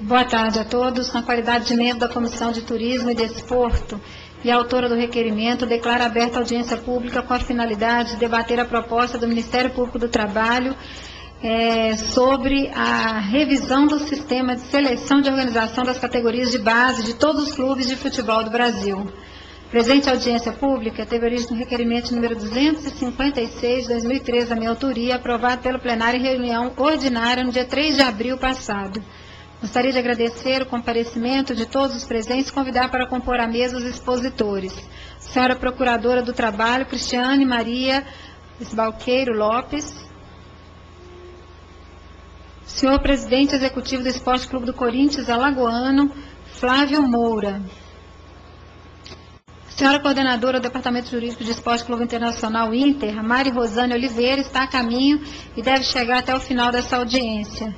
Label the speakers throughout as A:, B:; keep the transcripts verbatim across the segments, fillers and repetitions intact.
A: Boa tarde a todos. Na qualidade de membro da Comissão de Turismo e Desporto e autora do requerimento, declaro aberta a audiência pública com a finalidade de debater a proposta do Ministério Público do Trabalho é, sobre a revisão do sistema de seleção de organização das categorias de base de todos os clubes de futebol do Brasil. Presente audiência pública teve origem no requerimento número duzentos e cinquenta e seis, de dois mil e treze, da minha autoria, aprovado pelo plenário em reunião ordinária no dia três de abril passado. Gostaria de agradecer o comparecimento de todos os presentes e convidar para compor a mesa os expositores. Senhora Procuradora do Trabalho, Cristiane Maria Esbalqueiro Lopes. Senhor Presidente Executivo do Esporte Clube do Corinthians Alagoano, Flávio Moura. Senhora Coordenadora do Departamento Jurídico de Esporte Clube Internacional Inter, Mari Rosane Oliveira, está a caminho e deve chegar até o final dessa audiência.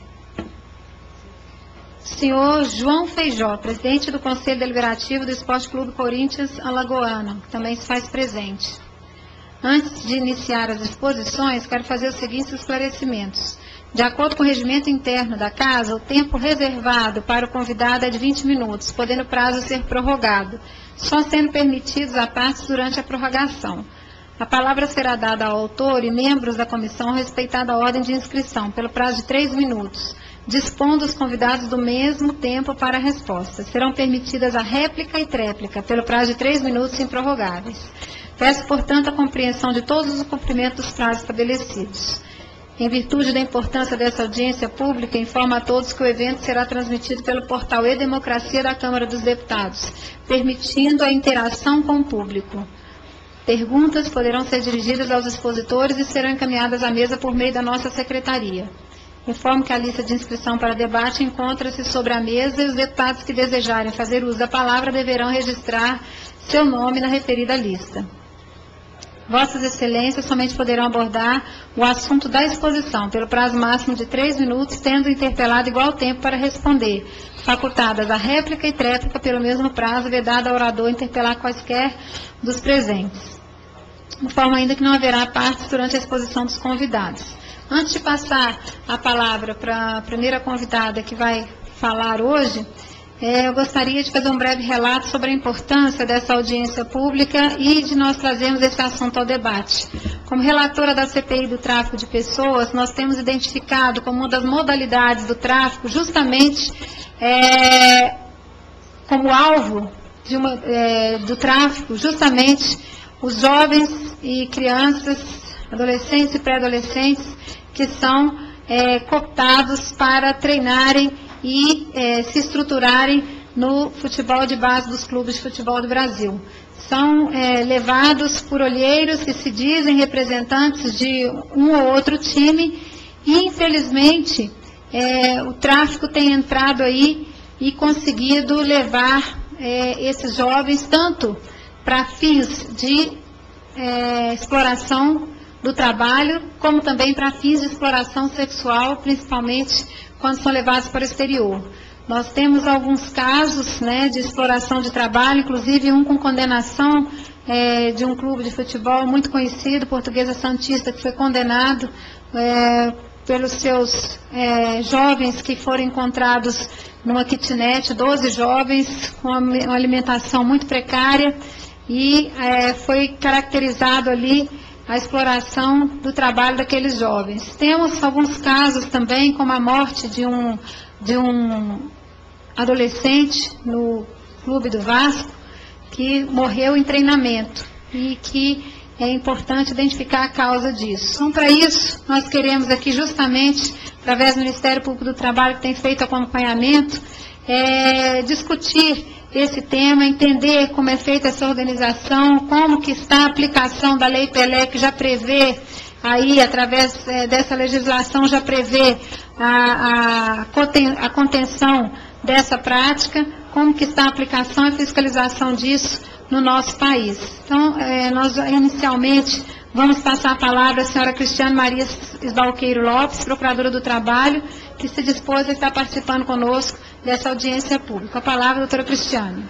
A: Senhor João Feijó, presidente do Conselho Deliberativo do Esporte Clube Corinthians Alagoano, que também se faz presente. Antes de iniciar as exposições, quero fazer os seguintes esclarecimentos. De acordo com o regimento interno da Casa, o tempo reservado para o convidado é de vinte minutos, podendo o prazo ser prorrogado, só sendo permitidos a partes durante a prorrogação. A palavra será dada ao autor e membros da comissão respeitada a ordem de inscrição, pelo prazo de três minutos, dispondo os convidados do mesmo tempo para a resposta. Serão permitidas a réplica e tréplica, pelo prazo de três minutos improrrogáveis. Peço, portanto, a compreensão de todos os cumprimentos dos prazos estabelecidos. Em virtude da importância dessa audiência pública, informo a todos que o evento será transmitido pelo portal E-Democracia da Câmara dos Deputados, permitindo a interação com o público. Perguntas poderão ser dirigidas aos expositores e serão encaminhadas à mesa por meio da nossa secretaria. Informo que a lista de inscrição para debate encontra-se sobre a mesa e os deputados que desejarem fazer uso da palavra deverão registrar seu nome na referida lista. Vossas Excelências somente poderão abordar o assunto da exposição, pelo prazo máximo de três minutos, tendo interpelado igual tempo para responder, facultadas a réplica e tréplica pelo mesmo prazo, vedado ao orador interpelar quaisquer dos presentes. Informo ainda que não haverá partes durante a exposição dos convidados. Antes de passar a palavra para a primeira convidada que vai falar hoje, É, eu gostaria de fazer um breve relato sobre a importância dessa audiência pública e de nós trazermos esse assunto ao debate. Como relatora da C P I do tráfico de pessoas, nós temos identificado como uma das modalidades do tráfico justamente é, como alvo de uma, é, do tráfico, justamente os jovens e crianças, adolescentes e pré-adolescentes que são é, cooptados para treinarem e eh, se estruturarem no futebol de base dos clubes de futebol do Brasil. São eh, levados por olheiros que se dizem representantes de um ou outro time e, infelizmente, eh, o tráfico tem entrado aí e conseguido levar eh, esses jovens tanto para fins de eh, exploração do trabalho, como também para fins de exploração sexual, principalmente quando são levados para o exterior. Nós temos alguns casos, né, de exploração de trabalho, inclusive um com condenação é, de um clube de futebol muito conhecido, Portuguesa Santista, que foi condenado é, pelos seus é, jovens que foram encontrados numa kitnet, doze jovens com uma alimentação muito precária, e é, foi caracterizado ali a exploração do trabalho daqueles jovens. Temos alguns casos também, como a morte de um, de um adolescente no Clube do Vasco, que morreu em treinamento e que é importante identificar a causa disso. Então, para isso, nós queremos aqui justamente, através do Ministério Público do Trabalho, que tem feito acompanhamento, é, discutir esse tema, entender como é feita essa organização, como que está a aplicação da Lei Pelé, que já prevê, aí, através é, dessa legislação, já prevê a, a, a contenção dessa prática, como que está a aplicação e fiscalização disso no nosso país. Então, é, nós inicialmente vamos passar a palavra à senhora Cristiane Maria Esbalqueiro Lopes, Procuradora do Trabalho, que se dispôs a estar participando conosco dessa audiência pública. A palavra, doutora Cristiane.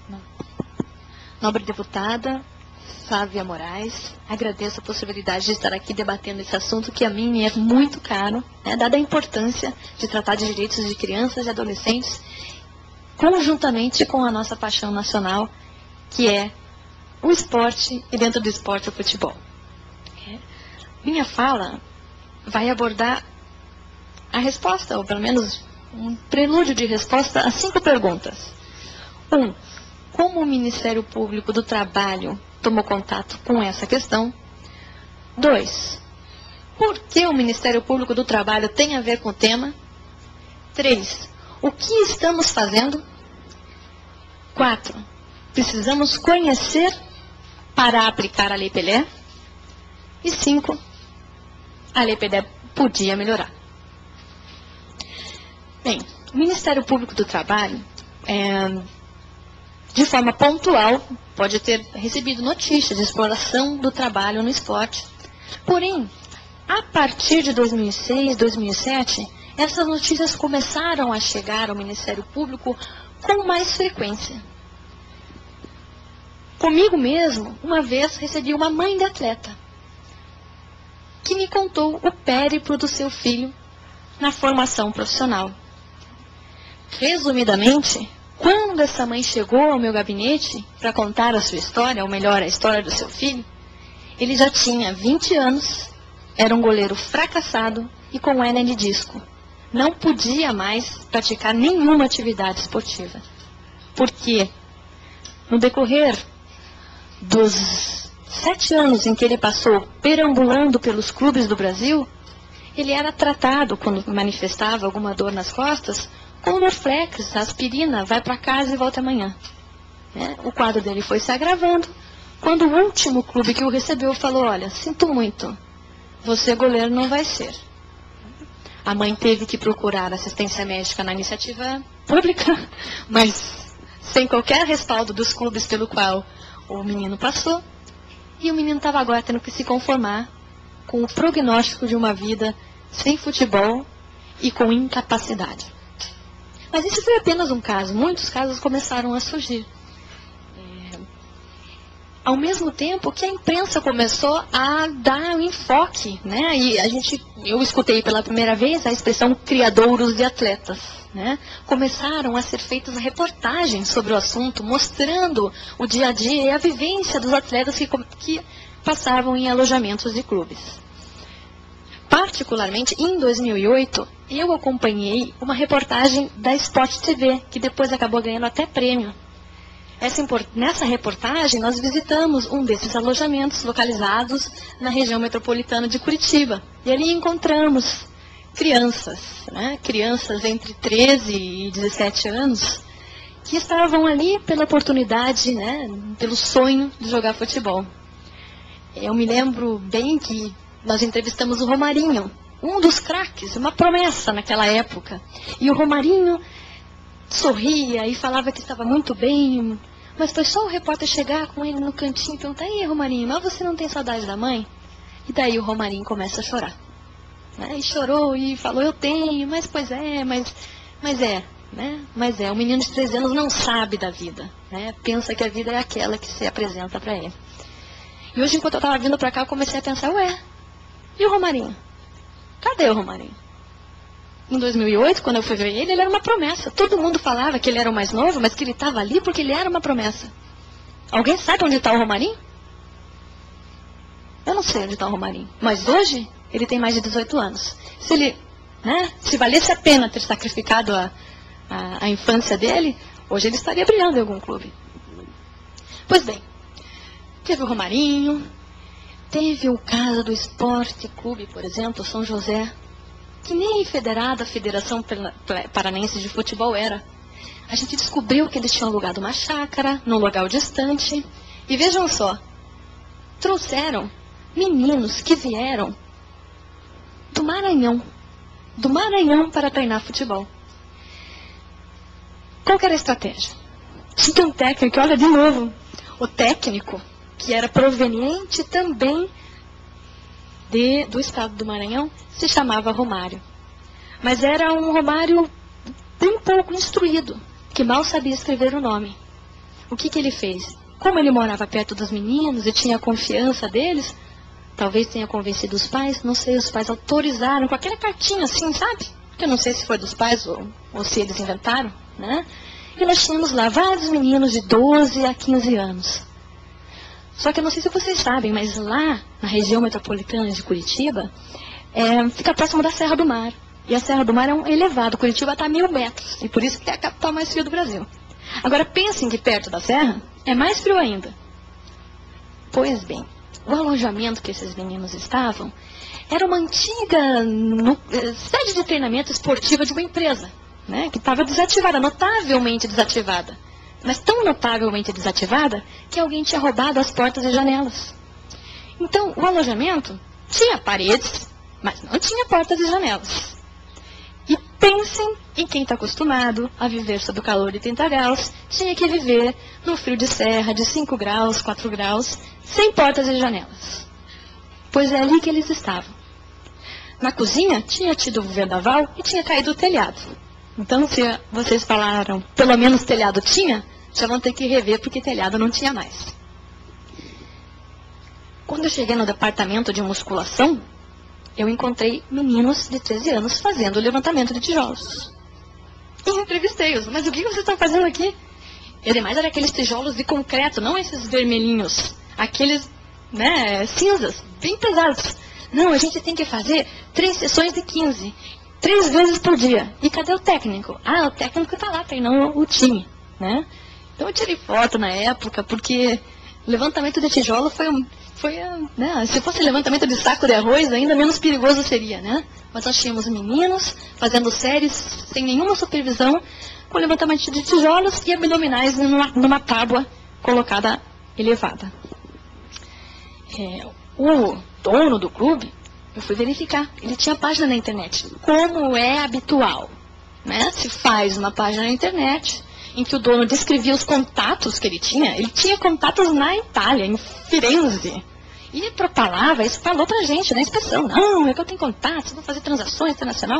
B: Nobre deputada Flávia Moraes, agradeço a possibilidade de estar aqui debatendo esse assunto que a mim me é muito caro, né, dada a importância de tratar de direitos de crianças e adolescentes, conjuntamente com a nossa paixão nacional, que é o esporte e dentro do esporte o futebol. Minha fala vai abordar a resposta, ou pelo menos um prelúdio de resposta a cinco perguntas. Um, como o Ministério Público do Trabalho tomou contato com essa questão? Dois, por que o Ministério Público do Trabalho tem a ver com o tema? Três, o que estamos fazendo? Quatro, precisamos conhecer para aplicar a Lei Pelé? E cinco, a Lei Pelé podia melhorar. Bem, o Ministério Público do Trabalho, é, de forma pontual, pode ter recebido notícias de exploração do trabalho no esporte. Porém, a partir de dois mil e seis, dois mil e sete, essas notícias começaram a chegar ao Ministério Público com mais frequência. Comigo mesmo, uma vez recebi uma mãe de atleta que me contou o périplo do seu filho na formação profissional. Resumidamente, quando essa mãe chegou ao meu gabinete para contar a sua história, ou melhor, a história do seu filho, ele já tinha vinte anos, era um goleiro fracassado e com hérnia de disco. Não podia mais praticar nenhuma atividade esportiva. Porque, no decorrer dos sete anos em que ele passou perambulando pelos clubes do Brasil, ele era tratado, quando manifestava alguma dor nas costas, com Dorflex, aspirina, vai para casa e volta amanhã. É, o quadro dele foi se agravando, quando o último clube que o recebeu falou, olha, sinto muito, você goleiro não vai ser. A mãe teve que procurar assistência médica na iniciativa pública, mas sem qualquer respaldo dos clubes pelo qual o menino passou, e o menino estava agora tendo que se conformar com o prognóstico de uma vida sem futebol e com incapacidade. Mas isso foi apenas um caso. Muitos casos começaram a surgir. É, ao mesmo tempo que a imprensa começou a dar um enfoque, né? E a gente, eu escutei pela primeira vez a expressão criadouros de atletas, né? Começaram a ser feitas reportagens sobre o assunto, mostrando o dia a dia e a vivência dos atletas que, que passavam em alojamentos de clubes. Particularmente, em dois mil e oito, eu acompanhei uma reportagem da Sport T V, que depois acabou ganhando até prêmio. Essa, nessa reportagem, nós visitamos um desses alojamentos localizados na região metropolitana de Curitiba. E ali encontramos crianças, né, crianças entre treze e dezessete anos, que estavam ali pela oportunidade, né, pelo sonho de jogar futebol. Eu me lembro bem que nós entrevistamos o Romarinho, um dos craques, uma promessa naquela época. E o Romarinho sorria e falava que estava muito bem, mas foi só o repórter chegar com ele no cantinho e perguntar, ei, Romarinho, mas você não tem saudade da mãe? E daí o Romarinho começa a chorar. Né? E chorou e falou, eu tenho, mas pois é, mas, mas é, né? Mas é, o menino de treze anos não sabe da vida, né? Pensa que a vida é aquela que se apresenta para ele. E hoje, enquanto eu estava vindo para cá, eu comecei a pensar, ué, e o Romarinho? Cadê o Romarinho? Em dois mil e oito, quando eu fui ver ele, ele era uma promessa. Todo mundo falava que ele era o mais novo, mas que ele estava ali porque ele era uma promessa. Alguém sabe onde está o Romarinho? Eu não sei onde está o Romarinho. Mas hoje, ele tem mais de dezoito anos. Se ele, né, se valesse a pena ter sacrificado a, a, a infância dele, hoje ele estaria brilhando em algum clube. Pois bem, teve o Romarinho, teve o caso do Esporte Clube, por exemplo, São José, que nem federada a Federação Paranense de Futebol era. A gente descobriu que eles tinham alugado uma chácara, num local distante. E vejam só, trouxeram meninos que vieram do Maranhão, do Maranhão para treinar futebol. Qual que era a estratégia? Tinha um técnico, olha de novo, o técnico, que era proveniente também de, do estado do Maranhão, se chamava Romário. Mas era um Romário bem pouco instruído, que mal sabia escrever o nome. o que que ele fez? Como ele morava perto dos meninos e tinha confiança deles, talvez tenha convencido os pais, não sei, os pais autorizaram com aquela cartinha assim, sabe? Que eu não sei se foi dos pais ou, ou se eles inventaram, né? E nós tínhamos lá vários meninos de doze a quinze anos. Só que eu não sei se vocês sabem, mas lá na região metropolitana de Curitiba, é, fica próximo da Serra do Mar. E a Serra do Mar é um elevado, Curitiba está a mil metros, e por isso que é a capital mais fria do Brasil. Agora pensem que perto da serra é mais frio ainda. Pois bem, o alojamento que esses meninos estavam era uma antiga no, sede de treinamento esportiva de uma empresa, né, que estava desativada, notavelmente desativada. Mas tão notavelmente desativada que alguém tinha roubado as portas e janelas. Então, o alojamento tinha paredes, mas não tinha portas e janelas. E pensem em quem está acostumado a viver sob o calor de trinta graus, tinha que viver no frio de serra de cinco graus, quatro graus, sem portas e janelas. Pois é ali que eles estavam. Na cozinha tinha tido um vendaval e tinha caído o telhado. Então, se vocês falaram, pelo menos telhado tinha, já vão ter que rever porque telhado não tinha mais. Quando eu cheguei no departamento de musculação, eu encontrei meninos de treze anos fazendo o levantamento de tijolos. E entrevistei-os. Mas o que vocês estão fazendo aqui? E demais eram aqueles tijolos de concreto, não esses vermelhinhos. Aqueles, né, cinzas, bem pesados. Não, a gente tem que fazer três sessões de quinze. Três vezes por dia. E cadê o técnico? Ah, o técnico está lá treinando o time, né? Então eu tirei foto na época, porque levantamento de tijolo foi um... Foi, né, se fosse levantamento de saco de arroz, ainda menos perigoso seria, né? Mas nós tínhamos meninos fazendo séries sem nenhuma supervisão, com levantamento de tijolos e abdominais numa, numa tábua colocada elevada. É, o dono do clube, eu fui verificar, ele tinha página na internet, como é habitual, né? Se faz uma página na internet em que o dono descrevia os contatos que ele tinha. Ele tinha contatos na Itália, em Firenze. E propalava, isso falou pra gente na inspeção. Não, é que eu tenho contatos, vou fazer transações internacional.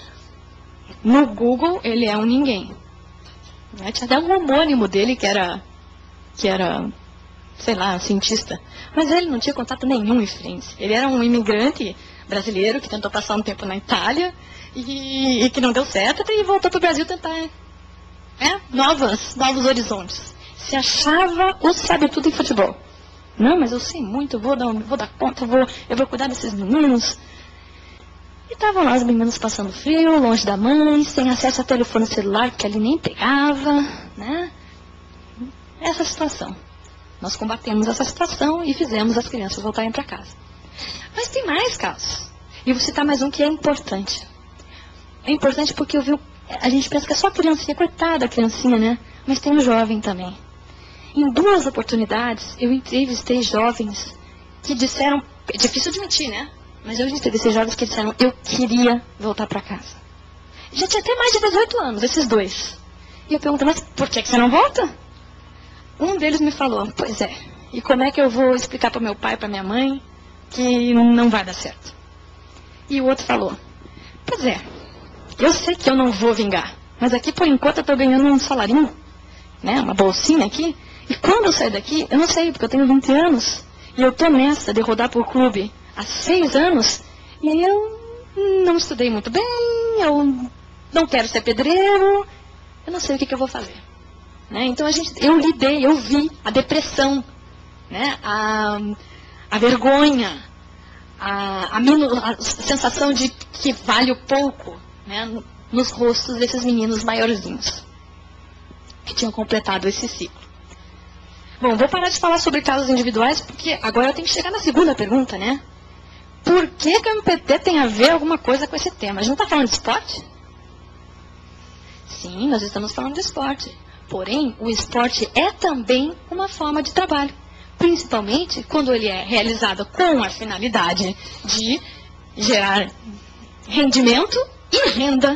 B: No Google, ele é um ninguém. Né? Tinha até um homônimo dele que era, que era, sei lá, cientista. Mas ele não tinha contato nenhum em Firenze. Ele era um imigrante brasileiro que tentou passar um tempo na Itália e, e que não deu certo e voltou pro Brasil tentar... É, novas, novos horizontes. Se achava o sabe tudo em futebol. Não, mas eu sei muito, eu vou dar, vou dar conta, eu vou, eu vou cuidar desses meninos. E estavam lá os meninos passando frio, longe da mãe, sem acesso a telefone celular, porque ele nem pegava, né? Essa situação. Nós combatemos essa situação e fizemos as crianças voltarem para casa. Mas tem mais casos. E vou citar mais um que é importante. É importante porque eu vi... A gente pensa que é só criancinha, coitada a criancinha, né? Mas tem um jovem também. Em duas oportunidades, eu entrevistei jovens que disseram... É difícil admitir, né? Mas eu entrevistei jovens que disseram, eu queria voltar para casa. Já tinha até mais de dezoito anos, esses dois. E eu pergunto, mas por que você não volta? Um deles me falou, pois é, e como é que eu vou explicar para meu pai, para minha mãe, que não vai dar certo? E o outro falou, pois é, eu sei que eu não vou vingar, mas aqui por enquanto eu estou ganhando um salarinho, né, uma bolsinha aqui, e quando eu sair daqui, eu não sei, porque eu tenho vinte anos, e eu estou nessa de rodar por clube há seis anos, e aí eu não estudei muito bem, eu não quero ser pedreiro, eu não sei o que, que eu vou fazer. Né? Então a gente, eu lidei, eu vi a depressão, né, a, a vergonha, a, a, a sensação de que vale o pouco, né, nos rostos desses meninos maiorzinhos que tinham completado esse ciclo. Bom, vou parar de falar sobre casos individuais, porque agora eu tenho que chegar na segunda pergunta, né? Por que que o M P T tem a ver alguma coisa com esse tema? A gente não está falando de esporte? Sim, nós estamos falando de esporte. Porém, o esporte é também uma forma de trabalho, principalmente quando ele é realizado com a finalidade de gerar rendimento e renda.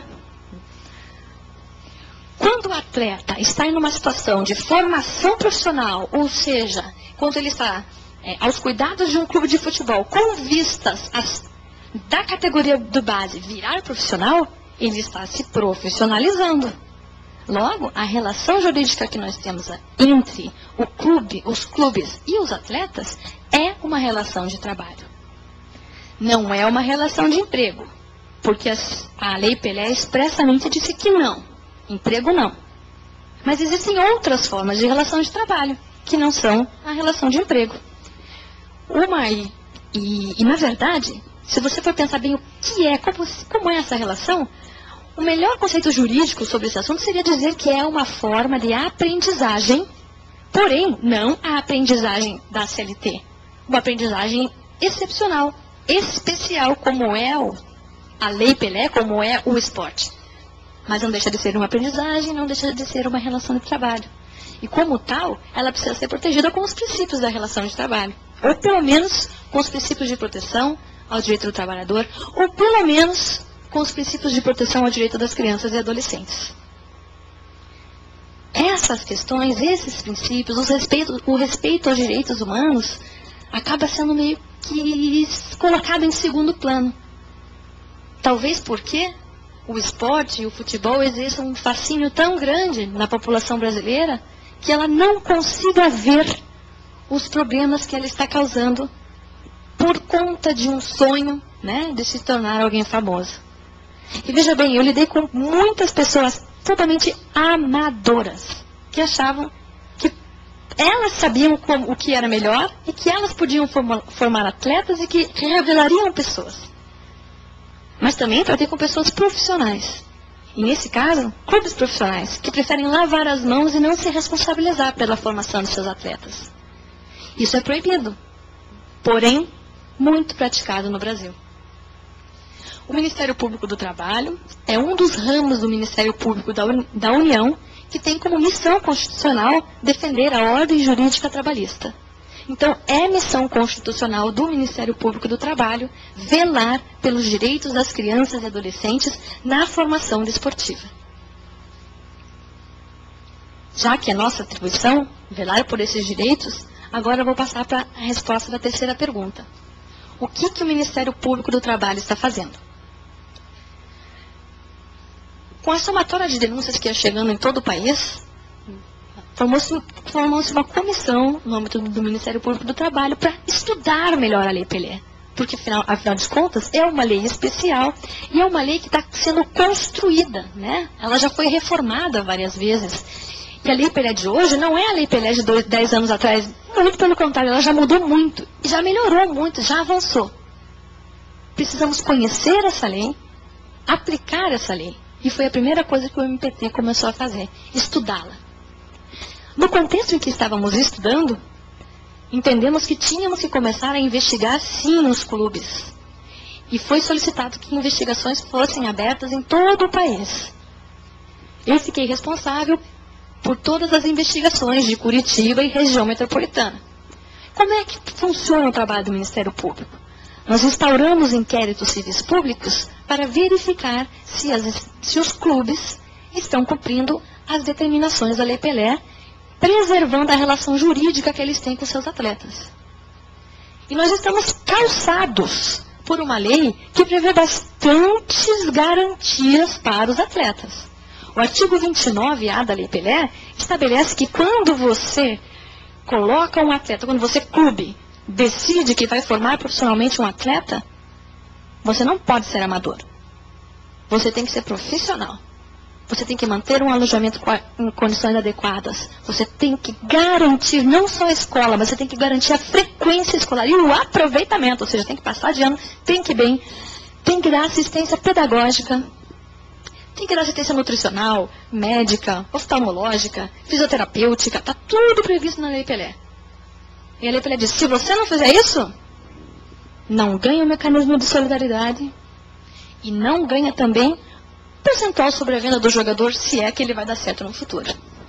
B: Quando o atleta está em uma situação de formação profissional, ou seja, quando ele está é, aos cuidados de um clube de futebol, com vistas as, da categoria do base virar profissional, ele está se profissionalizando. Logo, a relação jurídica que nós temos entre o clube, os clubes e os atletas é uma relação de trabalho. Não é uma relação de emprego, porque as, a Lei Pelé expressamente disse que não, emprego não. Mas existem outras formas de relação de trabalho, que não são a relação de emprego. Uma, e, e, e na verdade, se você for pensar bem o que é, como, como é essa relação, o melhor conceito jurídico sobre esse assunto seria dizer que é uma forma de aprendizagem, porém, não a aprendizagem da C L T. Uma aprendizagem excepcional, especial, como é o, a Lei Pelé, como é o esporte. Mas não deixa de ser uma aprendizagem, não deixa de ser uma relação de trabalho. E como tal, ela precisa ser protegida com os princípios da relação de trabalho. Ou pelo menos com os princípios de proteção ao direito do trabalhador, ou pelo menos com os princípios de proteção ao direito das crianças e adolescentes. Essas questões, esses princípios, os respeito, o respeito aos direitos humanos, acaba sendo meio que colocado em segundo plano. Talvez porque o esporte e o futebol exerçam um fascínio tão grande na população brasileira que ela não consiga ver os problemas que ela está causando por conta de um sonho, né, de se tornar alguém famoso. E veja bem, eu lidei com muitas pessoas totalmente amadoras, que achavam que elas sabiam como, o que era melhor e que elas podiam formar, formar atletas e que revelariam pessoas. Mas também tratei com pessoas profissionais. E nesse caso, clubes profissionais, que preferem lavar as mãos e não se responsabilizar pela formação de seus atletas. Isso é proibido, porém, muito praticado no Brasil. O Ministério Público do Trabalho é um dos ramos do Ministério Público da, Uni- da União que tem como missão constitucional defender a ordem jurídica trabalhista. Então, é missão constitucional do Ministério Público do Trabalho velar pelos direitos das crianças e adolescentes na formação desportiva. Já que é nossa atribuição velar por esses direitos, agora eu vou passar para a resposta da terceira pergunta. O que, que o Ministério Público do Trabalho está fazendo? Com a somatória de denúncias que ia chegando em todo o país, formou-se formou-se uma comissão no âmbito do Ministério Público do Trabalho para estudar melhor a Lei Pelé. Porque, afinal, afinal de contas, é uma lei especial e é uma lei que está sendo construída, né? Ela já foi reformada várias vezes. E a Lei Pelé de hoje não é a Lei Pelé de dois, dez anos atrás. Muito pelo contrário, ela já mudou muito. Já melhorou muito, já avançou. Precisamos conhecer essa lei, aplicar essa lei. E foi a primeira coisa que o M P T começou a fazer, estudá-la. No contexto em que estávamos estudando, entendemos que tínhamos que começar a investigar sim nos clubes. E foi solicitado que investigações fossem abertas em todo o país. Eu fiquei responsável por todas as investigações de Curitiba e região metropolitana. Como é que funciona o trabalho do Ministério Público? Nós instauramos inquéritos civis públicos para verificar se, as, se os clubes estão cumprindo as determinações da Lei Pelé, preservando a relação jurídica que eles têm com seus atletas. E nós estamos calçados por uma lei que prevê bastantes garantias para os atletas. O artigo vinte e nove A da Lei Pelé estabelece que quando você coloca um atleta, quando você, clube, decide que vai formar profissionalmente um atleta, você não pode ser amador. Você tem que ser profissional. Você tem que manter um alojamento em condições adequadas. Você tem que garantir não só a escola, mas você tem que garantir a frequência escolar e o aproveitamento. Ou seja, tem que passar de ano, tem que ir bem, tem que dar assistência pedagógica, tem que dar assistência nutricional, médica, oftalmológica, fisioterapêutica. Está tudo previsto na Lei Pelé. E a Lei Pelé diz, se você não fizer isso, não ganha o mecanismo de solidariedade e não ganha também percentual sobre a venda do jogador, se é que ele vai dar certo no futuro.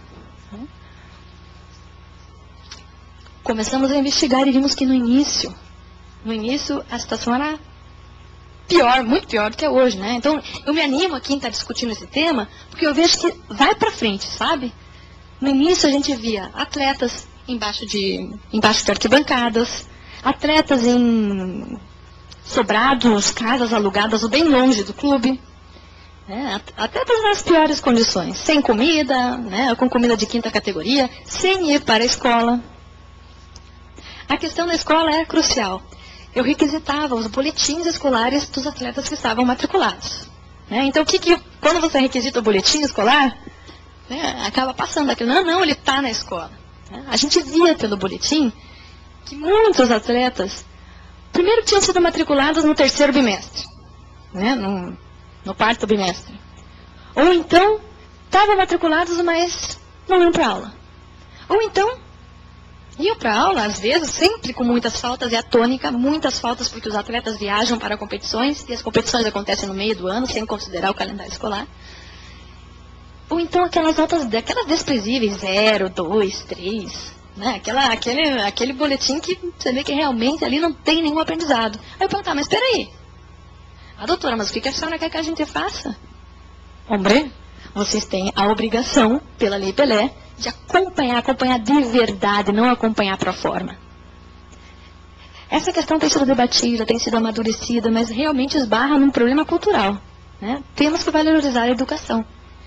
B: Começamos a investigar e vimos que no início, no início a situação era pior, muito pior do que é hoje, né? Então, eu me animo aqui em estar discutindo esse tema, porque eu vejo que vai pra frente, sabe? No início a gente via atletas embaixo de, embaixo de arquibancadas, atletas em sobrados, casas alugadas ou bem longe do clube. né, até nas piores condições, sem comida, né, com comida de quinta categoria, sem ir para a escola. A questão da escola era crucial. Eu requisitava os boletins escolares dos atletas que estavam matriculados. Né? Então, o que que, quando você requisita o boletim escolar, né, acaba passando aquilo. Não, não, ele está na escola. Né? A gente via pelo boletim que muitos atletas, primeiro tinham sido matriculados no terceiro bimestre, né, no, no quarto bimestre. Ou então, estavam matriculados, mas não iam para aula. Ou então, iam para aula, às vezes, sempre com muitas faltas, e a tônica, muitas faltas, porque os atletas viajam para competições, e as competições acontecem no meio do ano, sem considerar o calendário escolar. Ou então aquelas notas, aquelas desprezíveis, zero, dois, três, né? Aquela, aquele, aquele boletim que você vê que realmente ali não tem nenhum aprendizado. Aí eu pergunto, mas espera aí. Ah, doutora, mas o que a senhora quer que a gente faça? Hombre, vocês têm a obrigação, pela Lei Pelé, de acompanhar, acompanhar de verdade, não acompanhar pro forma. Essa questão tem sido debatida, tem sido amadurecida, mas realmente esbarra num problema cultural. Né? Temos que valorizar a educação.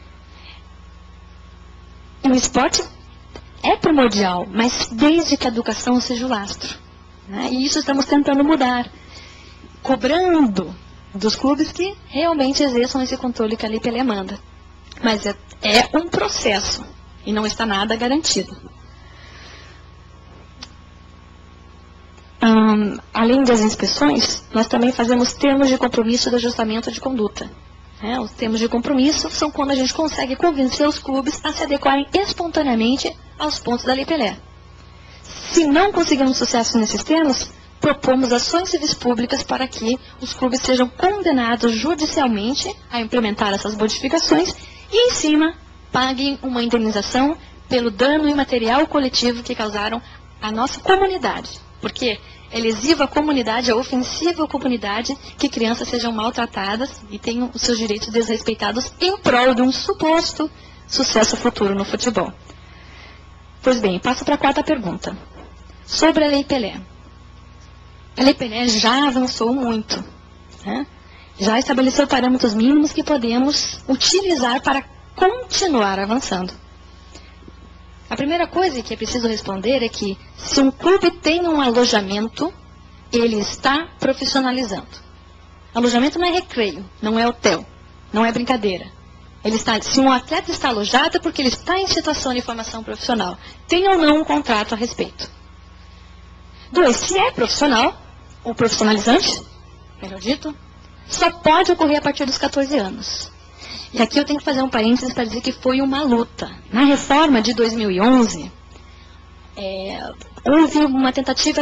B: O esporte é primordial, mas desde que a educação seja o lastro. Né? E isso estamos tentando mudar, cobrando dos clubes que realmente exerçam esse controle que a Lei Pelé manda. Mas é, é um processo e não está nada garantido. Hum, além das inspeções, nós também fazemos termos de compromisso de ajustamento de conduta. É, os termos de compromisso são quando a gente consegue convencer os clubes a se adequarem espontaneamente aos pontos da Lei Pelé. Se não conseguirmos sucesso nesses termos, propomos ações civis públicas para que os clubes sejam condenados judicialmente a implementar essas modificações e, em cima, paguem uma indenização pelo dano imaterial coletivo que causaram à nossa comunidade. Porque é lesiva à comunidade, é ofensiva à comunidade que crianças sejam maltratadas e tenham os seus direitos desrespeitados em prol de um suposto sucesso futuro no futebol. Pois bem, passo para a quarta pergunta. Sobre a Lei Pelé. A Lei Pelé já avançou muito. Né? Já estabeleceu parâmetros mínimos que podemos utilizar para continuar avançando. A primeira coisa que é preciso responder é que, se um clube tem um alojamento, ele está profissionalizando. Alojamento não é recreio, não é hotel, não é brincadeira. Ele está, se um atleta está alojado, é porque ele está em situação de formação profissional. Tem ou não um contrato a respeito. Dois, se é profissional, ou profissionalizante, melhor dito, só pode ocorrer a partir dos quatorze anos. E aqui eu tenho que fazer um parênteses para dizer que foi uma luta. Na reforma de dois mil e onze, é, houve uma tentativa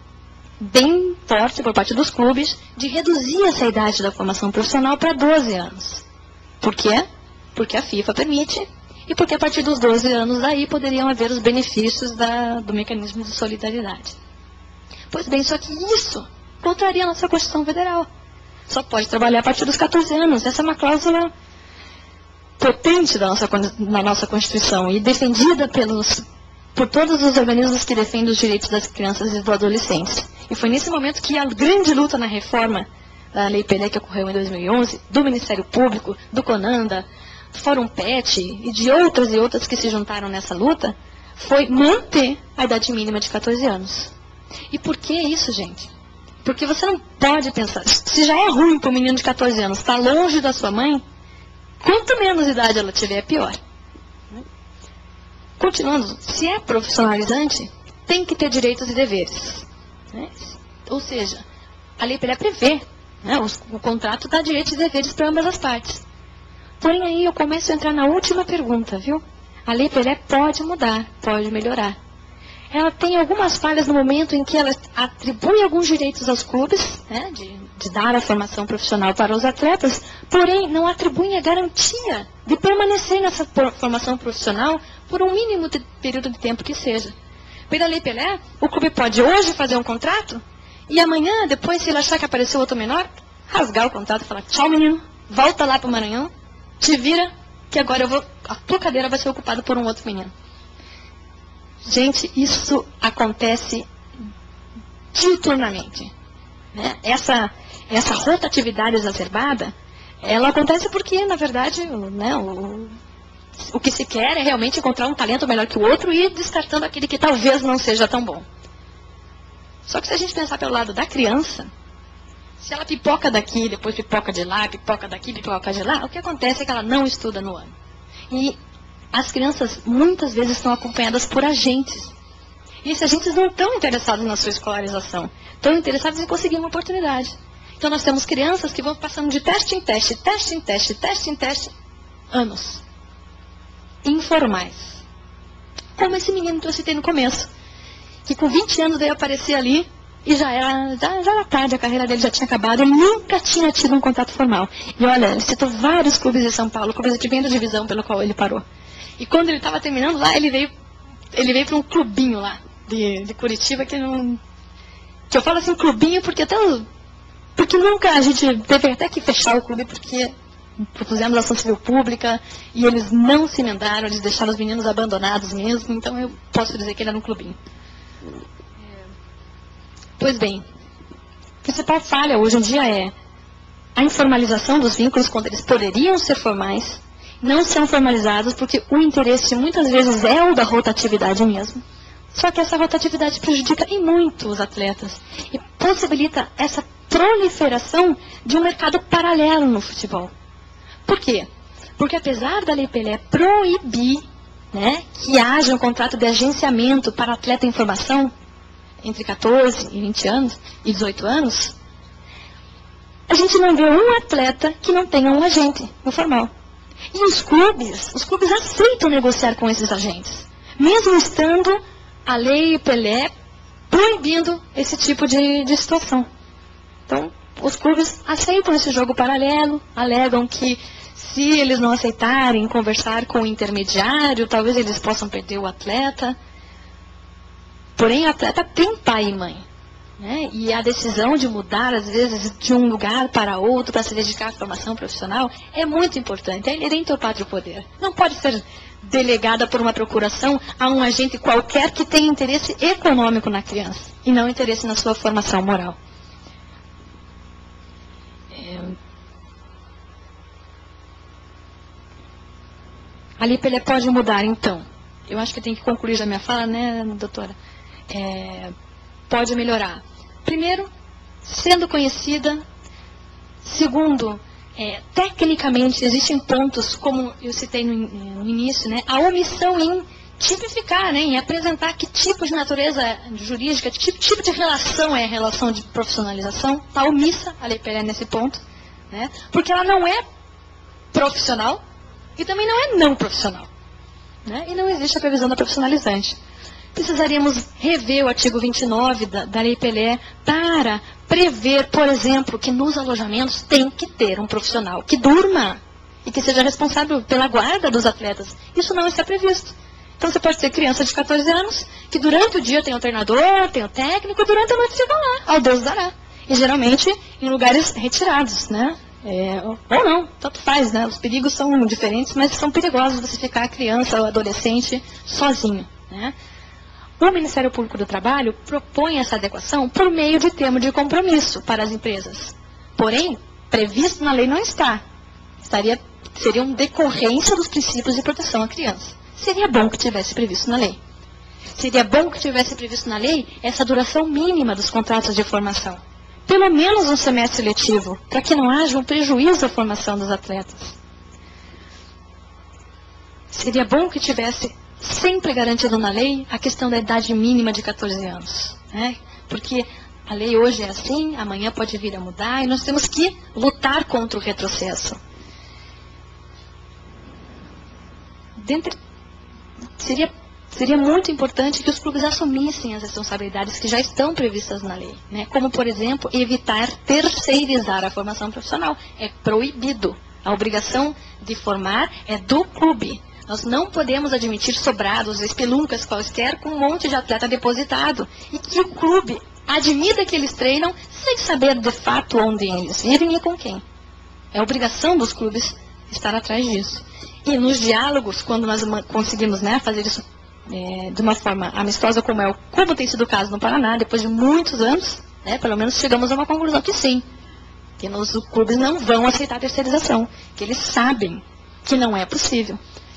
B: bem forte por parte dos clubes de reduzir essa idade da formação profissional para doze anos. Por quê? Porque a FIFA permite e porque a partir dos doze anos daí poderiam haver os benefícios da, do mecanismo de solidariedade. Pois bem, só que isso contraria a nossa Constituição Federal. Só pode trabalhar a partir dos quatorze anos. Essa é uma cláusula potente da nossa, na nossa Constituição e defendida pelos, por todos os organismos que defendem os direitos das crianças e dos adolescentes. E foi nesse momento que a grande luta na reforma da Lei Pelé, que ocorreu em dois mil e onze, do Ministério Público, do CONANDA, do Fórum PET e de outras e outras que se juntaram nessa luta, foi manter a idade mínima de quatorze anos. E por que isso, gente? Porque você não pode pensar, se já é ruim para um menino de quatorze anos estar longe da sua mãe, quanto menos idade ela tiver, é pior. Continuando, se é profissionalizante, tem que ter direitos e deveres. Né? Ou seja, a Lei Pelé prevê, né, o, o contrato dá direitos e deveres para ambas as partes. Porém, aí eu começo a entrar na última pergunta, viu? A Lei Pelé pode mudar, pode melhorar. Ela tem algumas falhas no momento em que ela atribui alguns direitos aos clubes, né, de, de dar a formação profissional para os atletas, porém não atribui a garantia de permanecer nessa formação profissional por um mínimo de período de tempo que seja. Pela Lei Pelé, o clube pode hoje fazer um contrato e amanhã, depois, se ele achar que apareceu outro menor, rasgar o contrato e falar: tchau, menino, volta lá para o Maranhão, te vira, que agora eu vou, a tua cadeira vai ser ocupada por um outro menino. Gente, isso acontece diuturnamente. Né? Essa, essa rotatividade exacerbada ela acontece porque, na verdade, né, o, o que se quer é realmente encontrar um talento melhor que o outro e ir descartando aquele que talvez não seja tão bom. Só que se a gente pensar pelo lado da criança, se ela pipoca daqui, depois pipoca de lá, pipoca daqui, pipoca de lá, o que acontece é que ela não estuda no ano. E as crianças muitas vezes estão acompanhadas por agentes. E esses agentes não estão interessados na sua escolarização, estão interessados em conseguir uma oportunidade. Então nós temos crianças que vão passando de teste em teste, teste em teste, teste em teste, anos. Informais. Como esse menino que eu citei no começo, que com vinte anos veio aparecer ali e já era, já, já era tarde, a carreira dele já tinha acabado, ele nunca tinha tido um contato formal. E olha, ele citou vários clubes de São Paulo, clubes de primeira divisão pelo qual ele parou. E quando ele estava terminando lá, ele veio, ele veio para um clubinho lá, de, de Curitiba, que não... Que eu falo assim, clubinho, porque até... Porque nunca, a gente teve até que fechar o clube, porque propusemos ação civil pública, e eles não se emendaram, eles deixaram os meninos abandonados mesmo, então eu posso dizer que ele era um clubinho. Pois bem, a principal falha hoje em dia é a informalização dos vínculos quando eles poderiam ser formais, não são formalizados porque o interesse muitas vezes é o da rotatividade mesmo. Só que essa rotatividade prejudica e muito os atletas e possibilita essa proliferação de um mercado paralelo no futebol. Por quê? Porque apesar da Lei Pelé proibir, né, que haja um contrato de agenciamento para atleta em formação, entre quatorze e vinte anos, e dezoito anos, a gente não vê um atleta que não tenha um agente no formal. E os clubes, os clubes aceitam negociar com esses agentes, mesmo estando a Lei Pelé proibindo esse tipo de, de situação. Então, os clubes aceitam esse jogo paralelo, alegam que se eles não aceitarem conversar com o intermediário, talvez eles possam perder o atleta. Porém, o atleta tem pai e mãe, né? E a decisão de mudar, às vezes, de um lugar para outro, para se dedicar à formação profissional, é muito importante. É inerente ao pátrio poder. Não pode ser delegada por uma procuração a um agente qualquer que tenha interesse econômico na criança, e não interesse na sua formação moral. É... A Lei Pelé pode mudar, então. Eu acho que tem que concluir já minha fala, né, doutora? É, pode melhorar. Primeiro, sendo conhecida. Segundo, é, tecnicamente existem pontos, como eu citei no, no início, né, a omissão em tipificar, né, em apresentar que tipo de natureza jurídica, que tipo, tipo de relação é a relação de profissionalização. Está omissa a Lei Pelé nesse ponto, né, porque ela não é profissional e também não é não profissional, né, e não existe a previsão da profissionalizante. Precisaríamos rever o artigo vinte e nove da, da Lei Pelé para prever, por exemplo, que nos alojamentos tem que ter um profissional que durma e que seja responsável pela guarda dos atletas. Isso não está previsto. Então você pode ter criança de quatorze anos que durante o dia tem o treinador, tem o técnico, e durante a noite ficam lá, ao Deus dará. E geralmente em lugares retirados, né? É, ou não, tanto faz, né? Os perigos são diferentes, mas são perigosos você ficar criança ou adolescente sozinho, né? O Ministério Público do Trabalho propõe essa adequação por meio de termo de compromisso para as empresas. Porém, previsto na lei não está. Estaria, seria uma decorrência dos princípios de proteção à criança. Seria bom que tivesse previsto na lei. Seria bom que tivesse previsto na lei essa duração mínima dos contratos de formação. Pelo menos um semestre letivo, para que não haja um prejuízo à formação dos atletas. Seria bom que tivesse sempre garantido na lei a questão da idade mínima de quatorze anos, né? Porque a lei hoje é assim, amanhã pode vir a mudar, e nós temos que lutar contra o retrocesso. Dentre, seria, seria muito importante que os clubes assumissem as responsabilidades que já estão previstas na lei, né? Como, por exemplo, evitar terceirizar a formação profissional. É proibido. A obrigação de formar é do clube. Nós não podemos admitir sobrados, espeluncas quaisquer com um monte de atleta depositado. E que o clube admita que eles treinam sem saber de fato onde eles vivem e com quem. É obrigação dos clubes estar atrás disso. E nos diálogos, quando nós conseguimos, né, fazer isso é, de uma forma amistosa, como, é o, como tem sido o caso no Paraná, depois de muitos anos, né, pelo menos chegamos a uma conclusão que sim. que nos clubes não vão aceitar terceirização, que eles sabem que não é possível.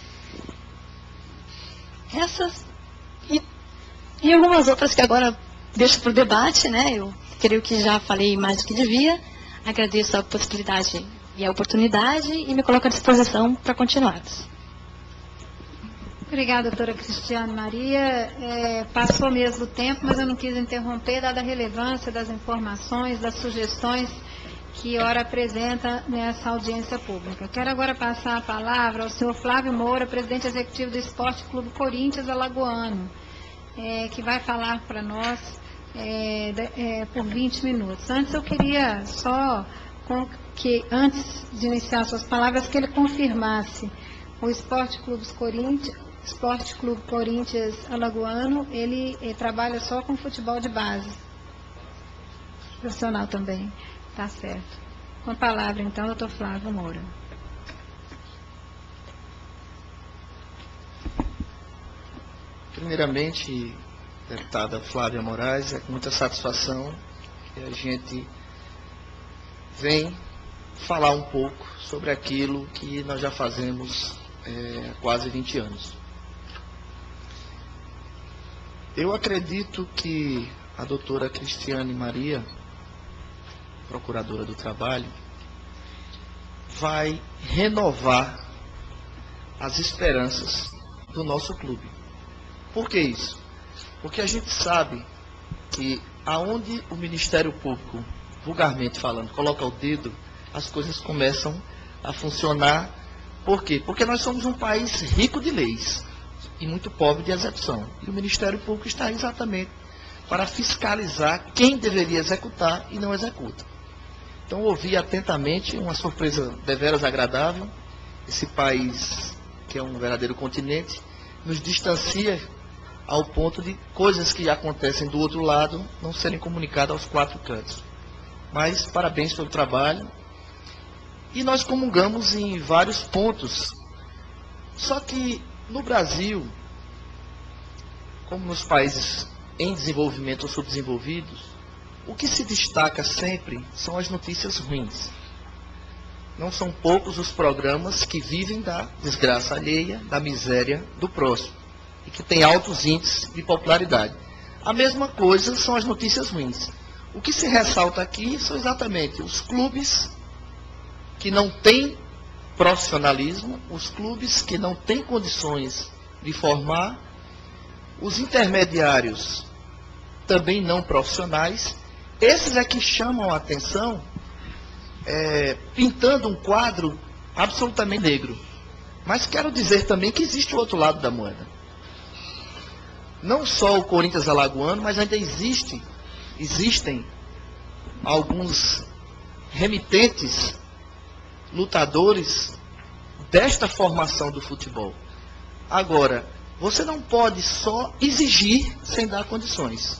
B: Essas e, e algumas outras que agora deixo para o debate, né? Eu creio que já falei mais do que devia. Agradeço a possibilidade e a oportunidade e me coloco à disposição para continuarmos.
A: Obrigada, doutora Cristiane Maria. É, passou mesmo o tempo, mas eu não quis interromper, dada a relevância das informações, das sugestões que ora apresenta nessa audiência pública. Quero agora passar a palavra ao senhor Flávio Moura, presidente executivo do Esporte Clube Corinthians Alagoano, é, que vai falar para nós é, é, por vinte minutos. Antes eu queria só com, que, antes de iniciar suas palavras, que ele confirmasse o Esporte Clube Corinthians, Esporte Clube Corinthians Alagoano, ele, ele trabalha só com futebol de base. Profissional também. Tá certo. Com a palavra, então, doutor Flávio Moura.
C: Primeiramente, deputada Flávia Moraes, é com muita satisfação que a gente vem falar um pouco sobre aquilo que nós já fazemos é, há quase vinte anos. Eu acredito que a doutora Cristiane Maria, procuradora do trabalho, vai renovar as esperanças do nosso clube. Por que isso? Porque a gente sabe que aonde o Ministério Público, vulgarmente falando, coloca o dedo, as coisas começam a funcionar. Por quê? Porque nós somos um país rico de leis e muito pobre de execução. E o Ministério Público está exatamente para fiscalizar quem deveria executar e não executa. Então, ouvi atentamente, uma surpresa deveras agradável. Esse país, que é um verdadeiro continente, nos distancia ao ponto de coisas que acontecem do outro lado não serem comunicadas aos quatro cantos. Mas, parabéns pelo trabalho. E nós comungamos em vários pontos. Só que, no Brasil, como nos países em desenvolvimento ou subdesenvolvidos, o que se destaca sempre são as notícias ruins. Não são poucos os programas que vivem da desgraça alheia, da miséria do próximo, e que têm altos índices de popularidade. A mesma coisa são as notícias ruins. O que se ressalta aqui são exatamente os clubes que não têm profissionalismo, os clubes que não têm condições de formar, os intermediários também não profissionais. Esses é que chamam a atenção, é, pintando um quadro absolutamente negro. Mas quero dizer também que existe o outro lado da moeda. Não só o Corinthians Alagoano, mas ainda existe, existem alguns remitentes, lutadores desta formação do futebol. Agora, você não pode só exigir sem dar condições.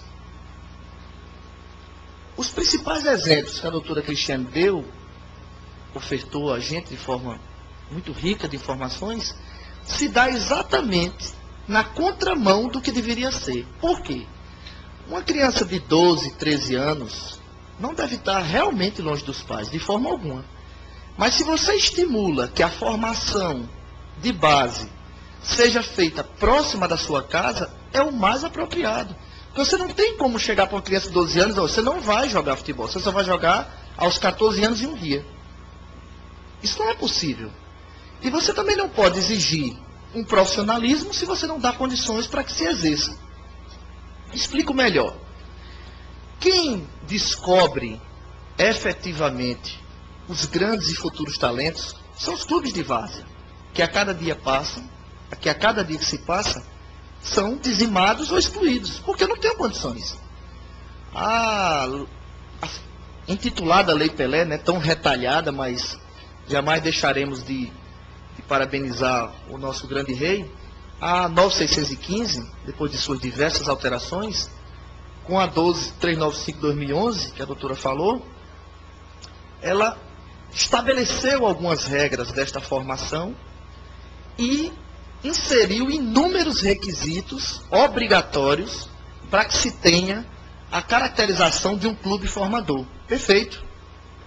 C: Os principais exemplos que a doutora Cristiane deu, ofertou a gente de forma muito rica de informações, se dá exatamente na contramão do que deveria ser. Por quê? Uma criança de doze, treze anos não deve estar realmente longe dos pais, de forma alguma. Mas se você estimula que a formação de base seja feita próxima da sua casa, é o mais apropriado. Você não tem como chegar para uma criança de doze anos, você não vai jogar futebol, você só vai jogar aos catorze anos e um dia. Isso não é possível. E você também não pode exigir um profissionalismo se você não dá condições para que se exerça. Explico melhor. Quem descobre efetivamente os grandes e futuros talentos são os clubes de várzea, que a cada dia passam, que a cada dia que se passa, são dizimados ou excluídos, porque não têm condições. A, a intitulada Lei Pelé, né, tão retalhada, mas jamais deixaremos de, de parabenizar o nosso grande rei, a nove mil seiscentos e quinze, depois de suas diversas alterações, com a doze mil trezentos e noventa e cinco de dois mil e onze, que a doutora falou, ela estabeleceu algumas regras desta formação e inseriu inúmeros requisitos obrigatórios para que se tenha a caracterização de um clube formador. Perfeito.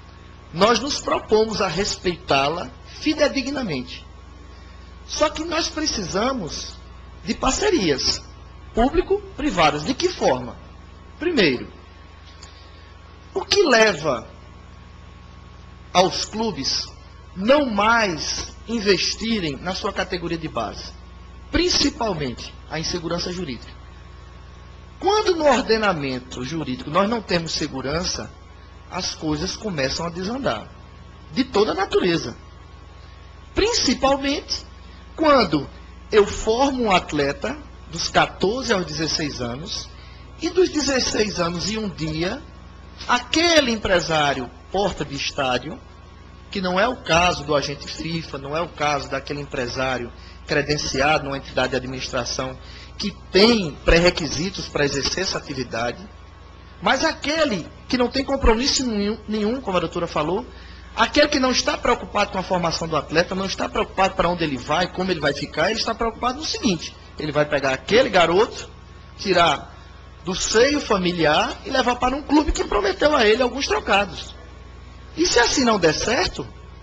C: nós nos propomos a respeitá-la fidedignamente. Só que nós precisamos de parcerias público-privadas. De que forma? Primeiro, o que leva aos clubes não mais investirem na sua categoria de base? Principalmente a insegurança jurídica. Quando no ordenamento jurídico nós não temos segurança, as coisas começam a desandar, de toda a natureza. Principalmente quando eu formo um atleta dos quatorze aos dezesseis anos, e dos dezesseis anos e um dia, aquele empresário porta de estádio, que não é o caso do agente FIFA, não é o caso daquele empresário credenciado numa entidade de administração que tem pré-requisitos para exercer essa atividade, mas aquele que não tem compromisso nenhum, nenhum, como a doutora falou, aquele que não está preocupado com a formação do atleta, não está preocupado para onde ele vai, como ele vai ficar, ele está preocupado no seguinte: ele vai pegar aquele garoto, tirar do seio familiar e levar para um clube que prometeu a ele alguns trocados. E se assim não der certo,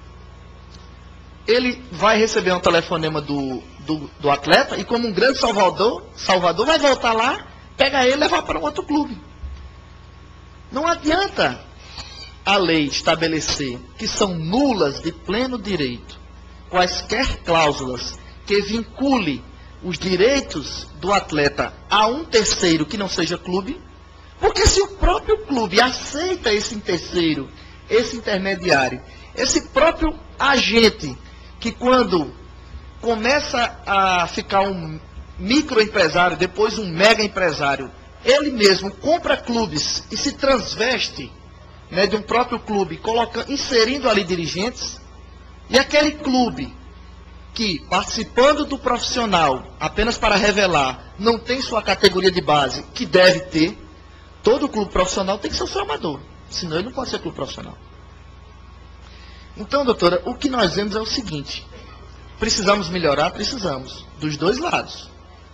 C: ele vai receber um telefonema do, do, do atleta e, como um grande salvador, salvador, vai voltar lá, pegar ele e levar para um outro clube. Não adianta a lei estabelecer que são nulas de pleno direito quaisquer cláusulas que vincule os direitos do atleta a um terceiro que não seja clube, porque se o próprio clube aceita esse terceiro, esse intermediário, esse próprio agente, que quando começa a ficar um microempresário, depois um mega empresário, ele mesmo compra clubes e se transveste, né, de um próprio clube, coloca, inserindo ali dirigentes, e aquele clube que, participando do profissional, apenas para revelar, não tem sua categoria de base, que deve ter, todo clube profissional tem que ser o seu amador, senão ele não pode ser clube profissional. Então, doutora, o que nós vemos é o seguinte: precisamos melhorar? Precisamos, dos dois lados.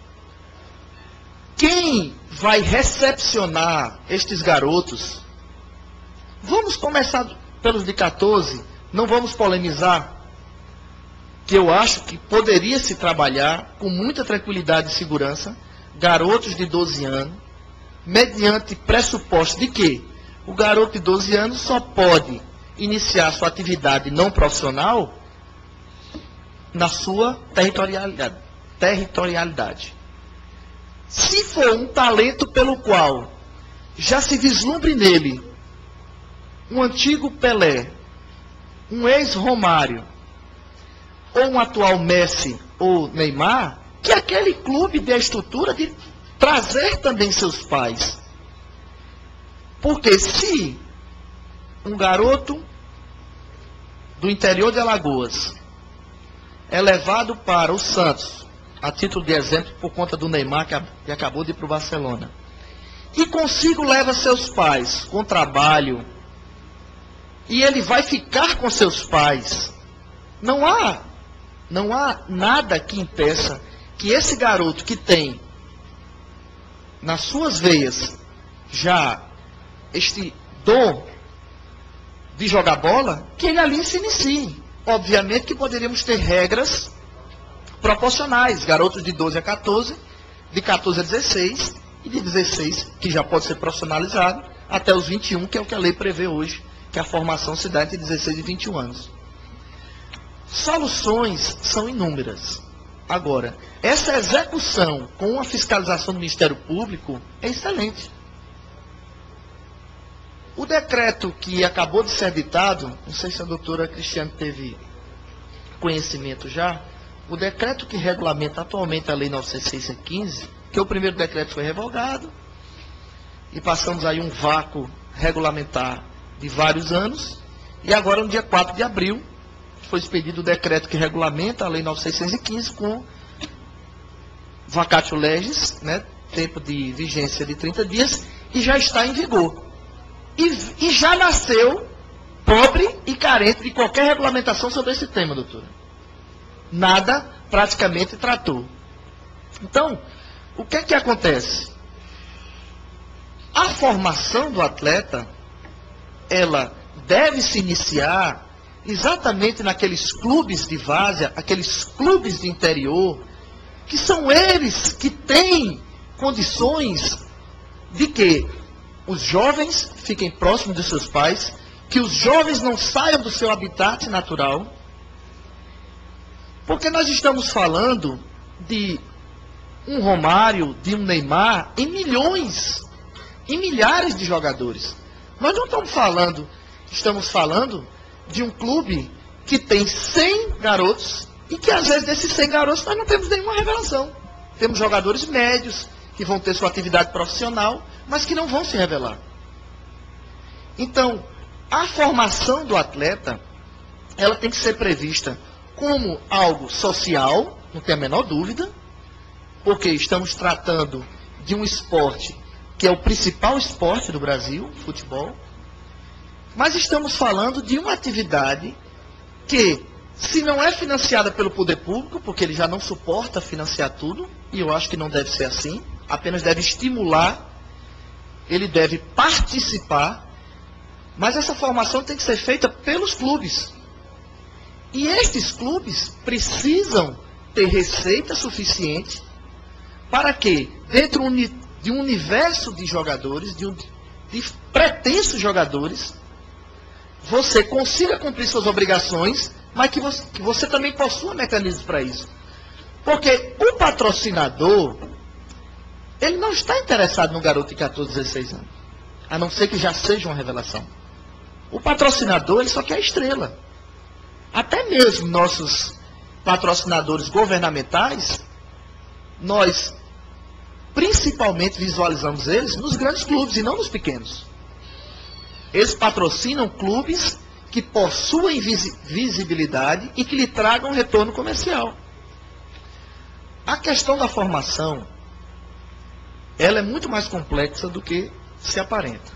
C: Quem vai recepcionar estes garotos? Vamos começar pelos de quatorze, não vamos polemizar, que eu acho que poderia se trabalhar com muita tranquilidade e segurança, garotos de doze anos, mediante pressuposto de que o garoto de doze anos só pode iniciar sua atividade não profissional na sua territorialidade. territorialidade. Se for um talento pelo qual já se vislumbre nele um antigo Pelé, um ex-Romário, ou um atual Messi ou Neymar, que aquele clube dê a estrutura de trazer também seus pais. Porque se um garoto do interior de Alagoas é levado para o Santos, a título de exemplo, por conta do Neymar, que acabou de ir para o Barcelona, e consigo leva seus pais com trabalho, e ele vai ficar com seus pais, não há, não há nada que impeça que esse garoto que tem nas suas veias já este dom de jogar bola, que ele ali se inicie. Obviamente que poderíamos ter regras proporcionais, garotos de doze a quatorze, de quatorze a dezesseis, e de dezesseis, que já pode ser profissionalizado, até os vinte e um, que é o que a lei prevê hoje, que a formação se dá entre dezesseis e vinte e um anos. Soluções são inúmeras. Agora, essa execução com a fiscalização do Ministério Público é excelente. O decreto que acabou de ser editado, não sei se a doutora Cristiane teve conhecimento já, o decreto que regulamenta atualmente a Lei novecentos e sessenta e quinze, que o primeiro decreto foi revogado, e passamos aí um vácuo regulamentar de vários anos, e agora no dia quatro de abril, foi expedido o decreto que regulamenta a Lei novecentos e quinze com vacatio legis, né, tempo de vigência de trinta dias, e já está em vigor. E, e já nasceu pobre e carente de qualquer regulamentação sobre esse tema, doutora. Nada praticamente tratou. Então, o que é que acontece? A formação do atleta, ela deve se iniciar exatamente naqueles clubes de várzea, aqueles clubes de interior, que são eles que têm condições de que os jovens fiquem próximos dos seus pais, que os jovens não saiam do seu habitat natural, porque nós estamos falando de um Romário, de um Neymar, em milhões, em milhares de jogadores. Nós não estamos falando, estamos falando de um clube que tem cem garotos e que às vezes desses cem garotos nós não temos nenhuma revelação. Temos jogadores médios que vão ter sua atividade profissional, mas que não vão se revelar. Então, a formação do atleta, ela tem que ser prevista como algo social, não tem a menor dúvida, porque estamos tratando de um esporte que é o principal esporte do Brasil, futebol, mas estamos falando de uma atividade que, se não é financiada pelo poder público, porque ele já não suporta financiar tudo, e eu acho que não deve ser assim, apenas deve estimular, ele deve participar, mas essa formação tem que ser feita pelos clubes. E estes clubes precisam ter receita suficiente para que, dentro de um universo de jogadores, de, um, de pretensos jogadores, você consiga cumprir suas obrigações, mas que você, que você também possua mecanismos para isso. Porque o patrocinador, ele não está interessado no garoto de quatorze, dezesseis anos, a não ser que já seja uma revelação. O patrocinador, ele só quer a estrela. Até mesmo nossos patrocinadores governamentais, nós principalmente visualizamos eles nos grandes clubes e não nos pequenos. Eles patrocinam clubes que possuem visi visibilidade e que lhe tragam retorno comercial. A questão da formação, ela é muito mais complexa do que se aparenta.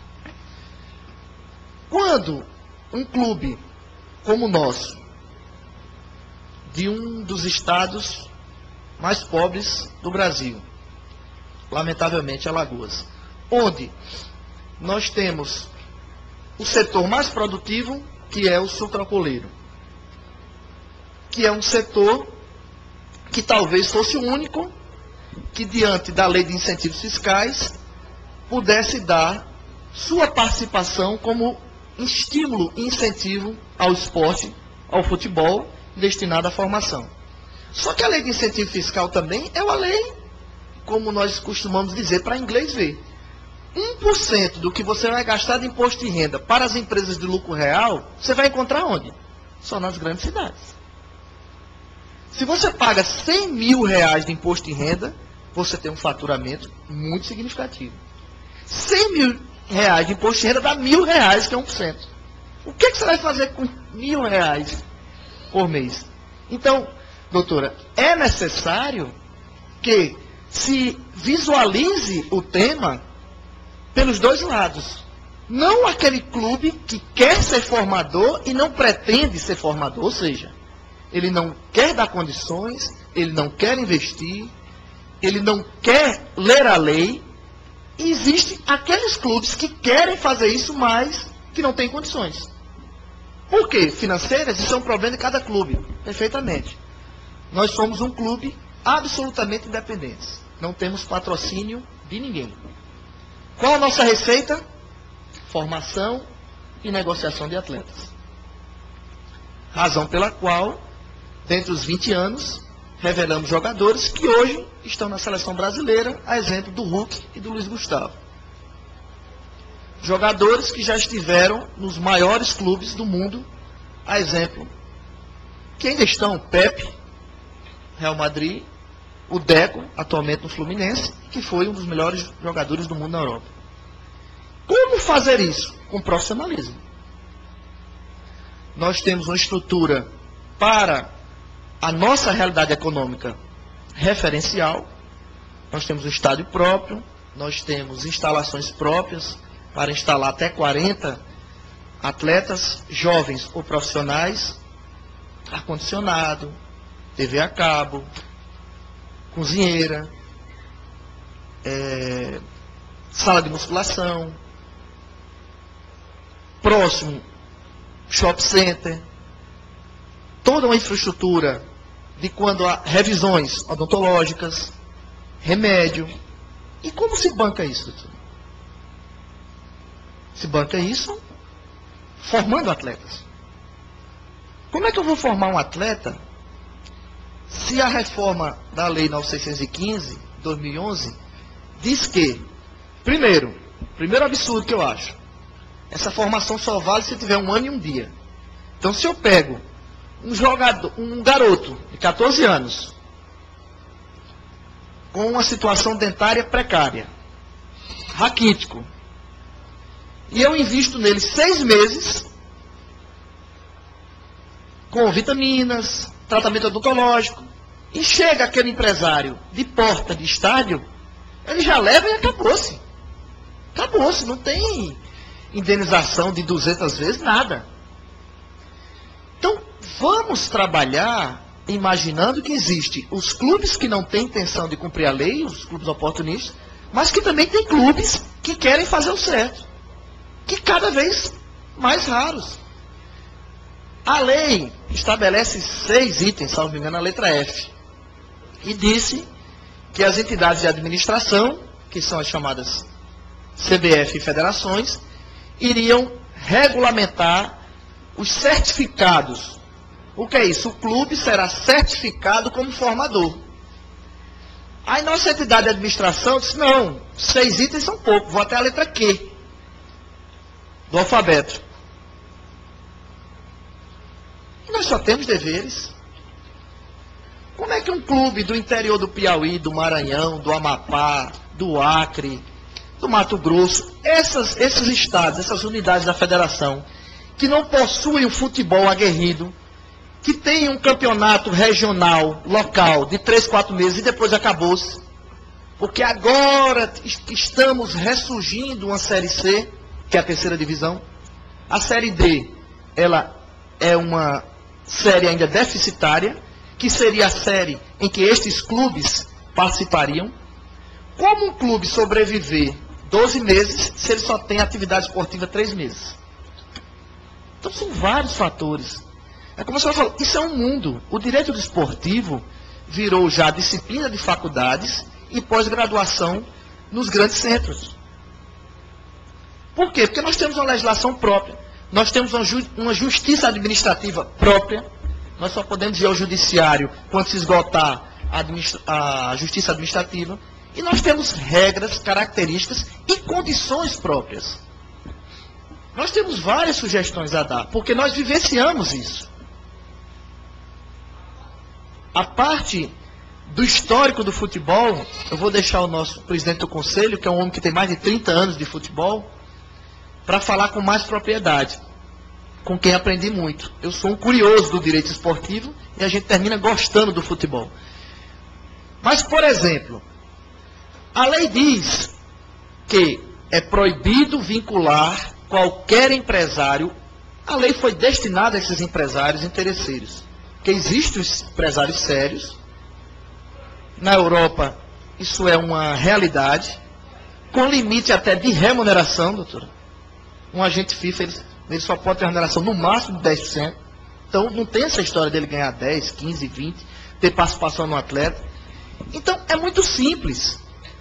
C: Quando um clube como o nosso, de um dos estados mais pobres do Brasil, lamentavelmente Alagoas, onde nós temos o setor mais produtivo, que é o sucroalcooleiro, que é um setor que talvez fosse o único que, diante da lei de incentivos fiscais, pudesse dar sua participação como estímulo e incentivo ao esporte, ao futebol, destinado à formação. Só que a lei de incentivo fiscal também é uma lei, como nós costumamos dizer, para inglês ver. um por cento do que você vai gastar de imposto de renda para as empresas de lucro real, você vai encontrar onde? Só nas grandes cidades. Se você paga cem mil reais de imposto de renda, você tem um faturamento muito significativo. cem mil reais de imposto de renda dá mil reais, que é um por cento. O que, que você vai fazer com mil reais por mês? Então, doutora, é necessário que se visualize o tema pelos dois lados. Não aquele clube que quer ser formador e não pretende ser formador, ou seja, ele não quer dar condições, ele não quer investir, ele não quer ler a lei. E existem aqueles clubes que querem fazer isso, mas que não têm condições. Por quê? Financeiras, isso é um problema de cada clube, perfeitamente. Nós somos um clube absolutamente independente. Não temos patrocínio de ninguém. Qual a nossa receita? Formação e negociação de atletas. Razão pela qual, dentre os vinte anos, revelamos jogadores que hoje estão na seleção brasileira, a exemplo do Hulk e do Luiz Gustavo. Jogadores que já estiveram nos maiores clubes do mundo, a exemplo, que ainda estão, Pepe, Real Madrid, o Deco, atualmente no Fluminense, que foi um dos melhores jogadores do mundo na Europa. Como fazer isso? Com profissionalismo. Nós temos uma estrutura para a nossa realidade econômica referencial. Nós temos um estádio próprio, nós temos instalações próprias para instalar até quarenta atletas, jovens ou profissionais, ar-condicionado, T V a cabo, cozinheira, é, sala de musculação. Próximo shopping center, toda uma infraestrutura de quando há revisões odontológicas, remédio. E como se banca isso, doutor? Se banca isso formando atletas. Como é que eu vou formar um atleta se a reforma da Lei nove mil seiscentos e quinze, de dois mil e onze, diz que, primeiro, primeiro absurdo que eu acho, essa formação só vale se tiver um ano e um dia. Então, se eu pego um jogador, um garoto de quatorze anos, com uma situação dentária precária, raquítico, e eu invisto nele seis meses, com vitaminas, tratamento odontológico, e chega aquele empresário de porta de estádio, ele já leva e acabou-se. Acabou-se, não tem indenização de duzentas vezes, nada. Então, vamos trabalhar imaginando que existem os clubes que não têm intenção de cumprir a lei, os clubes oportunistas, mas que também tem clubes que querem fazer o certo, que cada vez mais raros. A lei estabelece seis itens, salvo me engano, na letra F, e disse que as entidades de administração, que são as chamadas C B F e federações, iriam regulamentar os certificados. O que é isso? O clube será certificado como formador. Aí nossa entidade de administração disse, não, seis itens são poucos, vou até a letra Q do alfabeto. E nós só temos deveres. Como é que um clube do interior do Piauí, do Maranhão, do Amapá, do Acre, do Mato Grosso, essas, esses estados, essas unidades da federação, que não possuem o futebol aguerrido, que tem um campeonato regional, local, de três, quatro meses e depois acabou-se, porque agora estamos ressurgindo uma Série C, que é a terceira divisão. A Série D, ela é uma série ainda deficitária, que seria a série em que estes clubes participariam. Como um clube sobreviver doze meses se ele só tem atividade esportiva três meses? Então são vários fatores. É como a senhora falou, isso é um mundo. O direito desportivo virou já disciplina de faculdades e pós-graduação nos grandes centros. Por quê? Porque nós temos uma legislação própria, nós temos uma, ju uma justiça administrativa própria, nós só podemos ir ao judiciário quando se esgotar a, administra a justiça administrativa, e nós temos regras, características e condições próprias. Nós temos várias sugestões a dar, porque nós vivenciamos isso. A parte do histórico do futebol, eu vou deixar o nosso presidente do conselho, que é um homem que tem mais de trinta anos de futebol, para falar com mais propriedade, com quem aprendi muito. Eu sou um curioso do direito esportivo e a gente termina gostando do futebol. Mas, por exemplo, a lei diz que é proibido vincular qualquer empresário. A lei foi destinada a esses empresários interesseiros, porque existem os empresários sérios. Na Europa, isso é uma realidade, com limite até de remuneração, doutora. Um agente FIFA, ele, ele só pode ter remuneração no máximo de dez por cento. Então, não tem essa história dele ganhar dez, quinze, vinte, ter participação no atleta. Então, é muito simples.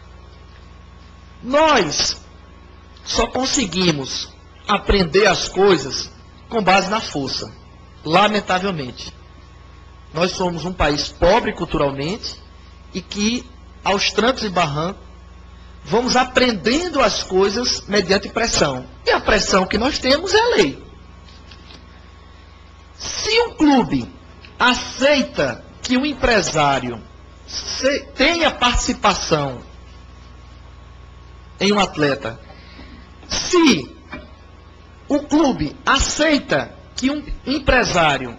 C: Nós só conseguimos aprender as coisas com base na força, lamentavelmente. Nós somos um país pobre culturalmente e que, aos trancos e barrancos, vamos aprendendo as coisas mediante pressão. E a pressão que nós temos é a lei. Se um clube aceita que o empresário tenha participação em um atleta, se o clube aceita que um empresário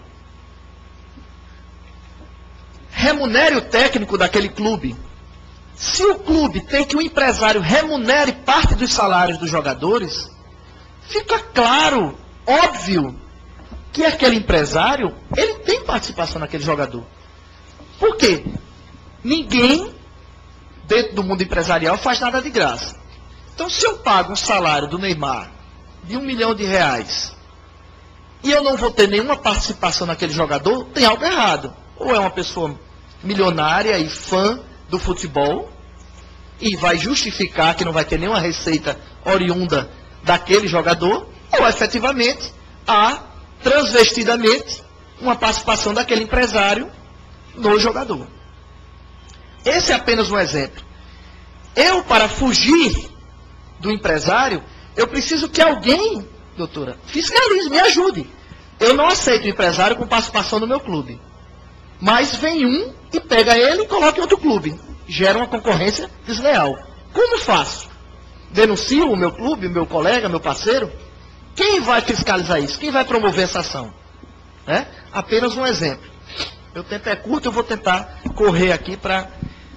C: remunere o técnico daquele clube, se o clube tem que o empresário remunere parte dos salários dos jogadores, fica claro, óbvio, que aquele empresário, ele tem participação naquele jogador. Por quê? Ninguém, dentro do mundo empresarial, faz nada de graça. Então, se eu pago um salário do Neymar de um milhão de reais e eu não vou ter nenhuma participação naquele jogador, tem algo errado. Ou é uma pessoa milionária e fã do futebol, e vai justificar que não vai ter nenhuma receita oriunda daquele jogador, ou efetivamente há, transvestidamente, uma participação daquele empresário no jogador. Esse é apenas um exemplo. Eu, para fugir do empresário, eu preciso que alguém, doutora, fiscalize, me ajude. Eu não aceito o empresário com participação no meu clube. Mas vem um e pega ele e coloca em outro clube. Gera uma concorrência desleal. Como faço? Denuncio o meu clube, o meu colega, meu parceiro? Quem vai fiscalizar isso? Quem vai promover essa ação? É? Apenas um exemplo. Meu tempo é curto, eu vou tentar correr aqui para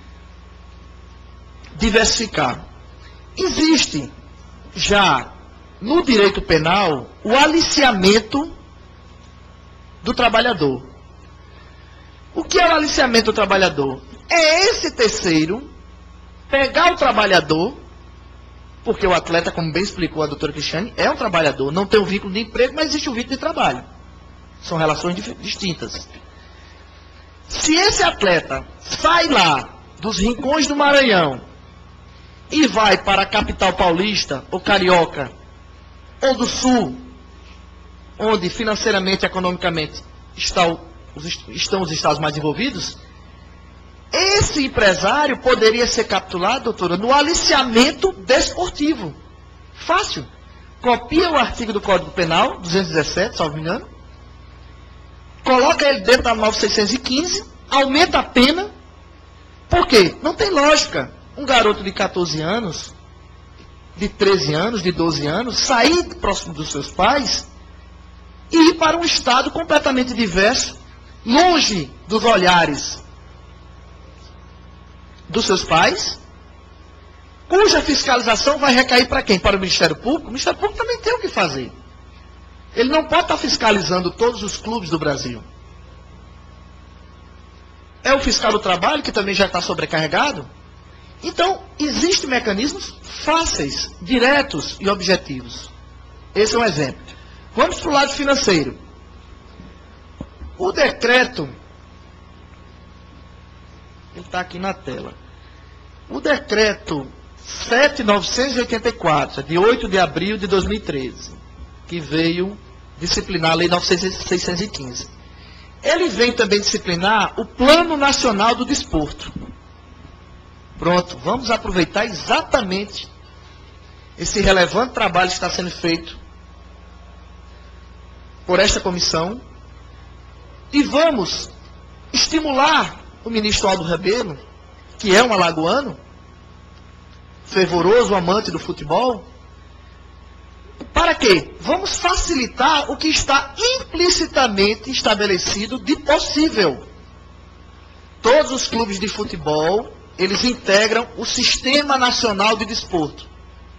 C: diversificar. Existe já no direito penal o aliciamento do trabalhador. O que é o aliciamento do trabalhador? É esse terceiro pegar o trabalhador, porque o atleta, como bem explicou a doutora Cristiane, é um trabalhador, não tem um vínculo de emprego, mas existe um vínculo de trabalho. São relações distintas. Se esse atleta sai lá dos rincões do Maranhão e vai para a capital paulista, ou carioca, ou do sul, onde financeiramente e economicamente está o, os, estão os estados mais envolvidos, esse empresário poderia ser capturado, doutora, no aliciamento desportivo. Fácil. Copia o artigo do Código Penal, duzentos e dezessete, salvo me engano, coloca ele dentro da nove mil seiscentos e quinze, aumenta a pena. Por quê? Não tem lógica. Um garoto de quatorze anos, de treze anos, de doze anos, sair próximo dos seus pais e ir para um estado completamente diverso, longe dos olhares dos seus pais, cuja fiscalização vai recair para quem? Para o Ministério Público? O Ministério Público também tem o que fazer. Ele não pode estar fiscalizando todos os clubes do Brasil. É o fiscal do trabalho, que também já está sobrecarregado. Então, existem mecanismos fáceis, diretos e objetivos. Esse é um exemplo. Vamos para o lado financeiro. O decreto, ele está aqui na tela. O decreto sete mil novecentos e oitenta e quatro, de oito de abril de dois mil e treze, que veio disciplinar a Lei nove mil seiscentos e quinze. Ele vem também disciplinar o Plano Nacional do Desporto. Pronto, vamos aproveitar exatamente esse relevante trabalho que está sendo feito por esta comissão e vamos estimular o ministro Aldo Rebelo, que é um alagoano, fervoroso amante do futebol. Para quê? Vamos facilitar o que está implicitamente estabelecido de possível. Todos os clubes de futebol, eles integram o Sistema Nacional de Desporto.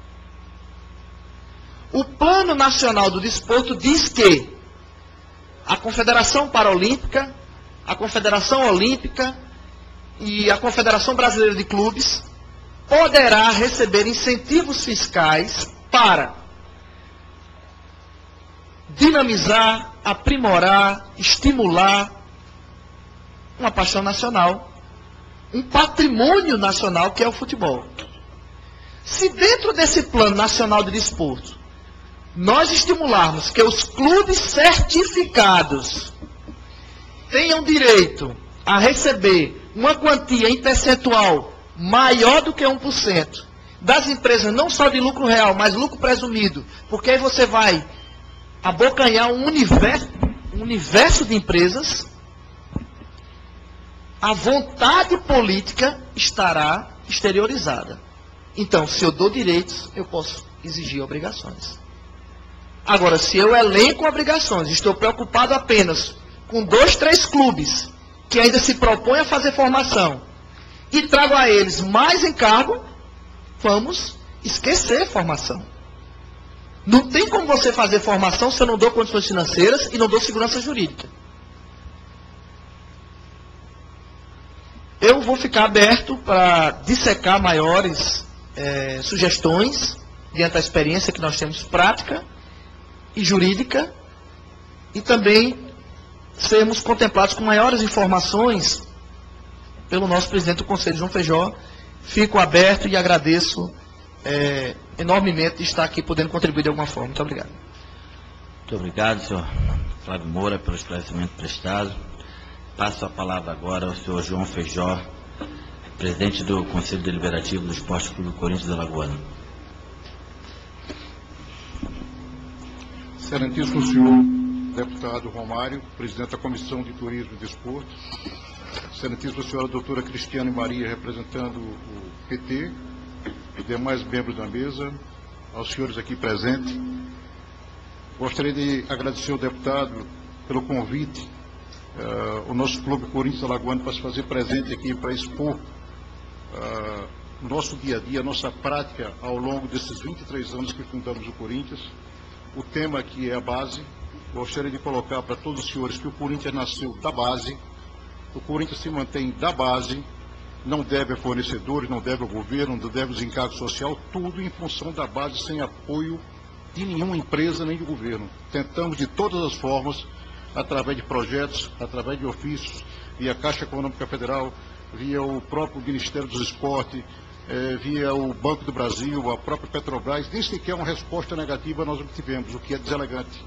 C: O Plano Nacional do Desporto diz que a Confederação Paralímpica, a Confederação Olímpica e a Confederação Brasileira de Clubes poderá receber incentivos fiscais para dinamizar, aprimorar, estimular uma paixão nacional, um patrimônio nacional que é o futebol. Se dentro desse Plano Nacional de Desporto nós estimularmos que os clubes certificados tenham direito a receber uma quantia em percentual maior do que um por cento das empresas, não só de lucro real, mas lucro presumido, porque aí você vai abocanhar um universo, um universo de empresas, a vontade política estará exteriorizada. Então, se eu dou direitos, eu posso exigir obrigações. Agora, se eu elenco obrigações, estou preocupado apenas com dois, três clubes que ainda se propõem a fazer formação e trago a eles mais encargo, vamos esquecer formação. Não tem como você fazer formação se eu não dou condições financeiras e não dou segurança jurídica. Eu vou ficar aberto para dissecar maiores é, sugestões, diante da experiência que nós temos prática e jurídica, e também sermos contemplados com maiores informações pelo nosso presidente do Conselho, João Feijó. Fico aberto e agradeço é, enormemente de estar aqui podendo contribuir de alguma forma. Muito obrigado.
D: Muito obrigado, senhor Flávio Moura, pelo esclarecimento prestado. Passo a palavra agora ao senhor João Feijó, presidente do Conselho Deliberativo do Esporte Clube Corinthians Alagoano.
E: Excelentíssimo senhor deputado Romário, presidente da Comissão de Turismo e Desporto, excelentíssima senhora doutora Cristiane Maria, representando o P T, e demais membros da mesa, aos senhores aqui presentes. Gostaria de agradecer ao deputado pelo convite, uh, o nosso Clube Corinthians Alagoano, para se fazer presente aqui, para expor uh, nosso dia a dia, nossa prática ao longo desses vinte e três anos que fundamos o Corinthians. O tema aqui é a base. Gostaria de colocar para todos os senhores que o Corinthians nasceu da base, o Corinthians se mantém da base, não deve a fornecedores, não deve ao governo, não deve aos encargos sociais, tudo em função da base, sem apoio de nenhuma empresa nem do governo. Tentamos de todas as formas, através de projetos, através de ofícios, via Caixa Econômica Federal, via o próprio Ministério dos Esportes, eh, via o Banco do Brasil, a própria Petrobras, nem sequer uma resposta negativa nós obtivemos, o que é deselegante.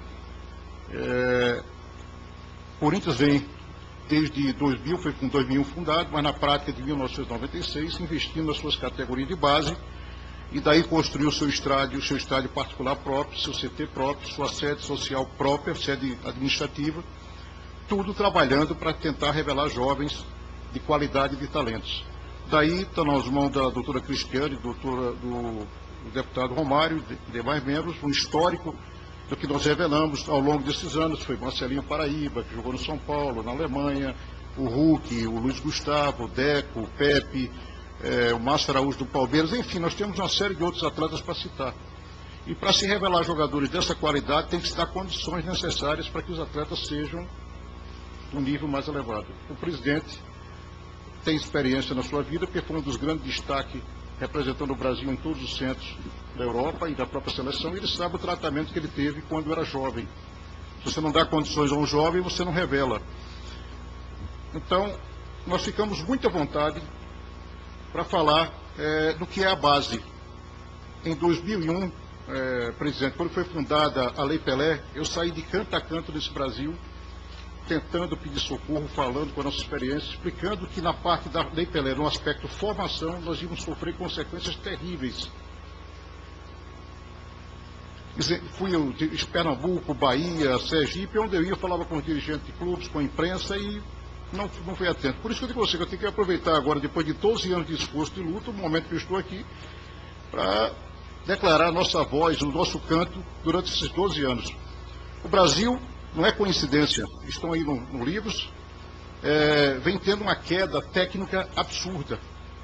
E: É, Corinthians vem desde dois mil, foi com dois mil e um fundado, mas na prática de mil novecentos e noventa e seis, investindo nas suas categorias de base, e daí construiu seu estádio, seu estádio particular próprio, seu C T próprio, sua sede social própria, sede administrativa, tudo trabalhando para tentar revelar jovens de qualidade e de talentos. Daí está nas mãos da doutora Cristiane, doutora, do, do deputado Romário e demais membros, um histórico do que nós revelamos ao longo desses anos. Foi Marcelinho Paraíba, que jogou no São Paulo, na Alemanha, o Hulk, o Luiz Gustavo, o Deco, o Pepe, é, o Márcio Araújo do Palmeiras, enfim, nós temos uma série de outros atletas para citar. E para se revelar jogadores dessa qualidade, tem que se dar condições necessárias para que os atletas sejam de um nível mais elevado. O presidente tem experiência na sua vida, porque foi um dos grandes destaques representando o Brasil em todos os centros da Europa e da própria seleção, e ele sabe o tratamento que ele teve quando era jovem. Se você não dá condições a um jovem, você não revela. Então, nós ficamos muito à vontade para falar é, do que é a base. Em dois mil e um, é, presidente, quando foi fundada a Lei Pelé, eu saí de canto a canto desse Brasil, tentando pedir socorro, falando com a nossa experiência, explicando que na parte da Lei Pelé, no aspecto formação, nós íamos sofrer consequências terríveis. Fui eu de Pernambuco, Bahia, Sergipe, onde eu ia, falava com os dirigentes de clubes, com a imprensa, e não, não fui atento. Por isso que eu digo a você que eu tenho que aproveitar agora, depois de doze anos de esforço e luta, o momento que eu estou aqui, para declarar a nossa voz, o nosso canto, durante esses doze anos. O Brasil, não é coincidência, estão aí nos no livros, é, vem tendo uma queda técnica absurda.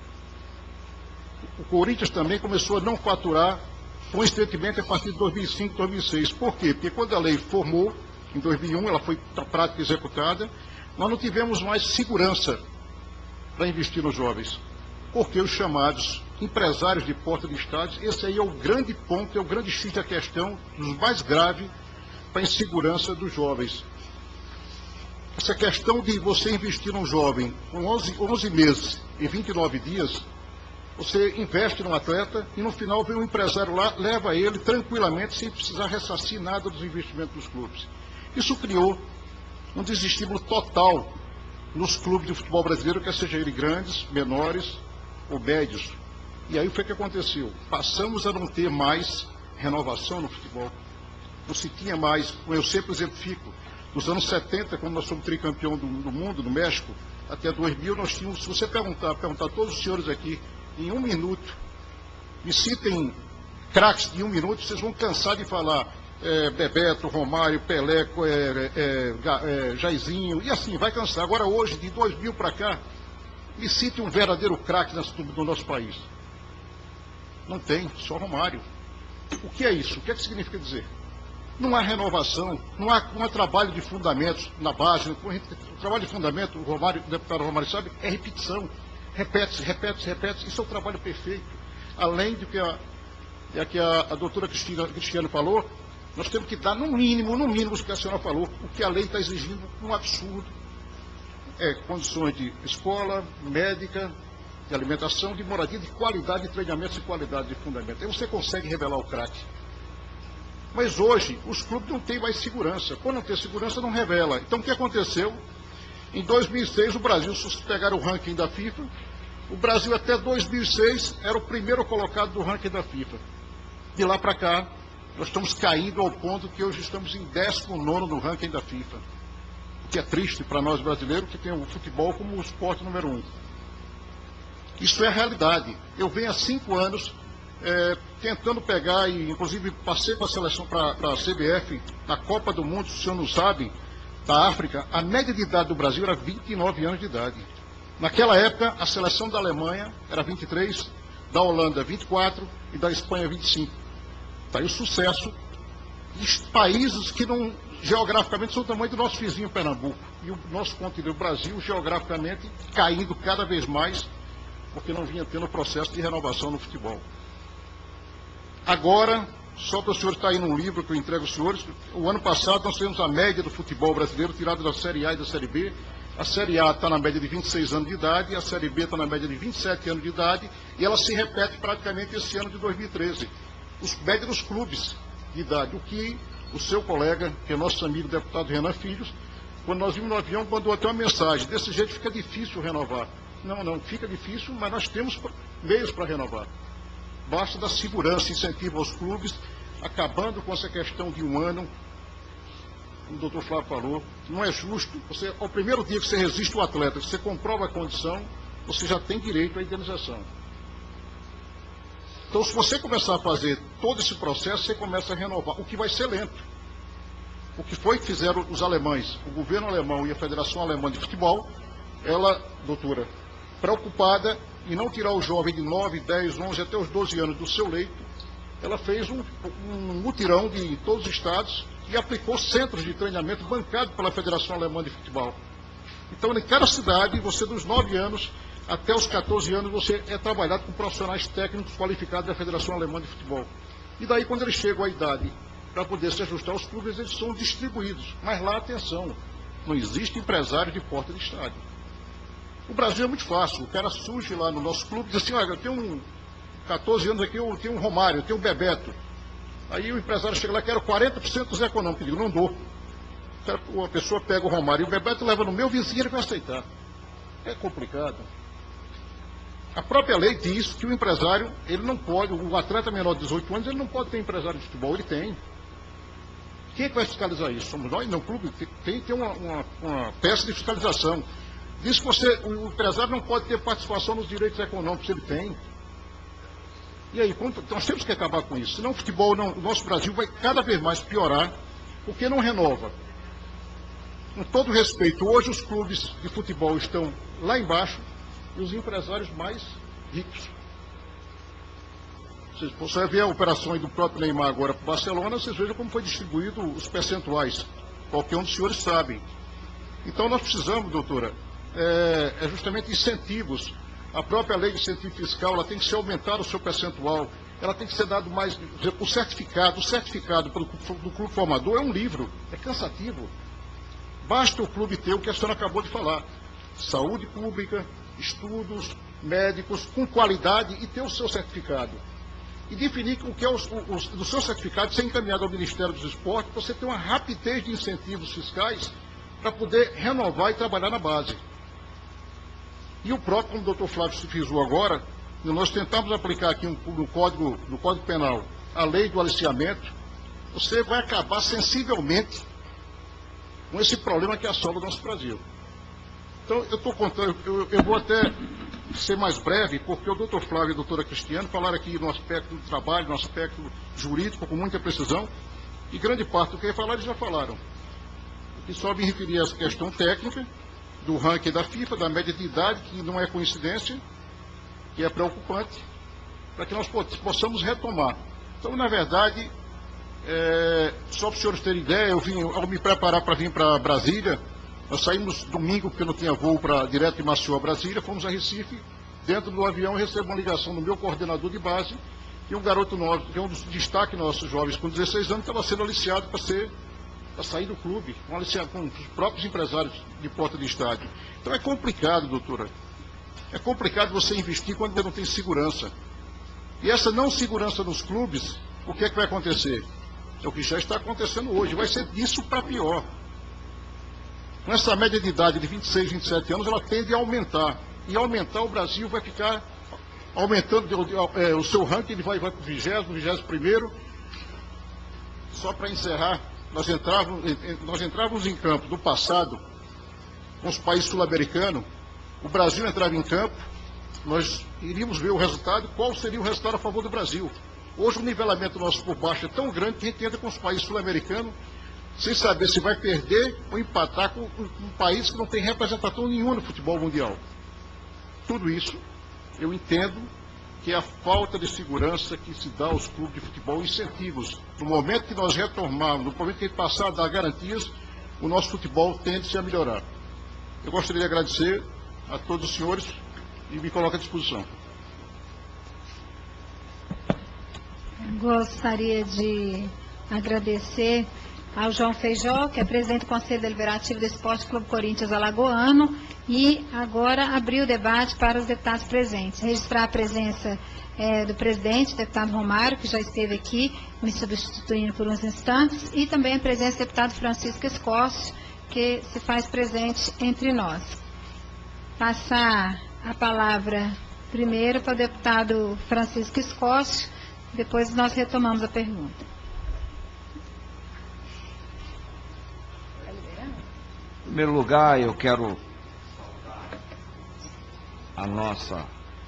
E: O Corinthians também começou a não faturar, coincidentemente, a partir de dois mil e cinco, dois mil e seis. Por quê? Porque quando a lei formou, em dois mil e um, ela foi na prática executada, nós não tivemos mais segurança para investir nos jovens. Porque os chamados empresários de porta de estádios, esse aí é o grande ponto, é o grande X da questão, dos mais graves para a insegurança dos jovens. Essa questão de você investir num jovem com onze, onze meses e vinte e nove dias, você investe num atleta e no final vem um empresário lá, leva ele tranquilamente, sem precisar ressarcir nada dos investimentos dos clubes. Isso criou um desestímulo total nos clubes de futebol brasileiro, quer sejam eles grandes, menores ou médios. E aí foi o que aconteceu. Passamos a não ter mais renovação no futebol. Não se tinha mais, como eu sempre exemplifico, nos anos setenta, quando nós fomos tricampeão do, do mundo, no México, até dois mil, nós tínhamos, se você perguntar, perguntar a todos os senhores aqui, em um minuto, me citem craques de um minuto, vocês vão cansar de falar é, Bebeto, Romário, Pelé, é, é, é, Jairzinho, e assim, vai cansar. Agora hoje, de dois mil para cá, me cite um verdadeiro craque do nosso país. Não tem, só Romário. O que é isso? O que é que significa dizer? Não há renovação, não há, não há trabalho de fundamentos na base. O trabalho de fundamento, o, Romário, o deputado Romário sabe, é repetição. Repete-se, repete-se, repete-se. Isso é o trabalho perfeito. Além do que a, é que a, a doutora Cristina, Cristiano falou, Nós temos que dar, no mínimo, no mínimo, o que a senhora falou, o que a lei está exigindo, um absurdo. É, condições de escola, médica, de alimentação, de moradia, de qualidade de treinamento e qualidade de fundamento. Aí você consegue revelar o craque. Mas hoje, os clubes não têm mais segurança. Quando não tem segurança, não revela. Então, o que aconteceu? Em dois mil e seis, o Brasil, se pegar o ranking da FIFA, o Brasil até dois mil e seis era o primeiro colocado do ranking da FIFA. De lá para cá, nós estamos caindo ao ponto que hoje estamos em décimo nono no ranking da FIFA. O que é triste para nós brasileiros, que tem o futebol como o esporte número um. Isso é a realidade. Eu venho há cinco anos é, tentando pegar, e inclusive passei para a seleção, para a C B F, na Copa do Mundo, se o senhor não sabe, da África, a média de idade do Brasil era vinte e nove anos de idade. Naquela época, a seleção da Alemanha era vinte e três, da Holanda vinte e quatro e da Espanha vinte e cinco. Está aí o sucesso de países que não, geograficamente, são do tamanho do nosso vizinho Pernambuco. E o nosso continente, o Brasil, geograficamente, caindo cada vez mais, porque não vinha tendo processo de renovação no futebol. Agora, só para os senhores estar aí num livro que eu entrego aos senhores, o ano passado nós tivemos a média do futebol brasileiro tirada da Série A e da Série B. A Série A está na média de vinte e seis anos de idade, a Série B está na média de vinte e sete anos de idade, e ela se repete praticamente esse ano de dois mil e treze. Os médios dos clubes de idade, o que o seu colega, que é nosso amigo deputado Renan Filhos, quando nós vimos no avião, mandou até uma mensagem: desse jeito fica difícil renovar. Não, não, fica difícil, mas nós temos meios para renovar. Basta dar segurança e incentivo aos clubes, acabando com essa questão de um ano, como o doutor Flávio falou. Não é justo, você, ao primeiro dia que você resiste o atleta, que você comprova a condição, você já tem direito à indenização. Então, se você começar a fazer todo esse processo, você começa a renovar, o que vai ser lento. O que foi que fizeram os alemães, o governo alemão e a Federação Alemã de Futebol, ela, doutora, preocupada em não tirar o jovem de nove, dez, onze até os doze anos do seu leito, ela fez um, um mutirão de todos os estados e aplicou centros de treinamento bancados pela Federação Alemã de Futebol. Então, em cada cidade, você dos nove anos até os quatorze anos, você é trabalhado com profissionais técnicos qualificados da Federação Alemã de Futebol. E daí, quando eles chegam à idade para poder se ajustar aos clubes, eles são distribuídos. Mas lá, atenção, não existe empresário de porta de estádio. O Brasil é muito fácil, o cara surge lá no nosso clube e diz assim: olha, eu tenho um quatorze anos aqui, eu tenho um Romário, eu tenho um Bebeto. Aí o empresário chega lá e quer quarenta por cento dos econômicos. Eu digo: não dou. A pessoa pega o Romário e o Bebeto leva no meu vizinho, ele vai aceitar. É complicado. A própria lei diz que o empresário, ele não pode, o atleta menor de dezoito anos, ele não pode ter empresário de futebol, ele tem. Quem é que vai fiscalizar isso? Somos nós? Não, o clube tem que ter uma, uma, uma peça de fiscalização. Diz que você, o empresário não pode ter participação nos direitos econômicos, ele tem. E aí, nós temos que acabar com isso. Senão o futebol, não, o nosso Brasil vai cada vez mais piorar, porque não renova. Com todo respeito, hoje os clubes de futebol estão lá embaixo e os empresários mais ricos. Se você ver a operação aí do próprio Neymar agora para o Barcelona, vocês vejam como foi distribuído os percentuais. Qualquer um dos senhores sabe. Então nós precisamos, doutora, é, é justamente incentivos. A própria lei de incentivo fiscal, ela tem que ser aumentada o seu percentual. Ela tem que ser dado mais, o certificado, o certificado pelo, do clube formador é um livro, é cansativo. Basta o clube ter o que a senhora acabou de falar: saúde pública, estudos, médicos, com qualidade, e ter o seu certificado. E definir o que é o, o, o seu certificado ser encaminhado ao Ministério dos Esportes, para você ter uma rapidez de incentivos fiscais para poder renovar e trabalhar na base. E o próprio, como o doutor Flávio se frisou agora, nós tentamos aplicar aqui um, no, código, no Código Penal a lei do aliciamento, você vai acabar sensivelmente com esse problema que assola o nosso Brasil. Então, eu estou contando, eu, eu vou até ser mais breve, porque o doutor Flávio e a doutora Cristiane falaram aqui no aspecto do trabalho, no aspecto jurídico, com muita precisão, e grande parte do que ia falar, eles já falaram. E só me referir a essa questão técnica, do ranking da FIFA, da média de idade, que não é coincidência, que é preocupante, para que nós possamos retomar. Então, na verdade, é, só para os senhores terem ideia, eu vim, ao me preparar para vir para Brasília, nós saímos domingo, porque não tinha voo para direto de Maceió a Brasília, fomos a Recife, dentro do avião eu recebo uma ligação do meu coordenador de base, que um garoto nosso, que é um dos destaques nossos jovens, com dezesseis anos, estava sendo aliciado para ser, para sair do clube, com, aliciado, com os próprios empresários de porta de estádio. Então é complicado, doutora. É complicado você investir quando você não tem segurança. E essa não segurança nos clubes, o que é que vai acontecer? É o que já está acontecendo hoje. Vai ser disso para pior. Com essa média de idade de vinte e seis, vinte e sete anos, ela tende a aumentar. E aumentar, o Brasil vai ficar aumentando é, o seu ranking, ele vai, vai para o vigésimo, vigésimo primeiro. Só para encerrar, nós entrávamos, nós entrávamos em campo no passado, com os países sul-americanos, o Brasil entrava em campo, nós iríamos ver o resultado, qual seria o resultado a favor do Brasil. Hoje o nivelamento nosso por baixo é tão grande que a gente entra com os países sul-americanos sem saber se vai perder ou empatar com um país que não tem representação nenhuma no futebol mundial. Tudo isso eu entendo que é a falta de segurança que se dá aos clubes de futebol incentivos. No momento que nós retornarmos, no momento que a gente passar a dar garantias, o nosso futebol tende-se a melhorar. Eu gostaria de agradecer a todos os senhores e me coloco à disposição.
A: Gostaria de agradecer ao João Feijó, que é presidente do Conselho Deliberativo do Esporte Clube Corinthians Alagoano, e agora abrir o debate para os deputados presentes. Registrar a presença é, do presidente, deputado Romário, que já esteve aqui, me substituindo por uns instantes, e também a presença do deputado Francisco Escócio, que se faz presente entre nós. Passar a palavra primeiro para o deputado Francisco Escócio, depois nós retomamos a pergunta.
F: Em primeiro lugar, eu quero a nossa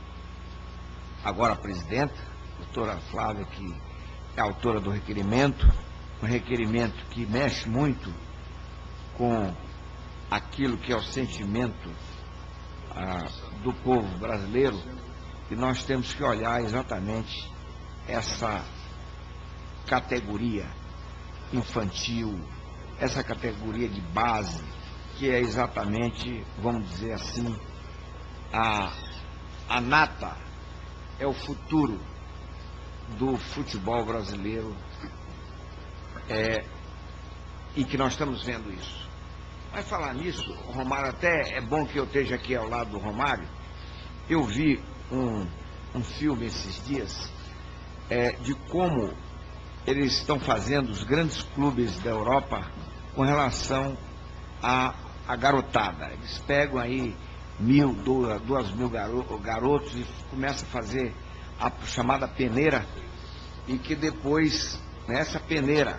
F: agora presidenta, doutora Flávia, que é autora do requerimento, um requerimento que mexe muito com aquilo que é o sentimento ah, do povo brasileiro, e nós temos que olhar exatamente essa categoria infantil, essa categoria de base, que é exatamente, vamos dizer assim, a, a nata, é o futuro do futebol brasileiro, é, e que nós estamos vendo isso. Mas falar nisso, o Romário, até é bom que eu esteja aqui ao lado do Romário. Eu vi um, um filme esses dias é, de como eles estão fazendo os grandes clubes da Europa com relação à, à garotada. Eles pegam aí mil, duas, duas mil garo, garotos e começam a fazer a chamada peneira, e que depois, nessa peneira,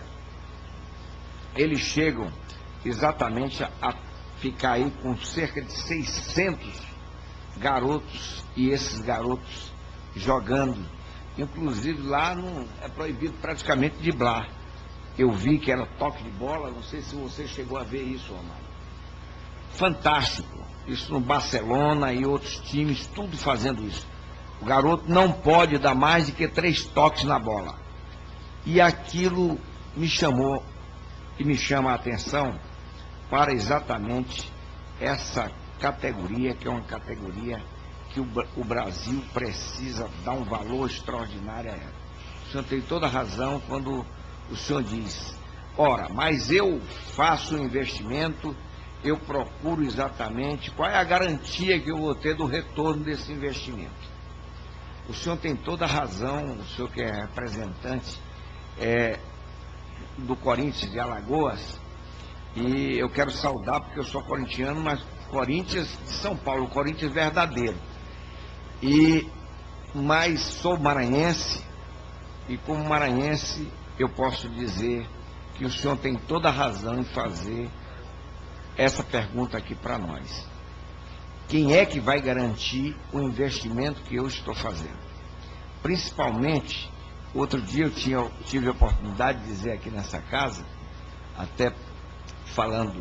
F: eles chegam exatamente a, a ficar aí com cerca de seiscentos garotos, e esses garotos jogando. Inclusive lá não é proibido praticamente driblar. Eu vi que era toque de bola, não sei se você chegou a ver isso, Romário. Fantástico. Isso no Barcelona e outros times, tudo fazendo isso. O garoto não pode dar mais de que três toques na bola. E aquilo me chamou e me chama a atenção para exatamente essa categoria, que é uma categoria que o, o Brasil precisa dar um valor extraordinário a ela. O senhor tem toda a razão quando o senhor diz, ora, mas eu faço um investimento, eu procuro exatamente qual é a garantia que eu vou ter do retorno desse investimento. O senhor tem toda a razão, o senhor que é representante é, do Corinthians de Alagoas, e eu quero saudar porque eu sou corintiano, mas Corinthians de São Paulo, Corinthians verdadeiro. E, mas sou maranhense, e como maranhense eu posso dizer que o senhor tem toda a razão em fazer essa pergunta aqui para nós. Quem é que vai garantir o investimento que eu estou fazendo? Principalmente, outro dia eu tinha, tive a oportunidade de dizer aqui nessa casa, até falando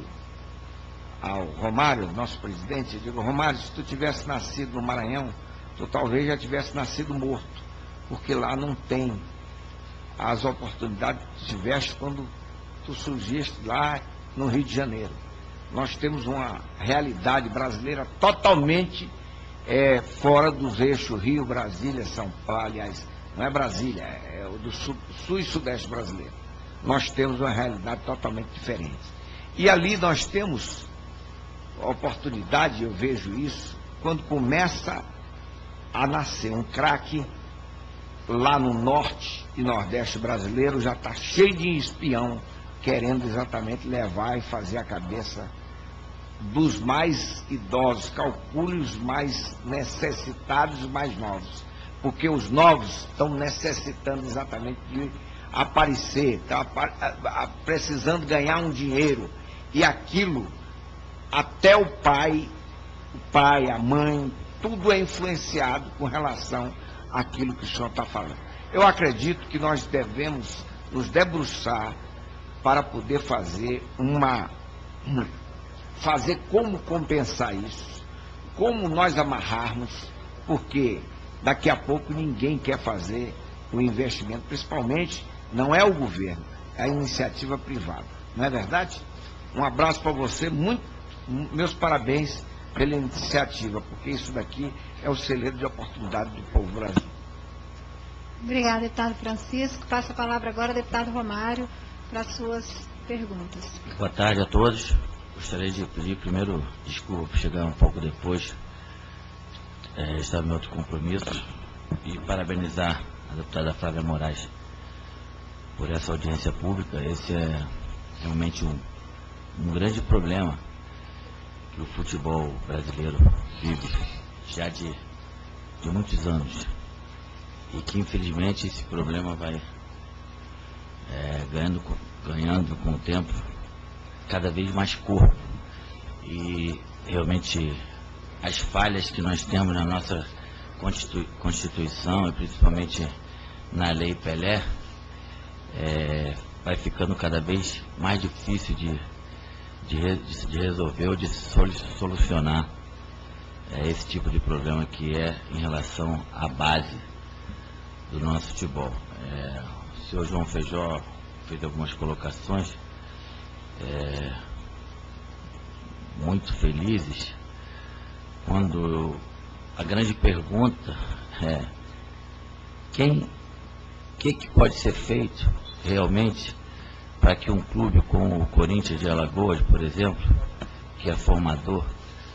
F: ao Romário, nosso presidente, eu digo, Romário, se tu tivesse nascido no Maranhão, tu talvez já tivesse nascido morto, porque lá não tem as oportunidades que tu tiveste quando tu surgiste lá no Rio de Janeiro. Nós temos uma realidade brasileira totalmente é, fora dos eixos Rio, Brasília, São Paulo, aliás, não é Brasília, é o do sul, sul e sudeste brasileiro. Nós temos uma realidade totalmente diferente. E ali nós temos a oportunidade, eu vejo isso, quando começa a nascer um craque lá no norte e nordeste brasileiro, já está cheio de espião, querendo exatamente levar e fazer a cabeça dos mais idosos, calcule os mais necessitados e os mais novos, porque os novos estão necessitando exatamente de aparecer, estão precisando ganhar um dinheiro, e aquilo, até o pai, o pai, a mãe, tudo é influenciado com relação àquilo que o senhor está falando. Eu acredito que nós devemos nos debruçar para poder fazer uma... fazer como compensar isso, como nós amarrarmos, porque daqui a pouco ninguém quer fazer o investimento, principalmente não é o governo, é a iniciativa privada, não é verdade? Um abraço para você, muito, meus parabéns pela iniciativa, porque isso daqui é o celeiro de oportunidade do povo brasileiro.
A: Obrigada, deputado Francisco. Passa a palavra agora ao deputado Romário para as suas perguntas.
D: Boa tarde a todos. Gostaria de pedir primeiro desculpa por chegar um pouco depois, é, estava em outro compromisso, e parabenizar a deputada Flávia Moraes por essa audiência pública. Esse é realmente um, um grande problema que o futebol brasileiro vive já de, de muitos anos, e que infelizmente esse problema vai é, ganhando, ganhando com o tempo cada vez mais corpo, e realmente as falhas que nós temos na nossa Constitu Constituição, e principalmente na Lei Pelé, é, vai ficando cada vez mais difícil de, de, de resolver ou de solucionar é, esse tipo de problema que é em relação à base do nosso futebol. É, o senhor João Feijó fez algumas colocações É, muito felizes, quando a grande pergunta é quem, que, que pode ser feito realmente para que um clube como o Corinthians de Alagoas, por exemplo, que é formador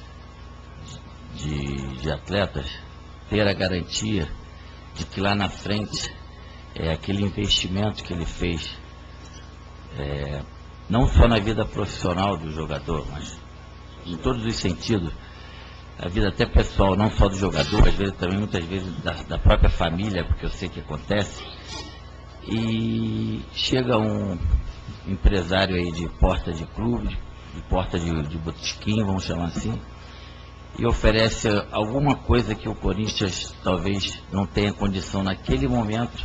D: de, de atletas, ter a garantia de que lá na frente é aquele investimento que ele fez, é, não só na vida profissional do jogador, mas em todos os sentidos, a vida até pessoal, não só do jogador, às vezes também, muitas vezes, da, da própria família, porque eu sei que acontece. E chega um empresário aí de porta de clube, de porta de, de botequim, vamos chamar assim, e oferece alguma coisa que o Corinthians talvez não tenha condição naquele momento,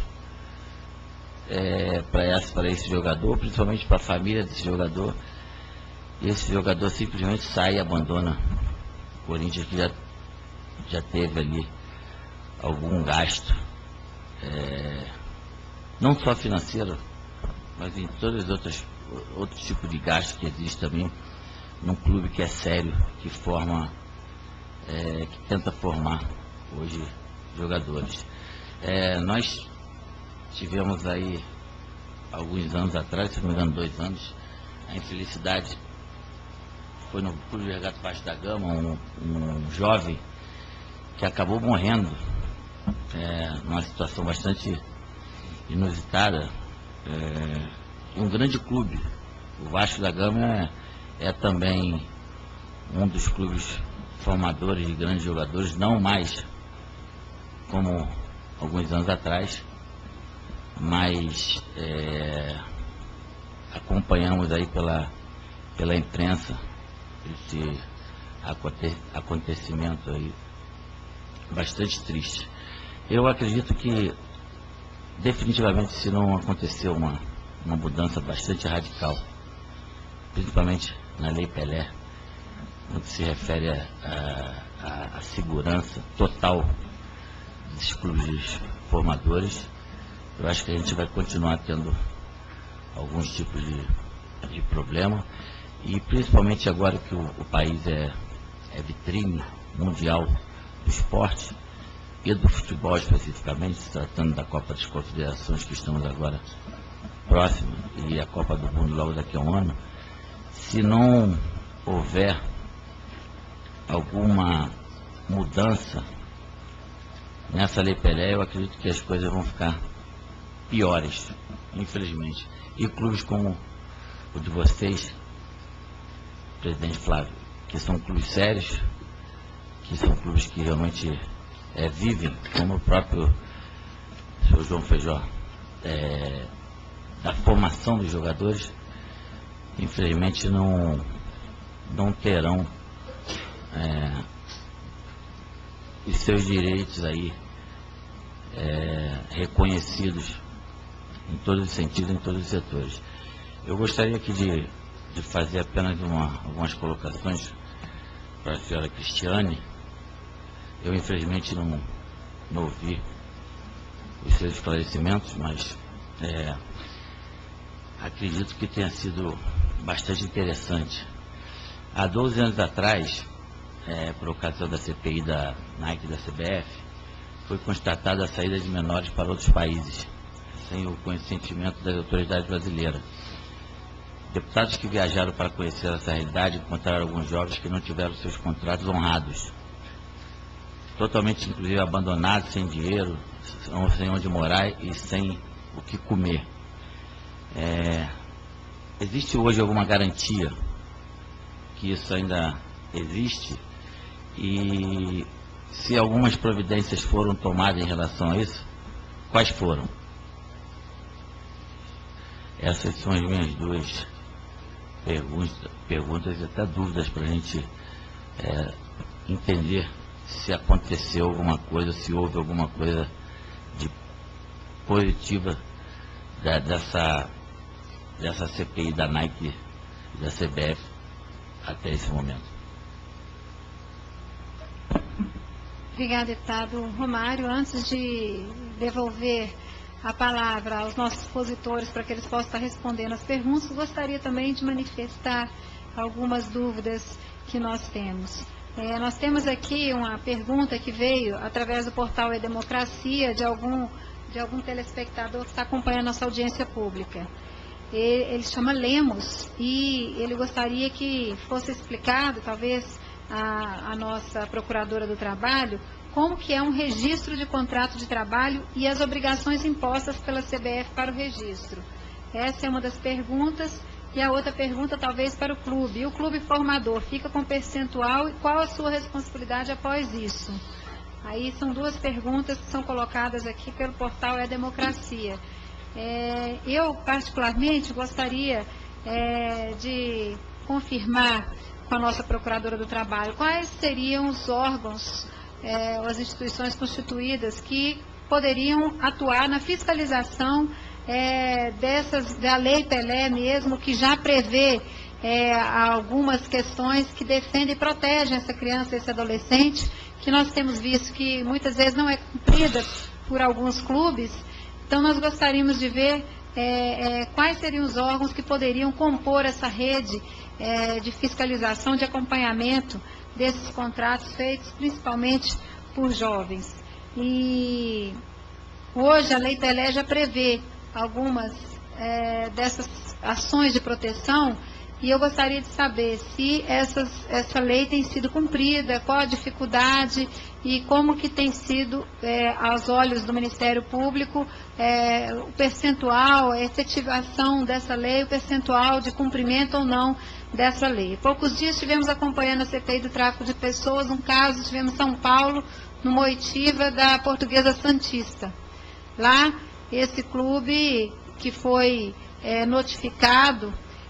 D: É, para esse, esse jogador, principalmente para a família desse jogador, e esse jogador simplesmente sai e abandona o Corinthians, que já, já teve ali algum gasto, é, não só financeiro, mas em todos os outros, outros tipos de gasto que existe também num clube que é sério, que forma, é, que tenta formar hoje jogadores. É, nós tivemos aí, alguns anos atrás, se não me engano, dois anos, a infelicidade foi no Clube de Regatas Vasco da Gama, um, um jovem que acabou morrendo, é, numa situação bastante inusitada, é, um grande clube. O Vasco da Gama é, é também um dos clubes formadores de grandes jogadores, não mais como alguns anos atrás, mas é, acompanhamos aí pela, pela imprensa esse aconte, acontecimento aí bastante triste. Eu acredito que definitivamente, se não acontecer uma, uma mudança bastante radical, principalmente na Lei Pelé, no que se refere à segurança total dos clubes formadores, eu acho que a gente vai continuar tendo alguns tipos de, de problema, e principalmente agora que o, o país é, é vitrine mundial do esporte, e do futebol especificamente, se tratando da Copa das Confederações, que estamos agora próximos, e a Copa do Mundo logo daqui a um ano, se não houver alguma mudança nessa Lei Pelé, eu acredito que as coisas vão ficar piores, infelizmente. E clubes como o de vocês, presidente Flávio, que são clubes sérios, que são clubes que realmente é, vivem, como o próprio senhor João Feijó, é, da formação dos jogadores, infelizmente não, não terão é, os seus direitos aí é, reconhecidos em todos os sentidos, em todos os setores. Eu gostaria aqui de, de fazer apenas uma, algumas colocações para a senhora Cristiane. Eu, infelizmente, não, não ouvi os seus esclarecimentos, mas é, acredito que tenha sido bastante interessante. Há doze anos atrás, é, por ocasião da C P I da Nike e da C B F, foi constatada a saída de menores para outros países, sem o consentimento das autoridades brasileiras. Deputados que viajaram para conhecer essa realidade encontraram alguns jovens que não tiveram seus contratos honrados, totalmente, inclusive, abandonados, sem dinheiro, sem onde morar e sem o que comer. É, existe hoje alguma garantia que isso ainda existe? E se algumas providências foram tomadas em relação a isso, quais foram? Essas são as minhas duas perguntas, perguntas e até dúvidas para a gente é, entender se aconteceu alguma coisa, se houve alguma coisa de positiva da, dessa, dessa C P I da Nike e da C B F até esse momento.
A: Obrigada, deputado Romário. Antes de devolver a palavra aos nossos expositores para que eles possam estar respondendo as perguntas, gostaria também de manifestar algumas dúvidas que nós temos. É, nós temos aqui uma pergunta que veio através do portal E-Democracia de algum, de algum telespectador que está acompanhando nossa audiência pública. Ele, ele chama Lemos e ele gostaria que fosse explicado, talvez, a, a nossa procuradora do trabalho, como que é um registro de contrato de trabalho e as obrigações impostas pela C B F para o registro. Essa é uma das perguntas. E a outra pergunta, talvez, para o clube. E o clube formador fica com percentual e qual a sua responsabilidade após isso? Aí são duas perguntas que são colocadas aqui pelo portal E-Democracia. É, eu, particularmente, gostaria é, de confirmar com a nossa Procuradora do Trabalho quais seriam os órgãos, é, as instituições constituídas que poderiam atuar na fiscalização É, dessas, da Lei Pelé mesmo, que já prevê é, algumas questões que defendem e protegem essa criança, esse adolescente, que nós temos visto que muitas vezes não é cumprida por alguns clubes. Então nós gostaríamos de ver é, é, quais seriam os órgãos que poderiam compor essa rede é, de fiscalização, de acompanhamento desses contratos feitos principalmente por jovens. E hoje a Lei Pelé já prevê algumas é, dessas ações de proteção, e eu gostaria de saber se essas, essa lei tem sido cumprida, qual a dificuldade e como que tem sido, é, aos olhos do Ministério Público, é, o percentual, a efetivação dessa lei, o percentual de cumprimento ou não dessa lei. Poucos dias estivemos acompanhando a C P I do tráfico de pessoas, um caso tivemos em São Paulo, numa oitiva da Portuguesa Santista. Lá, esse clube que foi é, notificado,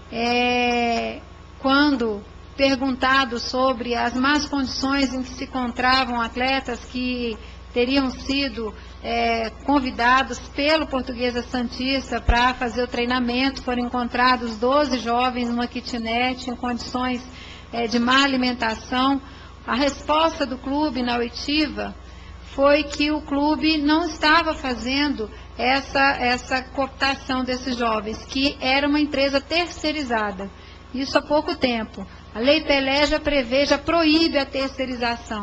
A: é, quando perguntado sobre as más condições em que se encontravam atletas que teriam sido é, convidados pelo Portuguesa Santista para fazer o treinamento, foram encontrados doze jovens numa kitnet em condições é, de má alimentação. A resposta do clube na oitiva foi que o clube não estava fazendo essa, essa cooptação desses jovens, que era uma empresa terceirizada. Isso há pouco tempo. A Lei Pelé já prevê, já proíbe a terceirização.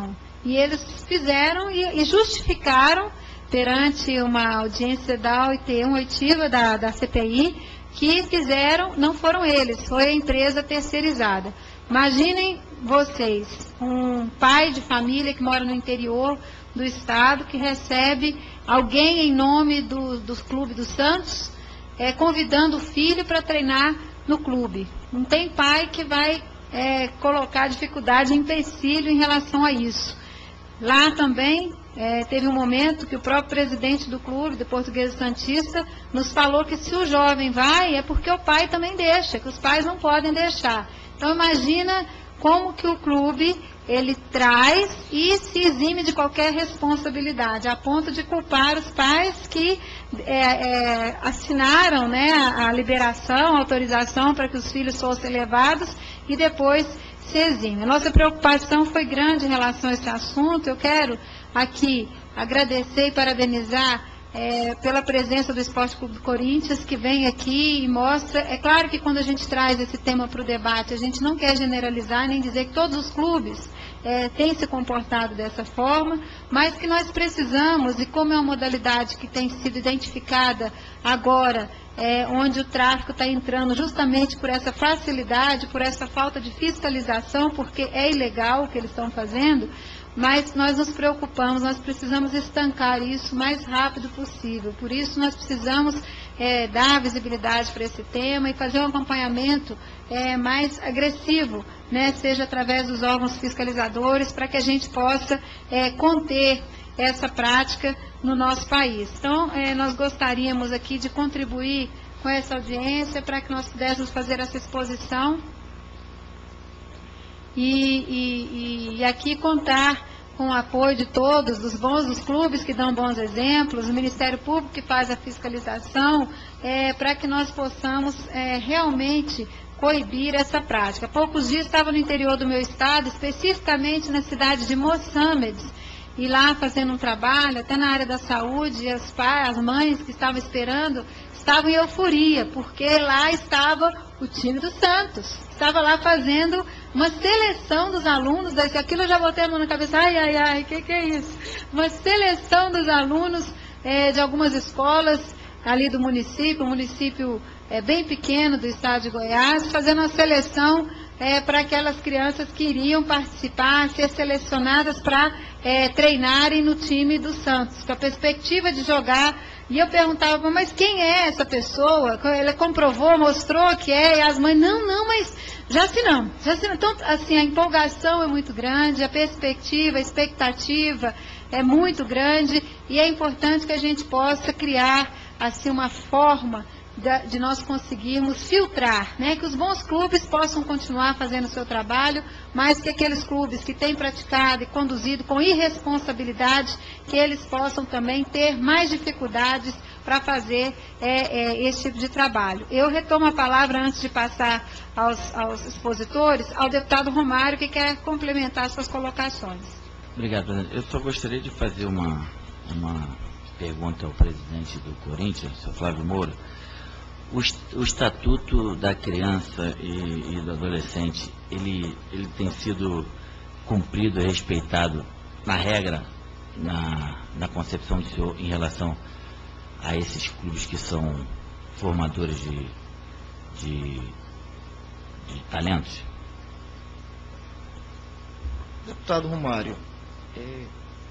A: E eles fizeram e, e justificaram perante uma audiência da O I T, uma oitiva da, da C P I, que fizeram, não foram eles, foi a empresa terceirizada. Imaginem vocês, um pai de família que mora no interior do estado, que recebe alguém em nome do, do Clube do Santos, é, convidando o filho para treinar no clube. Não tem pai que vai é, colocar dificuldade, empecilho em relação a isso. Lá também é, teve um momento que o próprio presidente do clube, do Portuguesa Santista, nos falou que se o jovem vai, é porque o pai também deixa, que os pais não podem deixar. Então imagina como que o clube, ele traz e se exime de qualquer responsabilidade, a ponto de culpar os pais que é, é, assinaram, né, a, a liberação, a autorização para que os filhos fossem levados e depois se exime. A nossa preocupação foi grande em relação a esse assunto. Eu quero aqui agradecer e parabenizar É, pela presença do Esporte Clube Corinthians, que vem aqui e mostra. É claro que quando a gente traz esse tema para o debate, a gente não quer generalizar nem dizer que todos os clubes é, têm se comportado dessa forma, mas que nós precisamos, e como é uma modalidade que tem sido identificada agora, é, onde o tráfico está entrando justamente por essa facilidade, por essa falta de fiscalização, porque é ilegal o que eles estão fazendo, mas nós nos preocupamos, nós precisamos estancar isso o mais rápido possível. Por isso nós precisamos é, dar visibilidade para esse tema e fazer um acompanhamento é, mais agressivo, né, seja através dos órgãos fiscalizadores, para que a gente possa é, conter essa prática no nosso país. Então, é, nós gostaríamos aqui de contribuir com essa audiência para que nós pudéssemos fazer essa exposição E, e, e aqui contar com o apoio de todos, dos bons, dos clubes que dão bons exemplos, o Ministério Público que faz a fiscalização, é, para que nós possamos é, realmente coibir essa prática. Há poucos dias estava no interior do meu estado, especificamente na cidade de Moçambique, e lá fazendo um trabalho, até na área da saúde, as pais, as mães que estavam esperando, estavam em euforia, porque lá estava o time do Santos, estava lá fazendo uma seleção dos alunos, aquilo eu já botei a mão na cabeça, ai, ai, ai, o que, que é isso? Uma seleção dos alunos é, de algumas escolas ali do município, um município é, bem pequeno do estado de Goiás, fazendo uma seleção é, para aquelas crianças que iriam participar, ser selecionadas para é, treinarem no time do Santos, com a perspectiva de jogar. E eu perguntava, mas quem é essa pessoa? Ele comprovou, mostrou que é, e as mães, não, não, mas já assinamos, já assinamos. Então, assim, a empolgação é muito grande, a perspectiva, a expectativa é muito grande, e é importante que a gente possa criar, assim, uma forma de nós conseguirmos filtrar, né, que os bons clubes possam continuar fazendo o seu trabalho, mas que aqueles clubes que têm praticado e conduzido com irresponsabilidade, que eles possam também ter mais dificuldades para fazer é, é, esse tipo de trabalho. Eu retomo a palavra antes de passar aos, aos expositores, ao deputado Romário, que quer complementar suas colocações.
D: Obrigado, presidente. Eu só gostaria de fazer uma, uma pergunta ao presidente do Corinthians, o Flávio Moura. O, o Estatuto da Criança e, e do Adolescente, ele, ele tem sido cumprido e respeitado na regra, na, na concepção do senhor em relação a esses clubes que são formadores de, de, de talentos?
C: Deputado Romário, é,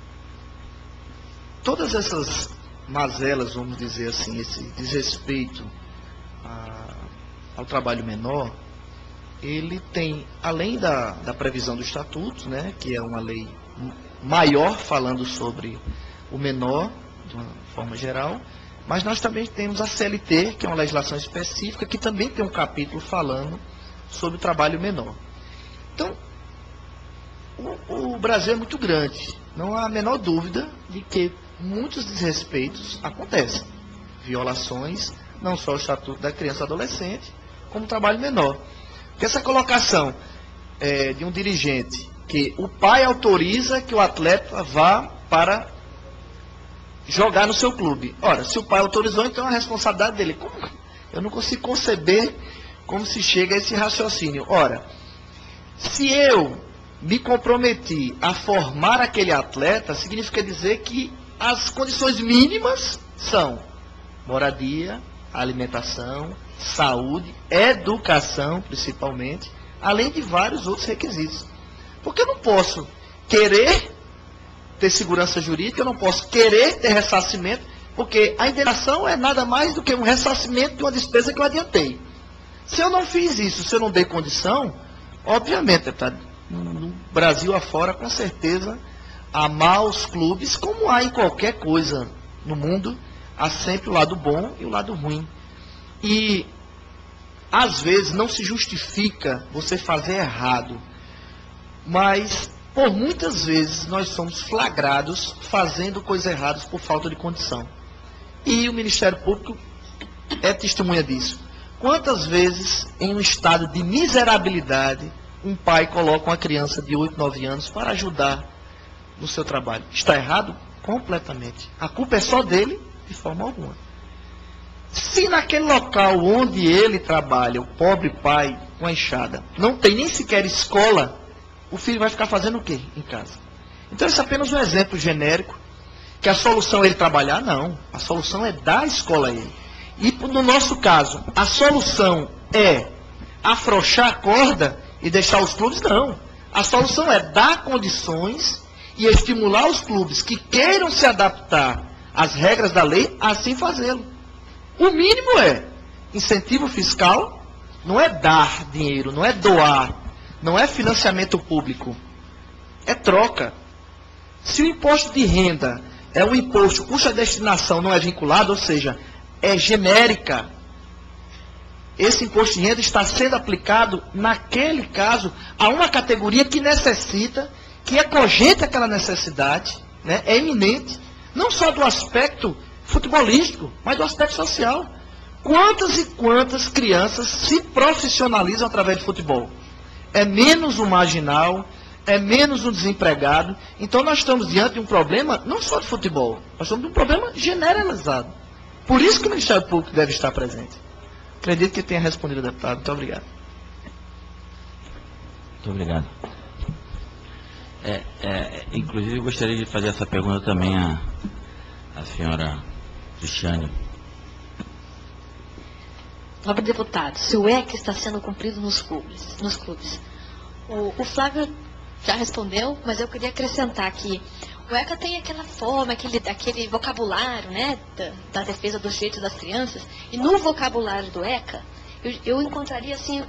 C: todas essas mazelas, vamos dizer assim, esse desrespeito a, ao trabalho menor, ele tem, além da, da previsão do Estatuto, né, que é uma lei maior falando sobre o menor, de uma forma geral, mas nós também temos a C L T, que é uma legislação específica, que também tem um capítulo falando sobre o trabalho menor. Então, o, o Brasil é muito grande, não há a menor dúvida de que muitos desrespeitos acontecem, violações, não só o Estatuto da Criança e Adolescente, como o trabalho menor. Porque essa colocação é, de um dirigente, que o pai autoriza que o atleta vá para jogar no seu clube. Ora, se o pai autorizou, então é a responsabilidade dele. Como? Eu não consigo conceber como se chega a esse raciocínio. Ora, se eu me comprometi a formar aquele atleta, significa dizer que as condições mínimas são moradia, alimentação, saúde, educação, principalmente, além de vários outros requisitos. Porque eu não posso querer ter segurança jurídica, eu não posso querer ter ressarcimento, porque a indenização é nada mais do que um ressarcimento de uma despesa que eu adiantei. Se eu não fiz isso, se eu não dei condição, obviamente, deputado, no Brasil afora, com certeza, há maus clubes, como há em qualquer coisa no mundo, há sempre o lado bom e o lado ruim. E, às vezes, não se justifica você fazer errado, mas, por muitas vezes, nós somos flagrados fazendo coisas erradas por falta de condição. E o Ministério Público é testemunha disso. Quantas vezes, em um estado de miserabilidade, um pai coloca uma criança de oito, nove anos para ajudar no seu trabalho? Está errado? Completamente. A culpa é só dele, de forma alguma. Se naquele local onde ele trabalha, o pobre pai com a enxada, não tem nem sequer escola, o filho vai ficar fazendo o quê em casa? Então, esse é apenas um exemplo genérico, que a solução é ele trabalhar? Não. A solução é dar a escola a ele. E, no nosso caso, a solução é afrouxar a corda e deixar os clubes? Não. A solução é dar condições e estimular os clubes que queiram se adaptar às regras da lei, a assim fazê-lo. O mínimo é incentivo fiscal, não é dar dinheiro, não é doar, não é financiamento público, é troca. Se o imposto de renda é um imposto cuja destinação não é vinculada, ou seja, é genérica, esse imposto de renda está sendo aplicado, naquele caso, a uma categoria que necessita, que é cogente aquela necessidade, né, é iminente, não só do aspecto futebolístico, mas do aspecto social. Quantas e quantas crianças se profissionalizam através de futebol? É menos um marginal, é menos um desempregado. Então nós estamos diante de um problema, não só de futebol, nós estamos de um problema generalizado. Por isso que o Ministério Público deve estar presente. Acredito que tenha respondido, deputado. Muito obrigado.
D: Muito obrigado. É, é, inclusive, eu gostaria de fazer essa pergunta também à, à senhora Cristiane.
B: Nobre deputado, se o E C A está sendo cumprido nos clubes, nos clubes. O, o Flávio já respondeu, mas eu queria acrescentar que o E C A tem aquela forma, aquele, aquele vocabulário, né, da, da defesa dos direitos das crianças, e no vocabulário do E C A, eu, eu encontraria assim,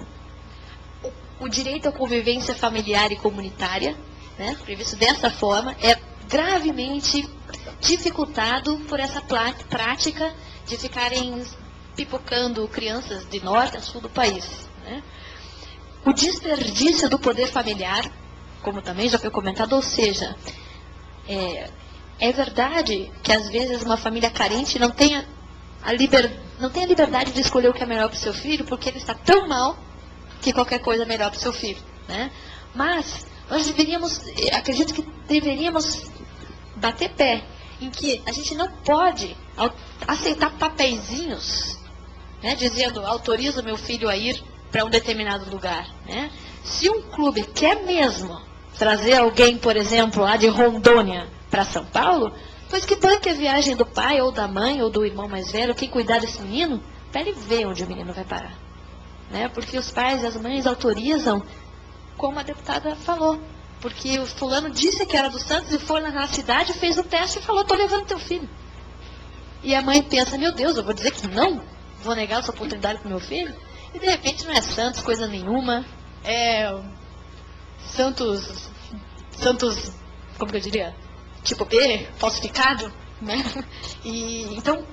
B: o, o direito à convivência familiar e comunitária, né, previsto dessa forma, é gravemente dificultado por essa prática de ficarem pipocando crianças de norte a sul do país, né? O desperdício do poder familiar, como também já foi comentado, ou seja, é, é verdade que às vezes uma família carente não tenha a, liber, não tem a liberdade de escolher o que é melhor para o seu filho, porque ele está tão mal que qualquer coisa é melhor para o seu filho, né? Mas nós deveríamos, acredito que deveríamos bater pé em que a gente não pode aceitar papeizinhos, né, dizendo, autorizo meu filho a ir para um determinado lugar, né? Se um clube quer mesmo trazer alguém, por exemplo, lá de Rondônia para São Paulo, pois que banque a viagem do pai ou da mãe ou do irmão mais velho, quem cuidar desse menino, para ele ver onde o menino vai parar, né? Porque os pais e as mães autorizam, como a deputada falou, porque o fulano disse que era do Santos e foi lá na cidade, fez o teste e falou, estou levando teu filho. E a mãe pensa, meu Deus, eu vou dizer que não? Vou negar essa oportunidade para o meu filho? E de repente não é Santos coisa nenhuma, é Santos, Santos, como que eu diria, tipo B, falsificado, né? E, então,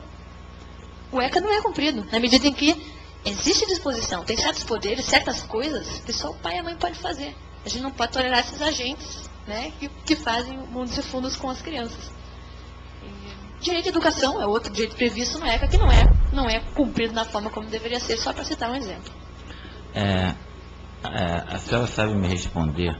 B: o E C A não é cumprido, na medida em que existe disposição, tem certos poderes, certas coisas que só o pai e a mãe podem fazer. A gente não pode tolerar esses agentes, né, que, que fazem mundos e fundos com as crianças. Direito à educação é outro direito previsto no E C A que não é, não é cumprido da forma como deveria ser, só para citar um exemplo.
D: É, é, a senhora sabe me responder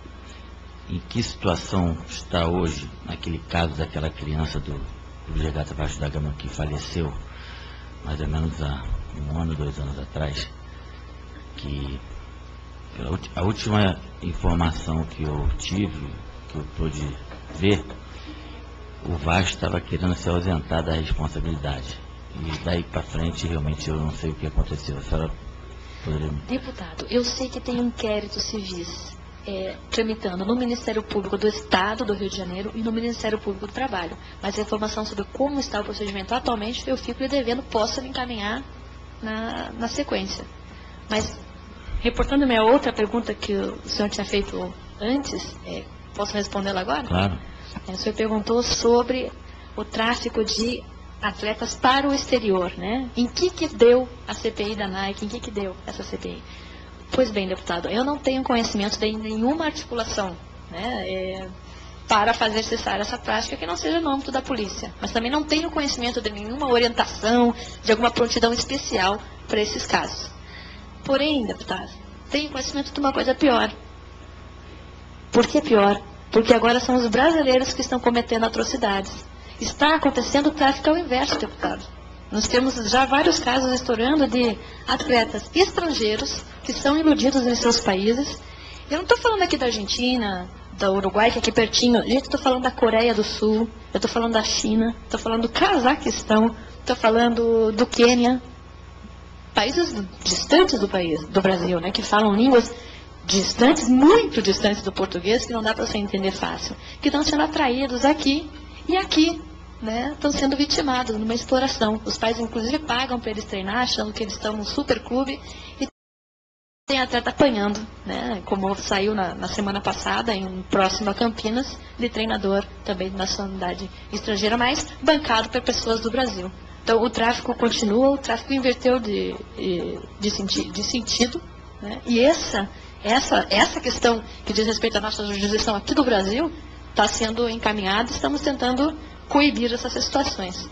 D: em que situação está hoje, naquele caso daquela criança do, do Regata Vasco da Gama que faleceu, mais ou menos há um ano, dois anos atrás, que A última informação que eu tive, que eu pude ver, o Vasco estava querendo se ausentar da responsabilidade. E daí para frente, realmente, eu não sei o que aconteceu. A senhora poderia...
B: Deputado, eu sei que tem inquéritos civis é, tramitando no Ministério Público do Estado do Rio de Janeiro e no Ministério Público do Trabalho. Mas a informação sobre como está o procedimento atualmente, eu fico lhe devendo, posso me encaminhar na, na sequência. Mas, reportando minha outra pergunta que o senhor tinha feito antes, é, posso respondê-la agora?
D: Claro.
B: É, o senhor perguntou sobre o tráfico de atletas para o exterior, né? Em que que deu a C P I da Nike? Em que que deu essa C P I? Pois bem, deputado, eu não tenho conhecimento de nenhuma articulação, né, é, para fazer cessar essa prática que não seja no âmbito da polícia. Mas também não tenho conhecimento de nenhuma orientação, de alguma prontidão especial para esses casos. Porém, deputado, tenho conhecimento de uma coisa pior. Por que pior? Porque agora são os brasileiros que estão cometendo atrocidades. Está acontecendo o tráfico ao inverso, deputado. Nós temos já vários casos estourando de atletas estrangeiros que são iludidos em seus países. Eu não estou falando aqui da Argentina, da Uruguai, que é aqui pertinho. Gente, estou falando da Coreia do Sul, eu estou falando da China, estou falando do Cazaquistão, estou falando do Quênia. Países distantes do país, do Brasil, né, que falam línguas distantes, muito distantes do português, que não dá para você entender fácil. Que estão sendo atraídos aqui e aqui. Né, estão sendo vitimados numa exploração. Os pais, inclusive, pagam para eles treinar, achando que eles estão num super clube, e tem atleta apanhando, né, como saiu na, na semana passada, em próximo a Campinas, de treinador também de nacionalidade estrangeira, mas bancado por pessoas do Brasil. Então, o tráfico continua, o tráfico inverteu de, de, de, senti, de sentido, né, e essa, essa, essa questão que diz respeito à nossa jurisdição aqui do Brasil está sendo encaminhada, estamos tentando coibir essas situações.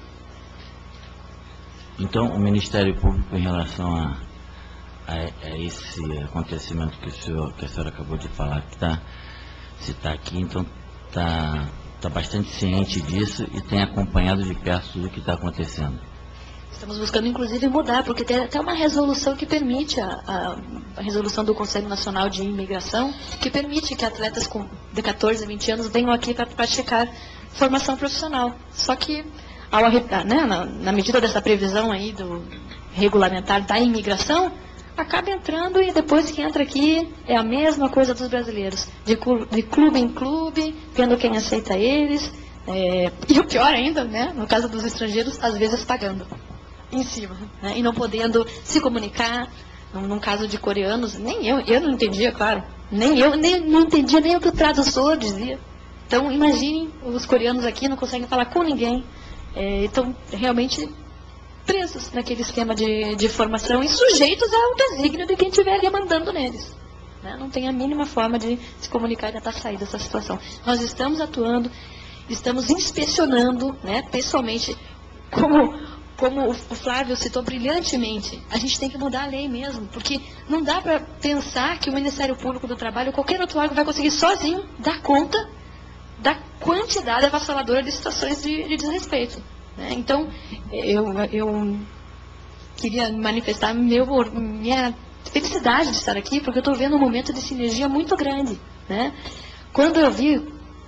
D: Então, o Ministério Público, em relação a, a, a esse acontecimento que, o senhor, que a senhora acabou de falar, que está citar aqui, então está tá bastante ciente disso e tem acompanhado de perto tudo o que está acontecendo.
B: Estamos buscando, inclusive, mudar, porque tem até uma resolução que permite, a, a, a resolução do Conselho Nacional de Imigração, que permite que atletas com, de quatorze a vinte anos venham aqui para praticar formação profissional. Só que, ao, né, na, na medida dessa previsão aí do regulamentar da imigração, acaba entrando e depois que entra aqui é a mesma coisa dos brasileiros. De, de clube em clube, vendo quem aceita eles. É, e o pior ainda, né, no caso dos estrangeiros, às vezes pagando em cima, né, e não podendo se comunicar. Num, num caso de coreanos, nem eu, eu não entendia, claro. Nem eu, nem, não entendia nem o que o tradutor dizia. Então, imaginem, os coreanos aqui não conseguem falar com ninguém. É, estão realmente presos naquele esquema de, de formação e sujeitos ao desígnio de quem estiver ali mandando neles. Né? Não tem a mínima forma de se comunicar e tentar sair dessa situação. Nós estamos atuando, estamos inspecionando, né, pessoalmente, como, como o Flávio citou brilhantemente, a gente tem que mudar a lei mesmo, porque não dá para pensar que o Ministério Público do Trabalho ou qualquer outro órgão vai conseguir sozinho dar conta da quantidade avassaladora de situações de, de desrespeito. Né? Então, eu, eu queria manifestar meu, minha felicidade de estar aqui, porque eu estou vendo um momento de sinergia muito grande. Né? Quando eu vi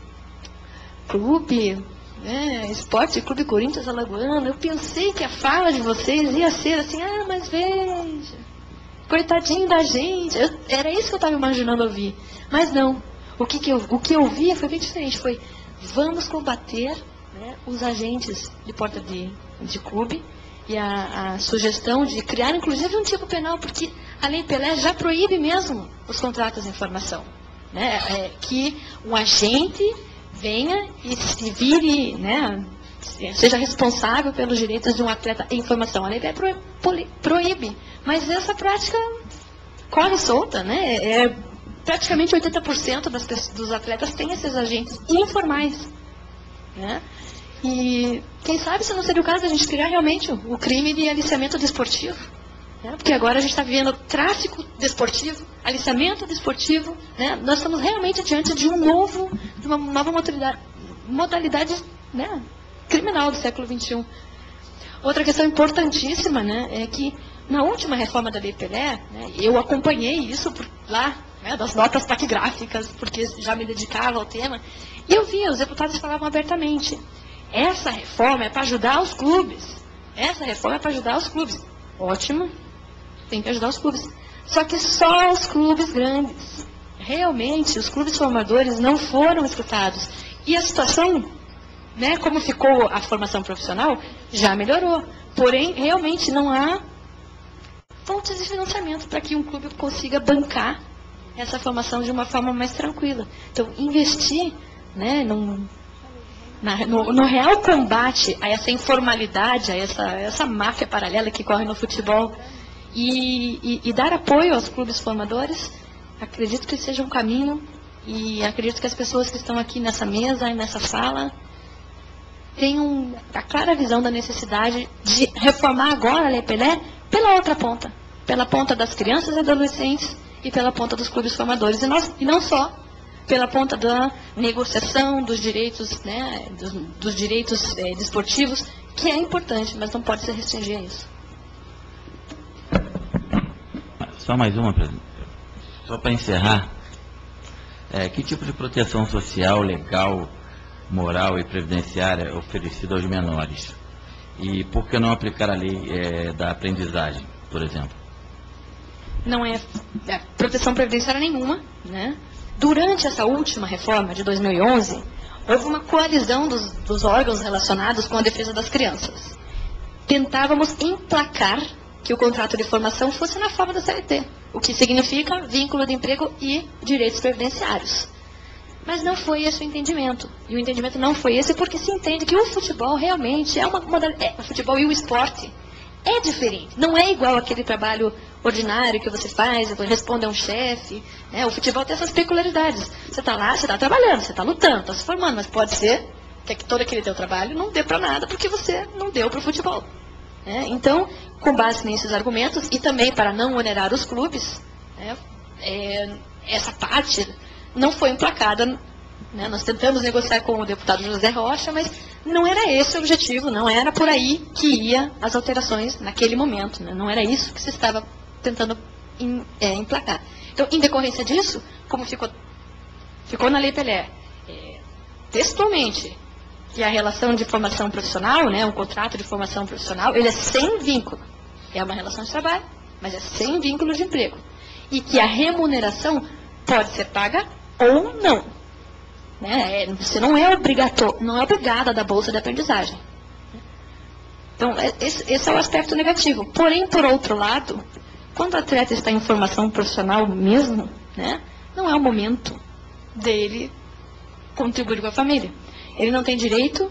B: clube, né, Esporte Clube Corinthians Alagoano, eu pensei que a fala de vocês ia ser assim, ah, mas veja, coitadinho da gente. Eu, era isso que eu estava imaginando ouvir. Mas não. O que, que, eu, o que eu vi foi bem diferente, foi vamos combater, né, os agentes de porta de, de clube e a, a sugestão de criar inclusive um tipo penal, porque a Lei Pelé já proíbe mesmo os contratos de informação. Né, é, que o agente venha e se vire, né, seja responsável pelos direitos de um atleta em formação. A Lei Pelé pro, proíbe, mas essa prática corre solta, né, é, praticamente oitenta por cento das, dos atletas têm esses agentes informais. Né? E quem sabe se não seria o caso de a gente criar realmente o, o crime de aliciamento desportivo. Né? Porque agora a gente está vivendo tráfico desportivo, aliciamento desportivo. Né? Nós estamos realmente diante de um novo, de uma nova modalidade, modalidade, né, criminal do século vinte e um. Outra questão importantíssima, né, é que Na última reforma da Lei Pelé, né, eu acompanhei isso por lá, né, das notas taquigráficas, porque já me dedicava ao tema, e eu via, os deputados falavam abertamente, essa reforma é para ajudar os clubes, essa reforma é para ajudar os clubes. Ótimo, tem que ajudar os clubes. Só que só os clubes grandes. Realmente, os clubes formadores não foram escutados. E a situação, né, como ficou a formação profissional, já melhorou. Porém, realmente não há fontes de financiamento para que um clube consiga bancar essa formação de uma forma mais tranquila. Então, investir, né, num, na, no, no real combate a essa informalidade, a essa, essa máfia paralela que corre no futebol, e, e, e dar apoio aos clubes formadores, acredito que seja um caminho, e acredito que as pessoas que estão aqui nessa mesa e nessa sala tenham a clara visão da necessidade de reformar agora a Lei Pelé pela outra ponta, pela ponta das crianças e adolescentes e pela ponta dos clubes formadores, e, nós, e não só pela ponta da negociação dos direitos, né, dos, dos direitos é, desportivos, que é importante, mas não pode se restringir a isso.
D: Só mais uma, presidente. Só para encerrar, é, que tipo de proteção social, legal, moral e previdenciária é oferecida aos menores? E por que não aplicar a lei é, da aprendizagem, por exemplo?
B: Não é, é proteção previdenciária nenhuma, né? Durante essa última reforma de dois mil e onze, houve uma coalizão dos, dos órgãos relacionados com a defesa das crianças. Tentávamos emplacar que o contrato de formação fosse na forma da C L T, o que significa vínculo de emprego e direitos previdenciários. Mas não foi esse o entendimento. E o entendimento não foi esse porque se entende que o futebol realmente é uma modalidade. É, o futebol e o esporte é diferente. Não é igual aquele trabalho ordinário que você faz, responde a um chefe. Né? O futebol tem essas peculiaridades. Você está lá, você está trabalhando, você está lutando, está se formando, mas pode ser que todo aquele teu trabalho não dê para nada porque você não deu para o futebol. Né? Então, com base nesses argumentos, e também para não onerar os clubes, né, é, essa parte não foi emplacada. Né? Nós tentamos negociar com o deputado José Rocha, mas não era esse o objetivo, não era por aí que ia as alterações naquele momento. Né? Não era isso que se estava tentando em, é, emplacar. Então, em decorrência disso, como ficou, ficou na Lei Pelé, é, textualmente, que a relação de formação profissional, né, um contrato de formação profissional, ele é sem vínculo. É uma relação de trabalho, mas é sem vínculo de emprego. E que a remuneração pode ser paga ou não. Né? É, você não é, obrigato, não é obrigada a dar bolsa de aprendizagem. Então, esse, esse é o aspecto negativo. Porém, por outro lado, quando o atleta está em formação profissional mesmo, né, não é o momento dele contribuir com a família. Ele não tem direito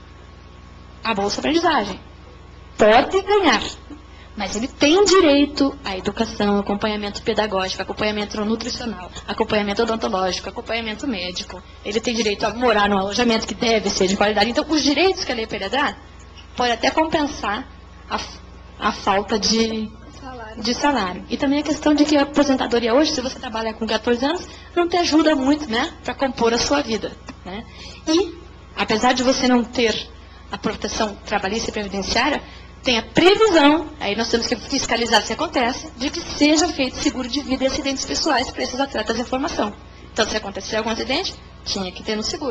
B: à bolsa de aprendizagem. Pode ganhar, mas ele tem direito à educação, acompanhamento pedagógico, acompanhamento nutricional, acompanhamento odontológico, acompanhamento médico. Ele tem direito a morar num alojamento que deve ser de qualidade. Então, os direitos que a Lei Pelé dá pode até compensar a, a falta de salário. de salário. E também a questão de que a aposentadoria hoje, se você trabalha com quatorze anos, não te ajuda muito, né, para compor a sua vida. Né? E, apesar de você não ter a proteção trabalhista e previdenciária, tem a previsão, aí nós temos que fiscalizar se acontece, de que seja feito seguro de vida e acidentes pessoais para esses atletas em formação. Então, se acontecer algum acidente, tinha que ter no seguro.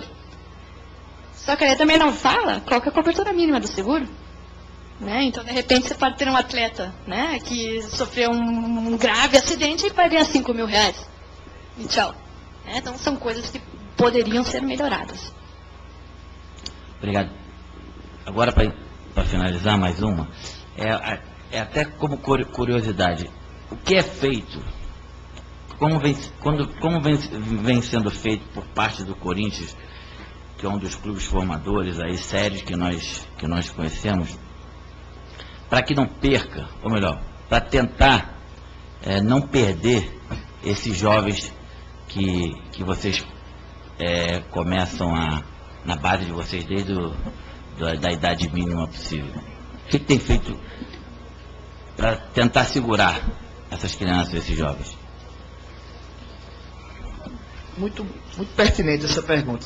B: Só que aí também não fala qual que é a cobertura mínima do seguro. Né? Então, de repente, você pode ter um atleta, né, que sofreu um, um grave acidente e vai ganhar cinco mil reais. E tchau. Né? Então, são coisas que poderiam ser melhoradas.
D: Obrigado. Agora, para finalizar, mais uma, é, é até como curiosidade, o que é feito, como, vem, quando, como vem, vem sendo feito por parte do Corinthians, que é um dos clubes formadores aí sérios que nós, que nós conhecemos, para que não perca, ou melhor, para tentar é, não perder esses jovens que, que vocês é, começam a, na base de vocês desde o, da, da idade mínima possível. O que, que tem feito para tentar segurar essas crianças, esses jovens?
C: Muito, muito pertinente essa pergunta, deputado.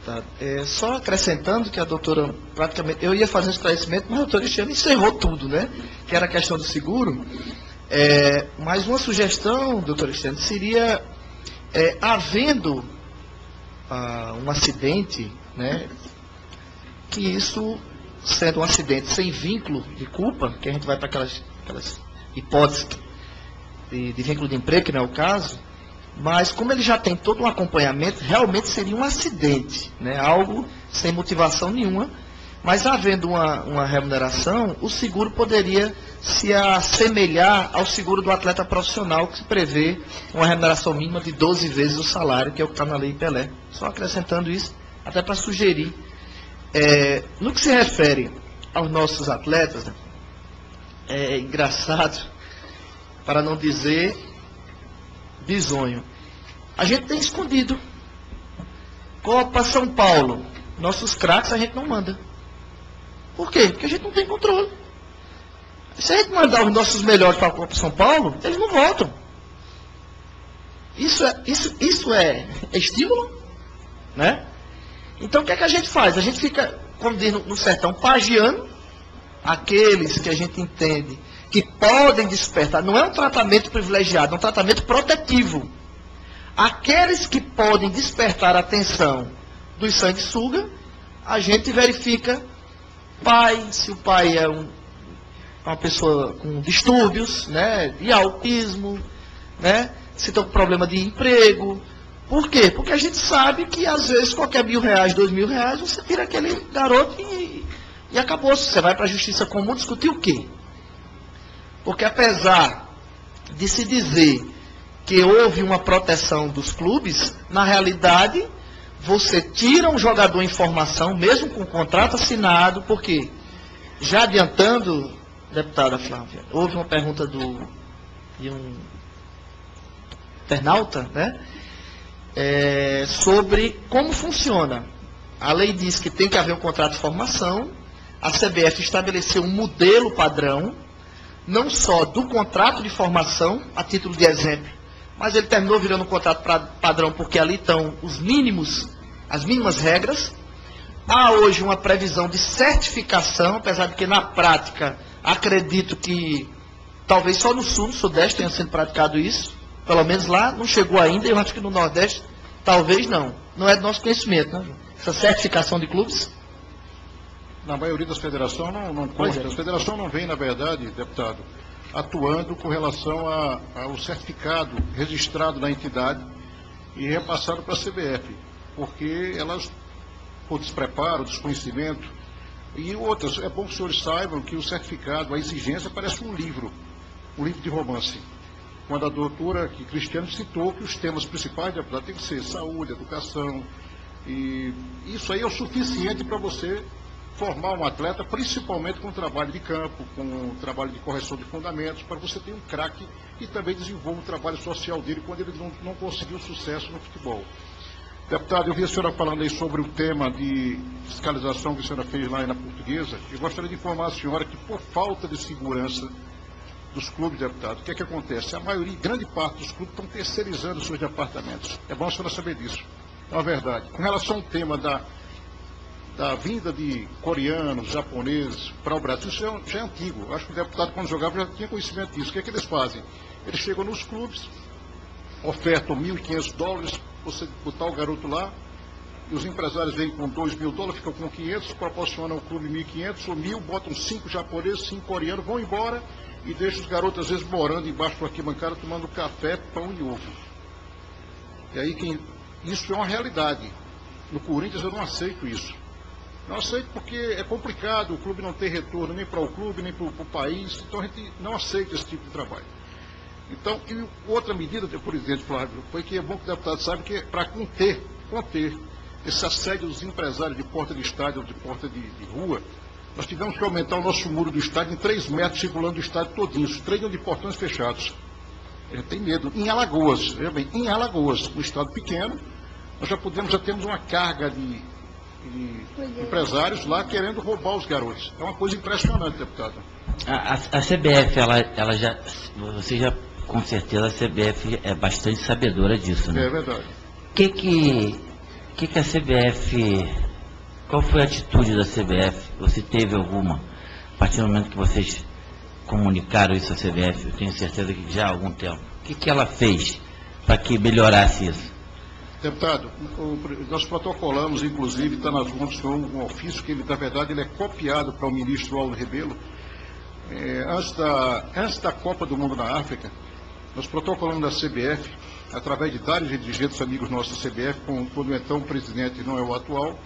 C: deputado. É, só acrescentando que a doutora, praticamente, eu ia fazer um esclarecimento, mas a doutora Cristiane encerrou tudo, né? Que era a questão do seguro. É, mas uma sugestão, doutora Cristiane, seria, é, havendo ah, um acidente, né? Que isso, sendo um acidente sem vínculo de culpa, que a gente vai para aquelas, aquelas hipóteses de, de vínculo de emprego, que não é o caso, mas como ele já tem todo um acompanhamento, realmente seria um acidente, né? Algo sem motivação nenhuma, mas havendo uma, uma remuneração, o seguro poderia se assemelhar ao seguro do atleta profissional, que se prevê uma remuneração mínima de doze vezes o salário, que é o que está na Lei Pelé. Só acrescentando isso, até para sugerir. É, no que se refere aos nossos atletas, né, é engraçado, para não dizer bizonho. A gente tem escondido. Copa São Paulo, nossos craques a gente não manda. Por quê? Porque a gente não tem controle. Se a gente mandar os nossos melhores para a Copa São Paulo, eles não voltam. Isso é, isso, isso é, é estímulo, né? Então o que é que a gente faz? A gente fica, como diz no, no sertão, pagiando aqueles que a gente entende que podem despertar. Não é um tratamento privilegiado, é um tratamento protetivo. Aqueles que podem despertar a atenção dos sanguessuga, a gente verifica pai, se o pai é um, uma pessoa com distúrbios, né, de autismo, né, se tem um problema de emprego. Por quê? Porque a gente sabe que às vezes qualquer mil reais, dois mil reais, você tira aquele garoto e, e acabou. Você vai para a justiça comum discutir o quê? Porque apesar de se dizer que houve uma proteção dos clubes, na realidade, você tira um jogador em formação, mesmo com contrato assinado, porque, já adiantando, deputada Flávia, houve uma pergunta do, de um internauta, né, é, sobre como funciona. A lei diz que tem que haver um contrato de formação, a C B F estabeleceu um modelo padrão, não só do contrato de formação, a título de exemplo, mas ele terminou virando um contrato pra, padrão, porque ali estão os mínimos, as mínimas regras. Há hoje uma previsão de certificação, apesar de que na prática, acredito que talvez só no sul, no sudeste tenha sido praticado isso, pelo menos lá não chegou ainda, eu acho que no nordeste talvez não. Não é do nosso conhecimento, né? Essa certificação de clubes.
E: Na maioria das federações não, não consta.
C: É.
E: As federações não vêm, na verdade, deputado, atuando com relação a, ao certificado registrado na entidade e repassado para a C B F, porque elas, por despreparo, desconhecimento, e outras, é bom que os senhores saibam que o certificado, a exigência, parece um livro, um livro de romance. Quando a doutora que Cristiane citou que os temas principais, deputado, tem que ser saúde, educação, e isso aí é o suficiente para você formar um atleta, principalmente com o trabalho de campo, com o trabalho de correção de fundamentos, para você ter um craque e também desenvolva o trabalho social dele quando ele não, não conseguiu sucesso no futebol. Deputado, eu vi a senhora falando aí sobre o tema de fiscalização que a senhora fez lá na Portuguesa. Eu gostaria de informar a senhora que, por falta de segurança dos clubes, deputado, o que é que acontece? A maioria, grande parte dos clubes estão terceirizando os seus departamentos. É bom a senhora saber disso. É uma verdade. Com relação ao tema da da vinda de coreanos, japoneses para o Brasil, isso já é, já é antigo. Acho que o deputado, quando jogava, já tinha conhecimento disso. O que é que eles fazem? Eles chegam nos clubes, ofertam mil e quinhentos dólares, você botar o garoto lá, e os empresários vêm com dois mil dólares, ficam com quinhentos, proporcionam ao clube mil e quinhentos, ou mil, botam cinco japoneses, cinco coreanos, vão embora e deixam os garotos, às vezes, morando embaixo do arquibancada, tomando café, pão e ovo. E aí, quem... isso é uma realidade. No Corinthians, eu não aceito isso. Não aceito porque é complicado, o clube não tem retorno nem para o clube, nem para o país, então a gente não aceita esse tipo de trabalho. Então, e outra medida, presidente Flávio, foi que é bom que o deputado saiba que é para conter, conter esse assédio dos empresários de porta de estádio ou de porta de, de rua, nós tivemos que aumentar o nosso muro do estádio em três metros, circulando o estádio todinho, os três de portões fechados. A gente tem medo. Em Alagoas, veja bem, em Alagoas, um estado pequeno, nós já podemos, já temos uma carga de E empresários lá querendo roubar os garotos. É uma coisa impressionante, deputado.
D: A, a, a C B F, ela, ela já, você já, com certeza, a C B F é bastante sabedora disso, né?
E: É verdade.
D: O que que, O que, que a C B F, qual foi a atitude da C B F? Você teve alguma? A partir do momento que vocês comunicaram isso à C B F, eu tenho certeza que já há algum tempo. O que, que ela fez para que melhorasse isso?
E: Deputado, o, nós protocolamos, inclusive, está nas mãos do senhor um ofício que, ele, na verdade, ele é copiado para o ministro Aldo Rebelo. É, antes, da, antes da Copa do Mundo na África, nós protocolamos da C B F, através de vários dirigentes amigos nossos da C B F, com, quando então o presidente não é o atual.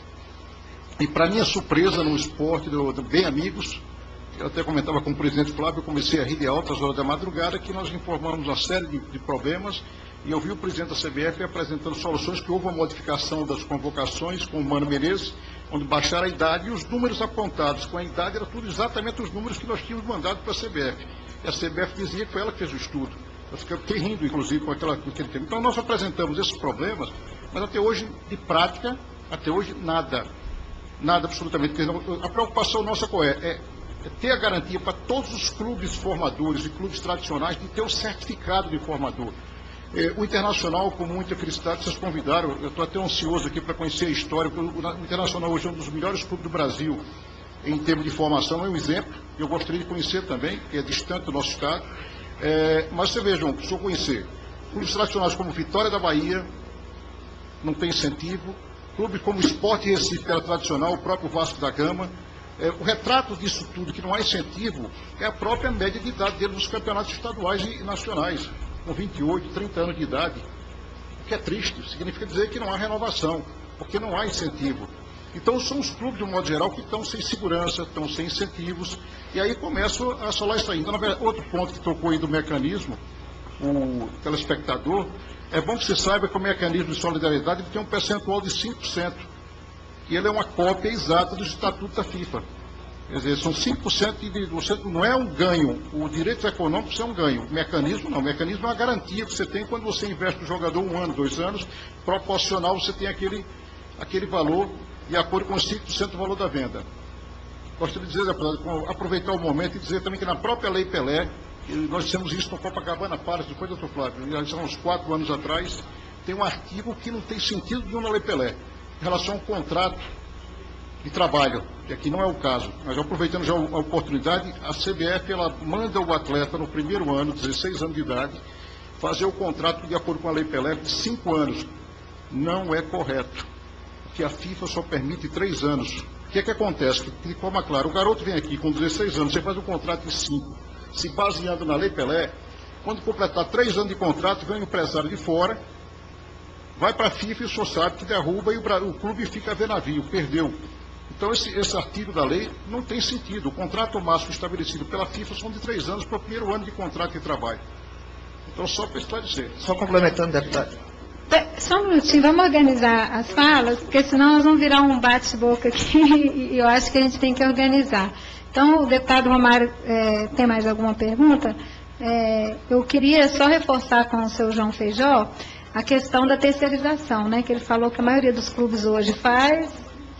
E: E, para minha surpresa, no esporte do, do Bem Amigos, eu até comentava com o presidente Flávio, eu comecei a rir de altas horas da madrugada, que nós informamos uma série de, de problemas, e eu vi o presidente da C B F apresentando soluções, que houve uma modificação das convocações com o Mano Menezes, onde baixaram a idade, e os números apontados com a idade eram tudo exatamente os números que nós tínhamos mandado para a C B F. E a C B F dizia que foi ela que fez o estudo. Eu fiquei rindo, inclusive, com, aquela, com aquele tema. Então, nós apresentamos esses problemas, mas até hoje, de prática, até hoje, nada. Nada, absolutamente. A preocupação nossa qual é? É, é ter a garantia para todos os clubes formadores e clubes tradicionais de ter o certificado de formador. É, o Internacional, com muita felicidade, vocês convidaram, eu estou até ansioso aqui para conhecer a história, o, o Internacional hoje é um dos melhores clubes do Brasil em termos de formação, é um exemplo, eu gostaria de conhecer também, que é distante do nosso estado. É, mas você vejam, se eu conhecer, clubes tradicionais como Vitória da Bahia, não tem incentivo, clubes como Sport Recife, que era tradicional, o próprio Vasco da Gama, é, o retrato disso tudo, que não há incentivo, é a própria média de idade deles nos campeonatos estaduais e nacionais, com vinte e oito, trinta anos de idade, o que é triste, significa dizer que não há renovação, porque não há incentivo. Então, são os clubes, de um modo geral, que estão sem segurança, estão sem incentivos, e aí começam a solar isso aí. Então, na verdade, outro ponto que tocou aí do mecanismo, o telespectador, é bom que você saiba que o mecanismo de solidariedade ele tem um percentual de cinco por cento, e ele é uma cópia exata do Estatuto da FIFA. Quer dizer, são cinco por cento, de, você, não é um ganho, o direito econômico é um ganho, o mecanismo não, o mecanismo é uma garantia que você tem quando você investe no jogador um ano, dois anos, proporcional você tem aquele, aquele valor, de acordo com os cinco por cento do valor da venda. Gostaria de dizer, aproveitar o momento e dizer também que na própria Lei Pelé, nós dissemos isso no Copacabana Palace, depois, doutor Flávio, já são uns quatro anos atrás, tem um artigo que não tem sentido nenhum na Lei Pelé, em relação ao contrato de trabalho, que aqui não é o caso, mas aproveitando já a oportunidade, a C B F ela manda o atleta no primeiro ano, dezesseis anos de idade, fazer o contrato de acordo com a Lei Pelé de cinco anos. Não é correto, porque a FIFA só permite três anos. O que é que acontece? Que, de forma clara, o garoto vem aqui com dezesseis anos, você faz um contrato de cinco, se baseando na Lei Pelé, quando completar três anos de contrato, vem um empresário de fora, vai para a FIFA e o senhor sabe que derruba e o, o clube fica a ver navio, perdeu. Então, esse, esse artigo da lei não tem sentido. O contrato máximo estabelecido pela FIFA são de três anos para o primeiro ano de contrato de trabalho. Então, só para esclarecer.
C: Só complementando, deputado.
A: Só um minutinho, vamos organizar as falas, porque senão nós vamos virar um bate-boca aqui e eu acho que a gente tem que organizar. Então, o deputado Romário é, tem mais alguma pergunta? É, eu queria só reforçar com o seu João Feijó a questão da terceirização, né? Que ele falou que a maioria dos clubes hoje faz.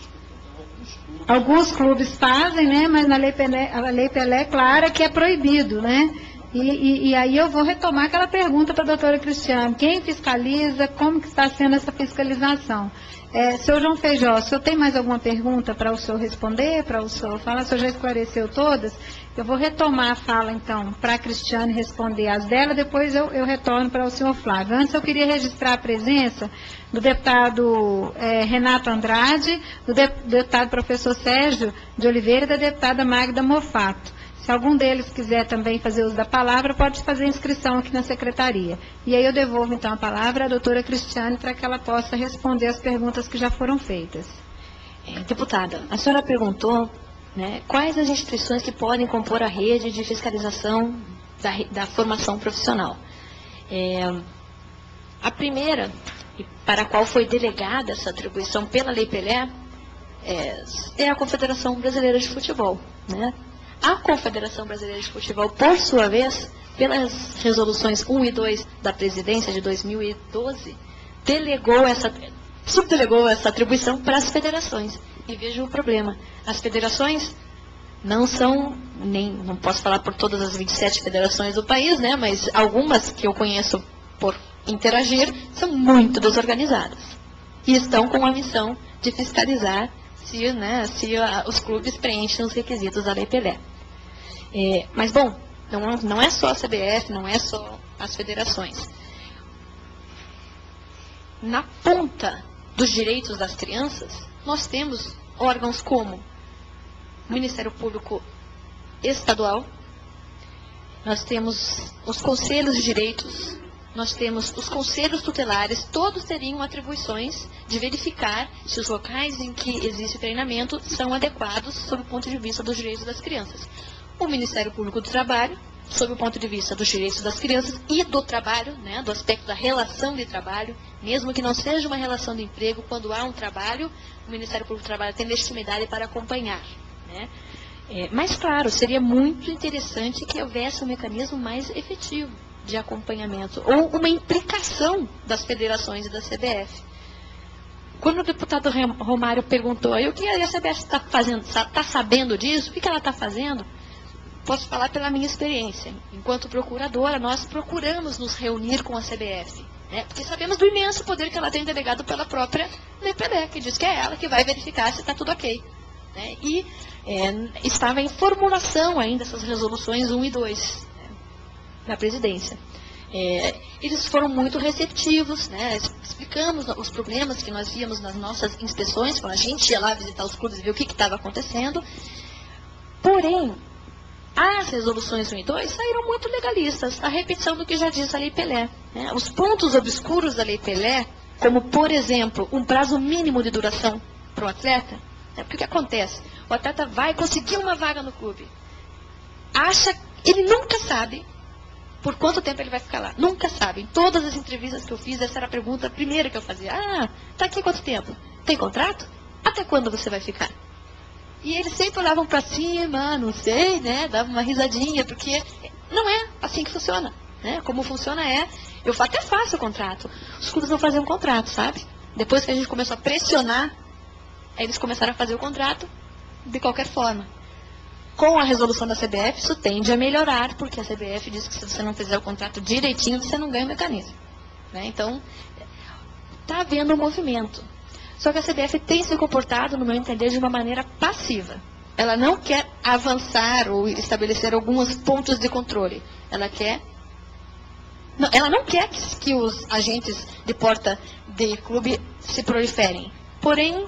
A: Alguns clubes fazem, né? Mas na Lei Pelé, a Lei Pelé é clara que é proibido, né? E, e, e aí eu vou retomar aquela pergunta para a doutora Cristiane. Quem fiscaliza? Como que está sendo essa fiscalização? É, senhor João Feijó, o senhor tem mais alguma pergunta para o senhor responder, para o senhor falar? O senhor já esclareceu todas? Eu vou retomar a fala, então, para a Cristiane responder as dela, depois eu, eu retorno para o senhor Flávio. Antes eu queria registrar a presença do deputado é, Renato Andrade, do, de, do deputado professor Sérgio de Oliveira e da deputada Magda Mofato. Se algum deles quiser também fazer uso da palavra, pode fazer inscrição aqui na secretaria. E aí eu devolvo, então, a palavra à doutora Cristiane para que ela possa responder as perguntas que já foram feitas.
B: É, deputada, a senhora perguntou, né, quais as instituições que podem compor a rede de fiscalização da, da formação profissional. É, a primeira, e para a qual foi delegada essa atribuição pela Lei Pelé, é, é a Confederação Brasileira de Futebol, né? A Confederação Brasileira de Futebol, por sua vez, pelas resoluções um e dois da presidência de dois mil e doze, delegou essa, subdelegou essa atribuição para as federações. E veja o problema. As federações não são, nem, não posso falar por todas as vinte e sete federações do país, né, mas algumas que eu conheço por interagir são muito desorganizadas. e estão com a missão de fiscalizar se, né, se a, os clubes preenchem os requisitos da Lei Pelé. É, mas, bom, não, não é só a C B F, não é só as federações. Na ponta dos direitos das crianças, nós temos órgãos como o Ministério Público Estadual, nós temos os conselhos de direitos, nós temos os conselhos tutelares, todos teriam atribuições de verificar se os locais em que existe treinamento são adequados sob o ponto de vista dos direitos das crianças. O Ministério Público do Trabalho, sob o ponto de vista dos direitos das crianças e do trabalho, né, do aspecto da relação de trabalho, mesmo que não seja uma relação de emprego, quando há um trabalho, o Ministério Público do Trabalho tem legitimidade para acompanhar, né? É, mas, claro, seria muito interessante que houvesse um mecanismo mais efetivo de acompanhamento, ou uma implicação das federações e da C B F. Quando o deputado Romário perguntou, aí, o que a C B F está fazendo, está sabendo disso, o que ela está fazendo? Posso falar pela minha experiência. Enquanto procuradora, nós procuramos nos reunir com a C B F, né? Porque sabemos do imenso poder que ela tem delegado pela própria Lei Pelé, que diz que é ela que vai verificar se está tudo ok, né? E é, estava em formulação ainda essas resoluções um e dois, né, na presidência. É, eles foram muito receptivos, né? Explicamos os problemas que nós víamos nas nossas inspeções, quando a gente ia lá visitar os clubes e ver o que estava acontecendo. Porém, as resoluções um e dois saíram muito legalistas, a repetição do que já diz a Lei Pelé, né? Os pontos obscuros da Lei Pelé, como, por exemplo, um prazo mínimo de duração para o atleta, né? Porque o que acontece? O atleta vai conseguir uma vaga no clube, acha, ele nunca sabe por quanto tempo ele vai ficar lá, nunca sabe. Em todas as entrevistas que eu fiz, essa era a pergunta primeira que eu fazia. Ah, tá aqui quanto tempo? Tem contrato? Até quando você vai ficar? E eles sempre olhavam para cima, não sei, né, davam uma risadinha, porque não é assim que funciona, né? Como funciona é, eu até faço o contrato, os clubes não faziam contrato, sabe? Depois que a gente começou a pressionar, aí eles começaram a fazer o contrato de qualquer forma. Com a resolução da C B F, isso tende a melhorar, porque a C B F diz que se você não fizer o contrato direitinho, você não ganha o mecanismo, né? Então, está havendo um movimento. Só que a C B F tem se comportado, no meu entender, de uma maneira passiva. Ela não quer avançar ou estabelecer alguns pontos de controle. Ela quer... Não, ela não quer que, que os agentes de porta de clube se proliferem. Porém,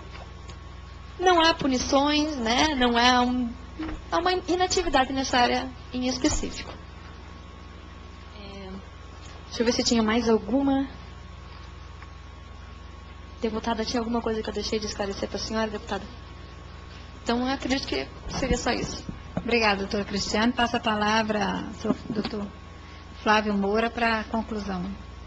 B: não há punições, né? Não há, um, há uma inatividade nessa área em específico. É, deixa eu ver se tinha mais alguma... Deputada, tinha alguma coisa que eu deixei de esclarecer para a senhora, deputada? Então, eu acredito que seria só isso.
A: Obrigada, doutora Cristiane. Passa a palavra ao doutor Flávio Moura para a conclusão.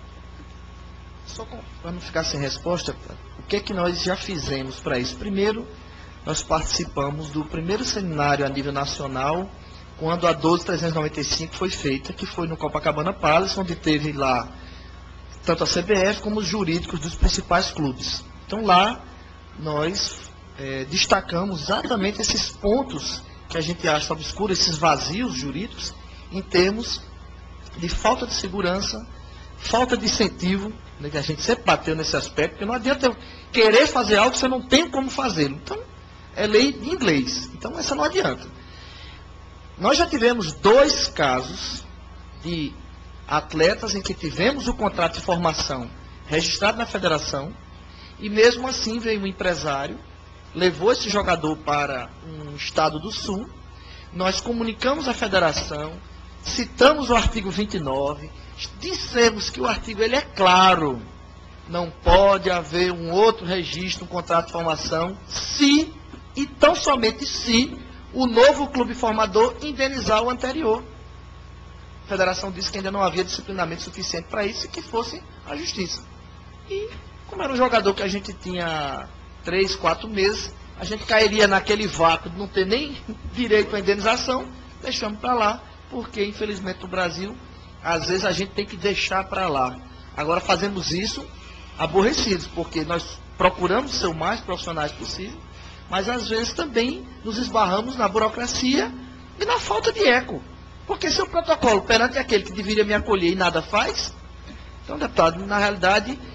C: Só para não ficar sem resposta, o que é que nós já fizemos para isso? Primeiro, nós participamos do primeiro seminário a nível nacional, quando a doze mil trezentos e noventa e cinco foi feita, que foi no Copacabana Palace, onde teve lá tanto a C B F como os jurídicos dos principais clubes. Então lá nós é, destacamos exatamente esses pontos que a gente acha obscuros, esses vazios jurídicos, em termos de falta de segurança, falta de incentivo, né, que a gente sempre bateu nesse aspecto, porque não adianta eu querer fazer algo que você não tem como fazê-lo. Então, é lei em inglês. Então, essa não adianta. Nós já tivemos dois casos de atletas em que tivemos o contrato de formação registrado na federação e mesmo assim veio um empresário, levou esse jogador para um estado do sul, nós comunicamos à federação, citamos o artigo vinte e nove, dissemos que o artigo ele é claro, não pode haver um outro registro, um contrato de formação, se e tão somente se o novo clube formador indenizar o anterior. A federação disse que ainda não havia disciplinamento suficiente para isso e que fosse a justiça. E, como era um jogador que a gente tinha três, quatro meses, a gente cairia naquele vácuo de não ter nem direito à indenização, deixamos para lá, porque, infelizmente, no Brasil, às vezes a gente tem que deixar para lá. Agora, fazemos isso aborrecidos, porque nós procuramos ser o mais profissionais possível, mas, às vezes, também nos esbarramos na burocracia e na falta de eco. Porque se o protocolo perante aquele que deveria me acolher e nada faz, então, deputado, na realidade,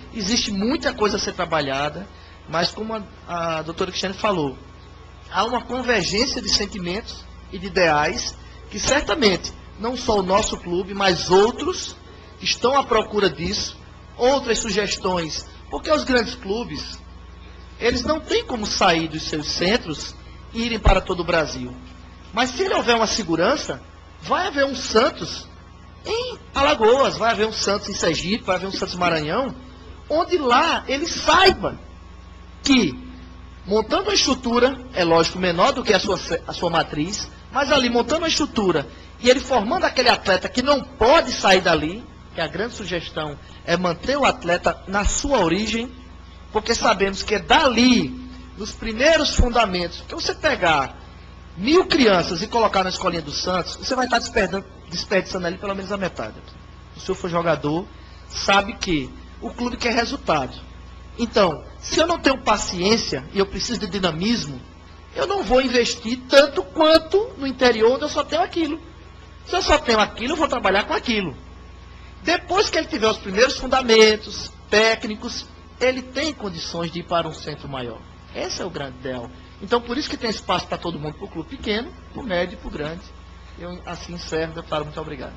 C: existe muita coisa a ser trabalhada, mas como a, a doutora Cristiane falou, há uma convergência de sentimentos e de ideais que certamente não só o nosso clube, mas outros estão à procura disso, outras sugestões, porque os grandes clubes, eles não têm como sair dos seus centros e irem para todo o Brasil. Mas se houver uma segurança, vai haver um Santos em Alagoas, vai haver um Santos em Sergipe, vai haver um Santos em Maranhão, onde lá ele saiba que, montando uma estrutura, é lógico, menor do que a sua, a sua matriz, mas ali montando uma estrutura, e ele formando aquele atleta que não pode sair dali, que a grande sugestão é manter o atleta na sua origem, porque sabemos que é dali, nos primeiros fundamentos, que você pegar mil crianças e colocar na escolinha do Santos, você vai estar desperdiçando, desperdiçando ali pelo menos a metade. Se o senhor for jogador, sabe que o clube quer resultado. Então, se eu não tenho paciência e eu preciso de dinamismo, eu não vou investir tanto quanto no interior onde eu só tenho aquilo. Se eu só tenho aquilo, eu vou trabalhar com aquilo. Depois que ele tiver os primeiros fundamentos técnicos, ele tem condições de ir para um centro maior. Esse é o grande ideal. Então, por isso que tem espaço para todo mundo, para o clube pequeno, para o médio e para o grande. Eu assim encerro, deputado. Muito obrigado.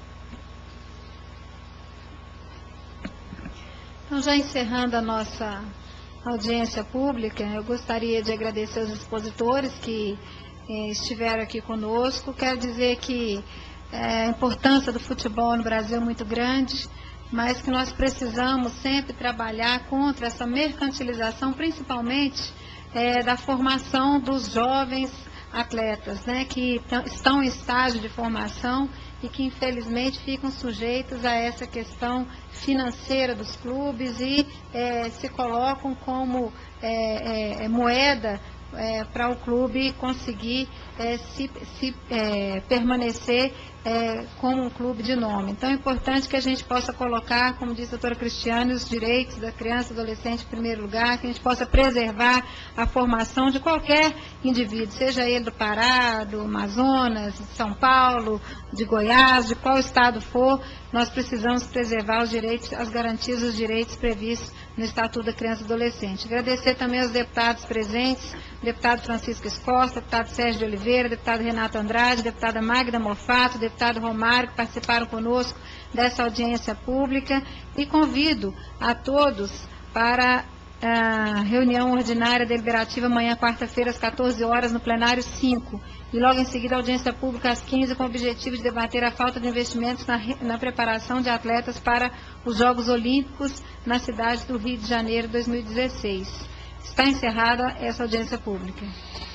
A: Então, já encerrando a nossa audiência pública, eu gostaria de agradecer aos expositores que eh, estiveram aqui conosco. Quero dizer que eh, a importância do futebol no Brasil é muito grande, mas que nós precisamos sempre trabalhar contra essa mercantilização, principalmente eh, da formação dos jovens atletas, né, que estão em estágio de formação e que infelizmente ficam sujeitos a essa questão financeira dos clubes e é, se colocam como é, é, moeda é, para o clube conseguir é, se, se é, permanecer é, como um clube de nome. Então é importante que a gente possa colocar, como disse a doutora Cristiane, os direitos da criança e adolescente em primeiro lugar, que a gente possa preservar a formação de qualquer indivíduo, seja ele do Pará, do Amazonas, de São Paulo, de Goiás, de qual estado for. Nós precisamos preservar os direitos, as garantias dos direitos previstos no Estatuto da Criança e Adolescente. Agradecer também aos deputados presentes, deputado Francisco Escosta, deputado Sérgio de Oliveira, deputado Renato Andrade, deputada Magda Mofato, deputado Romário, que participaram conosco dessa audiência pública, e convido a todos para a reunião ordinária deliberativa amanhã, quarta-feira, às quatorze horas, no plenário cinco. E logo em seguida, audiência pública às quinze, com o objetivo de debater a falta de investimentos na, na preparação de atletas para os Jogos Olímpicos na cidade do Rio de Janeiro, dois mil e dezesseis. Está encerrada essa audiência pública.